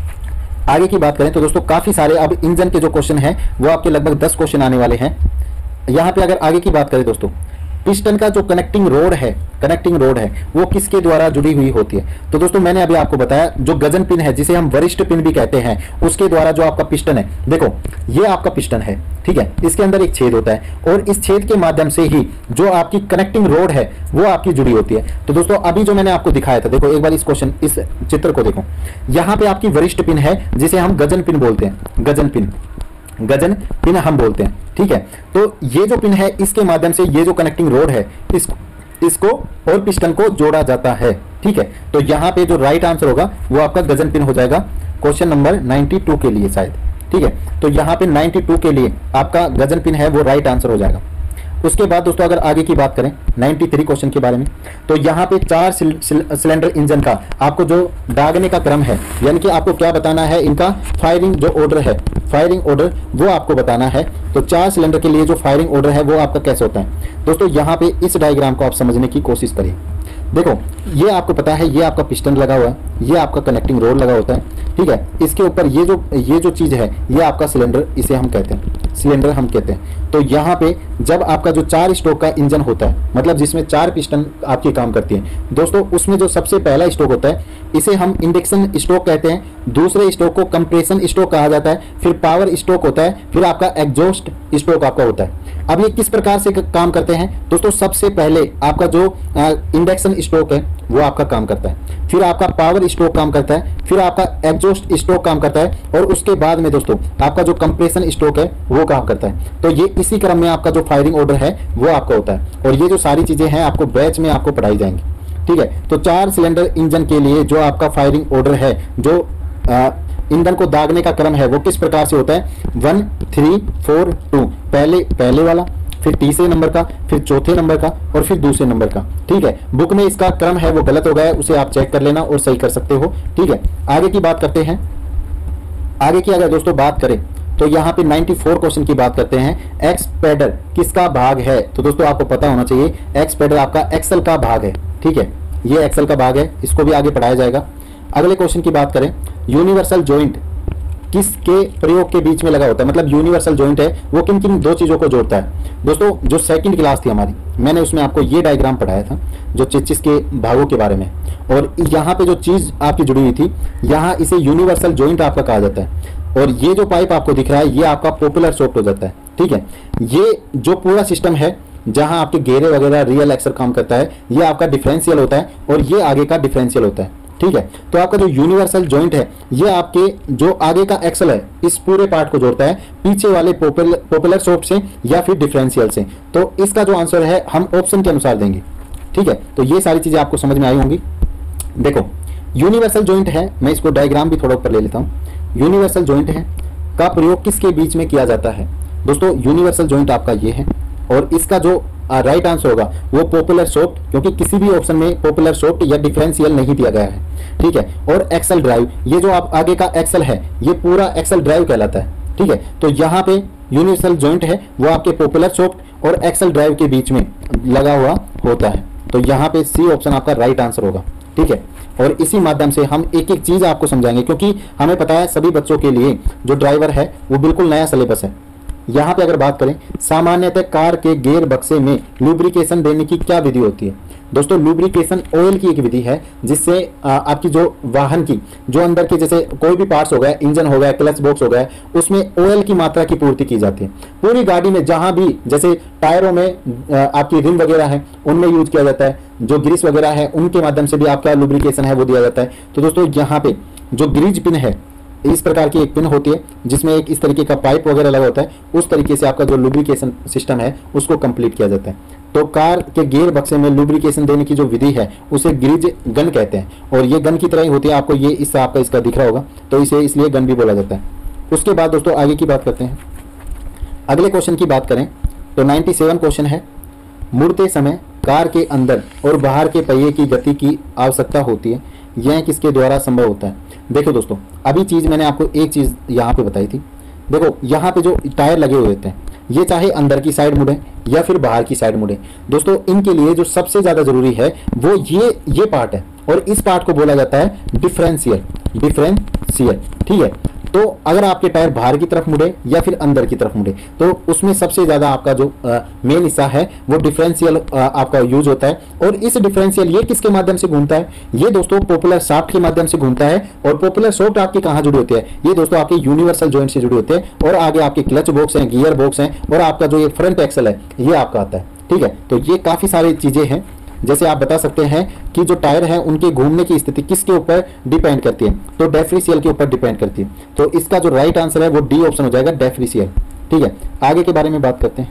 Speaker 2: आगे की बात करें तो दोस्तों काफी सारे अब इंजन के जो क्वेश्चन हैं वो आपके लगभग दस क्वेश्चन आने वाले हैं। यहाँ पे अगर आगे की बात करें दोस्तों, पिस्टन का जो कनेक्टिंग रोड है कनेक्टिंग रोड है वो किसके द्वारा जुड़ी हुई होती है? तो दोस्तों मैंने अभी आपको बताया, जो गजन पिन है जिसे हम वरिष्ठ पिन भी कहते हैं, उसके द्वारा जो आपका पिस्टन है, देखो ये आपका पिस्टन है, ठीक है, इसके अंदर एक छेद होता है और इस छेद के माध्यम से ही जो आपकी कनेक्टिंग रोड है वो आपकी जुड़ी होती है। तो दोस्तों अभी जो मैंने आपको दिखाया था, देखो एक बार इस क्वेश्चन इस चित्र को देखो, यहाँ पे आपकी वरिष्ठ पिन है जिसे हम गजन पिन बोलते हैं, गजन पिन गजन पिन हम बोलते हैं, ठीक है। तो ये जो पिन है इसके माध्यम से ये जो कनेक्टिंग रोड है इस इसको और पिस्टन को जोड़ा जाता है, ठीक है। तो यहाँ पे जो राइट आंसर होगा वो आपका गजन पिन हो जाएगा क्वेश्चन नंबर बानवे के लिए शायद, ठीक है। तो यहाँ पे बानवे के लिए आपका गजन पिन है वो राइट आंसर हो जाएगा। उसके बाद दोस्तों अगर आगे की बात करें तिरानवे क्वेश्चन के बारे में, तो यहाँ पे चार सिल, सिल, सिलेंडर इंजन का आपको जो दागने का क्रम है, यानी कि आपको क्या बताना है, इनका फायरिंग जो ऑर्डर है, फायरिंग ऑर्डर वो आपको बताना है। तो चार सिलेंडर के लिए जो फायरिंग ऑर्डर है वो आपका कैसे होता है? दोस्तों यहाँ पे इस डायग्राम को आप समझने की कोशिश करिए। देखो ये आपको पता है, ये आपका पिस्टन लगा हुआ है, ये आपका कनेक्टिंग रोड लगा होता है, ठीक है। इसके ऊपर ये जो ये जो चीज़ है ये आपका सिलेंडर, इसे हम कहते हैं सिलेंडर हम कहते हैं। तो यहाँ पे जब आपका जो चार स्ट्रोक का इंजन होता है, मतलब जिसमें चार पिस्टन आपके काम करती हैं दोस्तों, उसमें जो सबसे पहला स्ट्रोक होता है इसे हम इंडक्शन स्ट्रोक कहते हैं, दूसरे स्ट्रोक को कंप्रेशन स्ट्रोक कहा जाता है, फिर पावर स्ट्रोक होता है, फिर आपका एग्जॉस्ट स्ट्रोक आपका होता है। अब ये किस प्रकार से काम करते हैं दोस्तों? सबसे पहले आपका जो इंडक्शन स्ट्रोक है वो आपका काम करता है, फिर आपका पावर स्ट्रोक काम करता है, फिर आपका एग्जॉस्ट स्ट्रोक काम करता है, और उसके बाद में दोस्तों आपका जो कंप्रेशन स्ट्रोक है वो काम करता है। तो ये इसी क्रम में आपका जो फायरिंग ऑर्डर है वो आपका होता है, और ये जो सारी चीजें हैं आपको बैच में आपको पढ़ाई जाएंगी, ठीक है। तो चार सिलेंडर इंजन के लिए जो आपका फायरिंग ऑर्डर है, जो आ, ईंधन को दागने का क्रम है वो किस प्रकार से होता है? वन थ्री फोर टू, पहले पहले वाला, फिर तीसरे नंबर का, फिर चौथे नंबर का, और फिर दूसरे नंबर का, ठीक है। बुक में इसका क्रम है वो गलत हो गया है, उसे आप चेक कर लेना और सही कर सकते हो, ठीक है। आगे की बात करते हैं। आगे की अगर दोस्तों बात करें तो यहाँ पे चौरानवे क्वेश्चन की बात करते हैं। एक्स पैडल किसका भाग है? तो दोस्तों आपको पता होना चाहिए एक्स पैडल आपका एक्सल का भाग है, ठीक है, ये एक्सल का भाग है, इसको भी आगे पढ़ाया जाएगा। अगले क्वेश्चन की बात करें, यूनिवर्सल जॉइंट किसके प्रयोग के बीच में लगा होता है? मतलब यूनिवर्सल जॉइंट है वो किन किन दो चीजों को जोड़ता है? दोस्तों जो सेकंड क्लास थी हमारी, मैंने उसमें आपको ये डायग्राम पढ़ाया था जो चेचिस के भागों के बारे में, और यहाँ पे जो चीज आपकी जुड़ी हुई थी, यहाँ इसे यूनिवर्सल जॉइंट आपका कहा जाता है। और ये जो पाइप आपको दिख रहा है ये आपका पॉपुलर सॉफ्ट हो जाता है, ठीक है। ये जो पूरा सिस्टम है जहां आपके गेरे वगैरह रियल एक्सल काम करता है, ये आपका डिफरेंशियल होता है, और ये आगे का डिफरेंशियल होता है, ठीक है। तो आपका जो यूनिवर्सल जॉइंट है ये आपके जो आगे का एक्सल है इस पूरे पार्ट को जोड़ता है पीछे वाले पॉपुलर पॉपुलर सॉफ्ट से या फिर डिफरेंशियल से। तो इसका जो आंसर है हम ऑप्शन के अनुसार देंगे, ठीक है। तो ये सारी चीजें आपको समझ में आई होंगी। देखो यूनिवर्सल जॉइंट है, मैं इसको डायग्राम भी थोड़ा ऊपर ले लेता हूँ। यूनिवर्सल जॉइंट है का प्रयोग किसके बीच में किया जाता है? दोस्तों यूनिवर्सल जॉइंट आपका ये है, और इसका जो राइट आंसर होगा वो पॉपुलर सॉफ्ट, क्योंकि किसी भी ऑप्शन में पॉपुलर सॉफ्ट या डिफरेंशियल नहीं दिया गया है, ठीक है। और एक्सल ड्राइव, ये जो आप आगे का एक्सल है ये पूरा एक्सल ड्राइव कहलाता है, ठीक है। तो यहाँ पे यूनिवर्सल जॉइंट है वो आपके पॉपुलर सॉफ्ट और एक्सल ड्राइव के बीच में लगा हुआ होता है। तो यहाँ पे सी ऑप्शन आपका राइट आंसर होगा, ठीक है। और इसी माध्यम से हम एक एक चीज आपको समझाएंगे, क्योंकि हमें पता है सभी बच्चों के लिए जो ड्राइवर है वो बिल्कुल नया सिलेबस है। यहाँ पे अगर बात करें, सामान्यतः कार के गियर बक्से में लुब्रिकेशन देने की क्या विधि होती है? दोस्तों लुब्रिकेशन ऑयल की एक विधि है जिससे आपकी जो वाहन की जो अंदर के जैसे कोई भी पार्ट्स हो गया, इंजन हो गया, क्लच बॉक्स हो गया, उसमें ऑयल की मात्रा की पूर्ति की जाती है। पूरी गाड़ी में जहां भी जैसे टायरों में आपकी रिम वगैरह है उनमें यूज किया जाता है, जो ग्रीस वगैरह है उनके माध्यम से भी आपका लुब्रिकेशन है वो दिया जाता है। तो दोस्तों यहाँ पे जो ग्रीज पिन है, इस प्रकार की एक पिन होती है जिसमें एक इस तरीके का पाइप वगैरह लगा होता है, उस तरीके से आपका जो लुब्रिकेशन सिस्टम है उसको कंप्लीट किया जाता है। तो कार के गियर बक्से में लुब्रिकेशन देने की जो विधि है उसे ग्रीज गन कहते हैं, और ये गन की तरह ही होती है, आपको ये इससे आपका इसका दिख रहा होगा, तो इसे इसलिए गन भी बोला जाता है। उसके बाद दोस्तों आगे की बात करते हैं। अगले क्वेश्चन की बात करें तो सत्तानवे क्वेश्चन है, मुड़ते समय कार के अंदर और बाहर के पहिए की गति की आवश्यकता होती है, यह किसके द्वारा संभव होता है? देखो दोस्तों अभी चीज मैंने आपको एक चीज यहाँ पे बताई थी। देखो यहाँ पे जो टायर लगे हुए होते हैं ये चाहे अंदर की साइड मुड़े या फिर बाहर की साइड मुड़े, दोस्तों इनके लिए जो सबसे ज्यादा जरूरी है वो ये ये पार्ट है, और इस पार्ट को बोला जाता है डिफरेंशियल डिफरेंशियल ठीक है। तो अगर आपके टायर बाहर की तरफ मुड़े या फिर अंदर की तरफ मुड़े तो उसमें सबसे ज़्यादा आपका जो मेन हिस्सा है वो डिफरेंशियल आपका यूज होता है। और इस डिफरेंशियल ये किसके माध्यम से घूमता है, ये दोस्तों पॉपुलर शाफ्ट के माध्यम से घूमता है। और पॉपुलर शाफ्ट आपके कहाँ जुड़े होते हैं, ये दोस्तों आपके यूनिवर्सल जॉइंट से जुड़े होते हैं। और आगे आपके क्लच बॉक्स हैं, गियर बॉक्स हैं, और आपका जो ये फ्रंट एक्सल है ये आपका आता है। ठीक है, तो ये काफ़ी सारी चीज़ें हैं। जैसे आप बता सकते हैं कि जो टायर है उनके घूमने की स्थिति किसके ऊपर डिपेंड करती है, तो डेफरेंशियल के ऊपर डिपेंड करती है। तो इसका जो राइट आंसर है वो डी ऑप्शन हो जाएगा, डेफरेंशियल। ठीक है, आगे के बारे में बात करते हैं।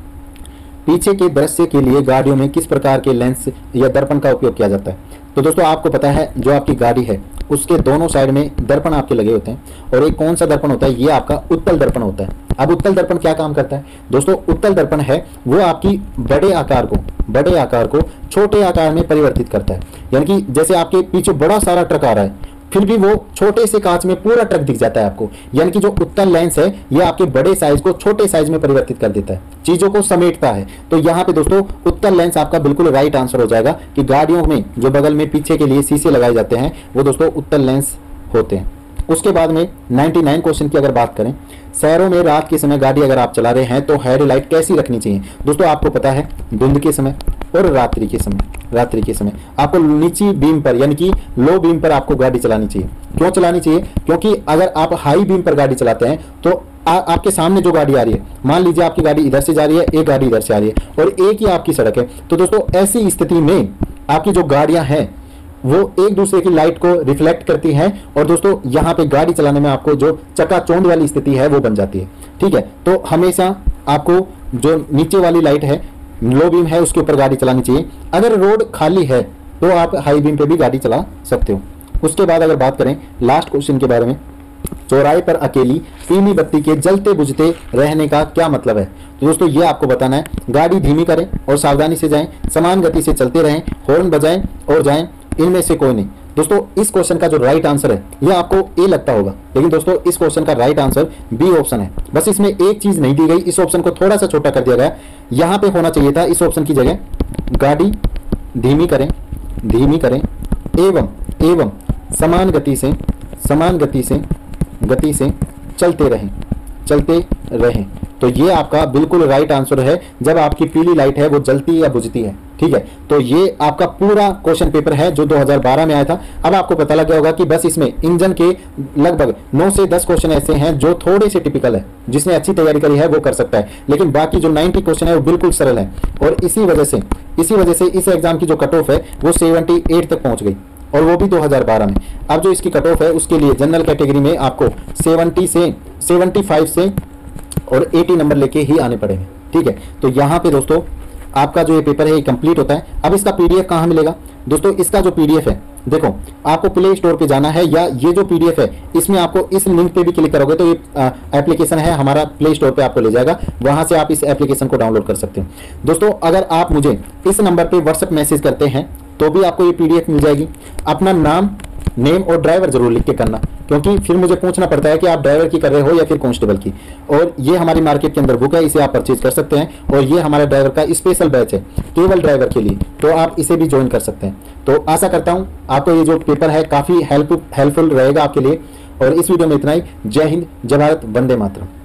Speaker 2: पीछे के दृश्य के लिए गाड़ियों में किस प्रकार के लेंस या दर्पण का उपयोग किया जाता है। तो दोस्तों आपको पता है जो आपकी गाड़ी है उसके दोनों साइड में दर्पण आपके लगे होते हैं, और एक कौन सा दर्पण होता है, ये आपका उत्तल दर्पण होता है। अब उत्तल दर्पण क्या काम करता है दोस्तों, उत्तल दर्पण है वो आपकी बड़े आकार को बड़े आकार को छोटे आकार में परिवर्तित करता है। यानी कि जैसे आपके पीछे बड़ा सारा ट्रक आ रहा है फिर भी वो छोटे से कांच में पूरा ट्रक दिख जाता है आपको, यानी कि जो उत्तल लेंस है ये आपके बड़े साइज को छोटे साइज में परिवर्तित कर देता है, चीजों को समेटता है। तो यहाँ पे दोस्तों उत्तल लेंस आपका बिल्कुल राइट आंसर हो जाएगा कि गाड़ियों में जो बगल में पीछे के लिए शीशे लगाए जाते हैं वो दोस्तों उत्तल लेंस होते हैं। उसके बाद में निन्यानवे क्वेश्चन की अगर बात करें, शहरों में रात के समय गाड़ी अगर आप चला रहे हैं तो हेडलाइट कैसी रखनी चाहिए। दोस्तों आपको पता है धुंध के समय और रात्रि के समय रात्रि के समय आपको नीची बीम पर यानी कि लो बीम पर आपको गाड़ी चलानी चाहिए। क्यों चलानी चाहिए, क्योंकि अगर आप हाई बीम पर गाड़ी चलाते हैं तो आ, आपके सामने जो गाड़ी आ रही है, मान लीजिए आपकी गाड़ी इधर से जा रही है, एक गाड़ी इधर से आ रही है और एक ही आपकी सड़क है, तो दोस्तों ऐसी स्थिति में आपकी जो गाड़ियां हैं वो एक दूसरे की लाइट को रिफ्लेक्ट करती हैं और दोस्तों यहाँ पे गाड़ी चलाने में आपको जो चकाचौंध वाली स्थिति है वो बन जाती है। ठीक है, तो हमेशा आपको जो नीचे वाली लाइट है, लो बीम है, उसके ऊपर गाड़ी चलानी चाहिए। अगर रोड खाली है तो आप हाई बीम पे भी गाड़ी चला सकते हो। उसके बाद अगर बात करें लास्ट क्वेश्चन के बारे में, चौराहे पर अकेली पीली बत्ती के जलते बुझते रहने का क्या मतलब है। तो दोस्तों ये आपको बताना है, गाड़ी धीमी करें और सावधानी से जाएं, समान गति से चलते रहें, हॉर्न बजाएं और जाएं, इनमें से कोई नहीं। दोस्तों इस क्वेश्चन का जो राइट आंसर है ये आपको ए लगता होगा, लेकिन दोस्तों इस क्वेश्चन का राइट आंसर बी ऑप्शन है। बस इसमें एक चीज नहीं दी गई, इस ऑप्शन को थोड़ा सा छोटा कर दिया गया। यहाँ पे होना चाहिए था इस ऑप्शन की जगह गाड़ी धीमी करें धीमी करें एवं एवं समान गति से समान गति से गति से चलते रहें चलते रहें। तो ये आपका बिल्कुल राइट आंसर है जब आपकी पीली लाइट है वो जलती या बुझती है। ठीक है, तो ये आपका पूरा क्वेश्चन पेपर है जो दो हज़ार बारह में आया था। अब आपको पता लग गया होगा कि बस इसमें इंजन के लगभग नौ से दस क्वेश्चन ऐसे हैं जो थोड़े से टिपिकल है, जिसने अच्छी तैयारी करी है वो कर सकता है, लेकिन बाकी जो नब्बे क्वेश्चन है वो बिल्कुल सरल है। और इसी वजह से इसी वजह से इस एग्जाम की जो कट ऑफ है वो अठहत्तर तक पहुंच गई, और वो भी दो हज़ार बारह में। अब जो इसकी कट ऑफ है उसके लिए जनरल कैटेगरी में आपको सत्तर से पचहत्तर से और अस्सी नंबर लेके ही आने पड़ेंगे। ठीक है, तो यहाँ पे दोस्तों आपका जो ये पेपर है ये कंप्लीट होता है। अब इसका पीडीएफ कहाँ मिलेगा दोस्तों, इसका जो पीडीएफ है देखो आपको प्ले स्टोर पे जाना है, या ये जो पीडीएफ है इसमें आपको इस लिंक पे भी क्लिक करोगे तो ये एप्लीकेशन है हमारा, प्ले स्टोर पे आपको ले जाएगा, वहां से आप इस एप्लीकेशन को डाउनलोड कर सकते हो। दोस्तों अगर आप मुझे इस नंबर पे व्हाट्सएप मैसेज करते हैं तो भी आपको ये पीडीएफ मिल जाएगी। अपना नाम, नेम और ड्राइवर जरूर लिख के करना, क्योंकि फिर मुझे पूछना पड़ता है कि आप ड्राइवर की कर रहे हो या फिर कांस्टेबल की। और ये हमारी मार्केट के अंदर बुक है, इसे आप परचेज कर सकते हैं, और ये हमारे ड्राइवर का स्पेशल बैच है केवल ड्राइवर के लिए, तो आप इसे भी ज्वाइन कर सकते हैं। तो आशा करता हूँ आपको ये जो पेपर है काफ़ी हेल्प हेल्पफुल रहेगा आपके लिए। और इस वीडियो में इतना ही। जय हिंद, जय भारत, वंदे मातरम।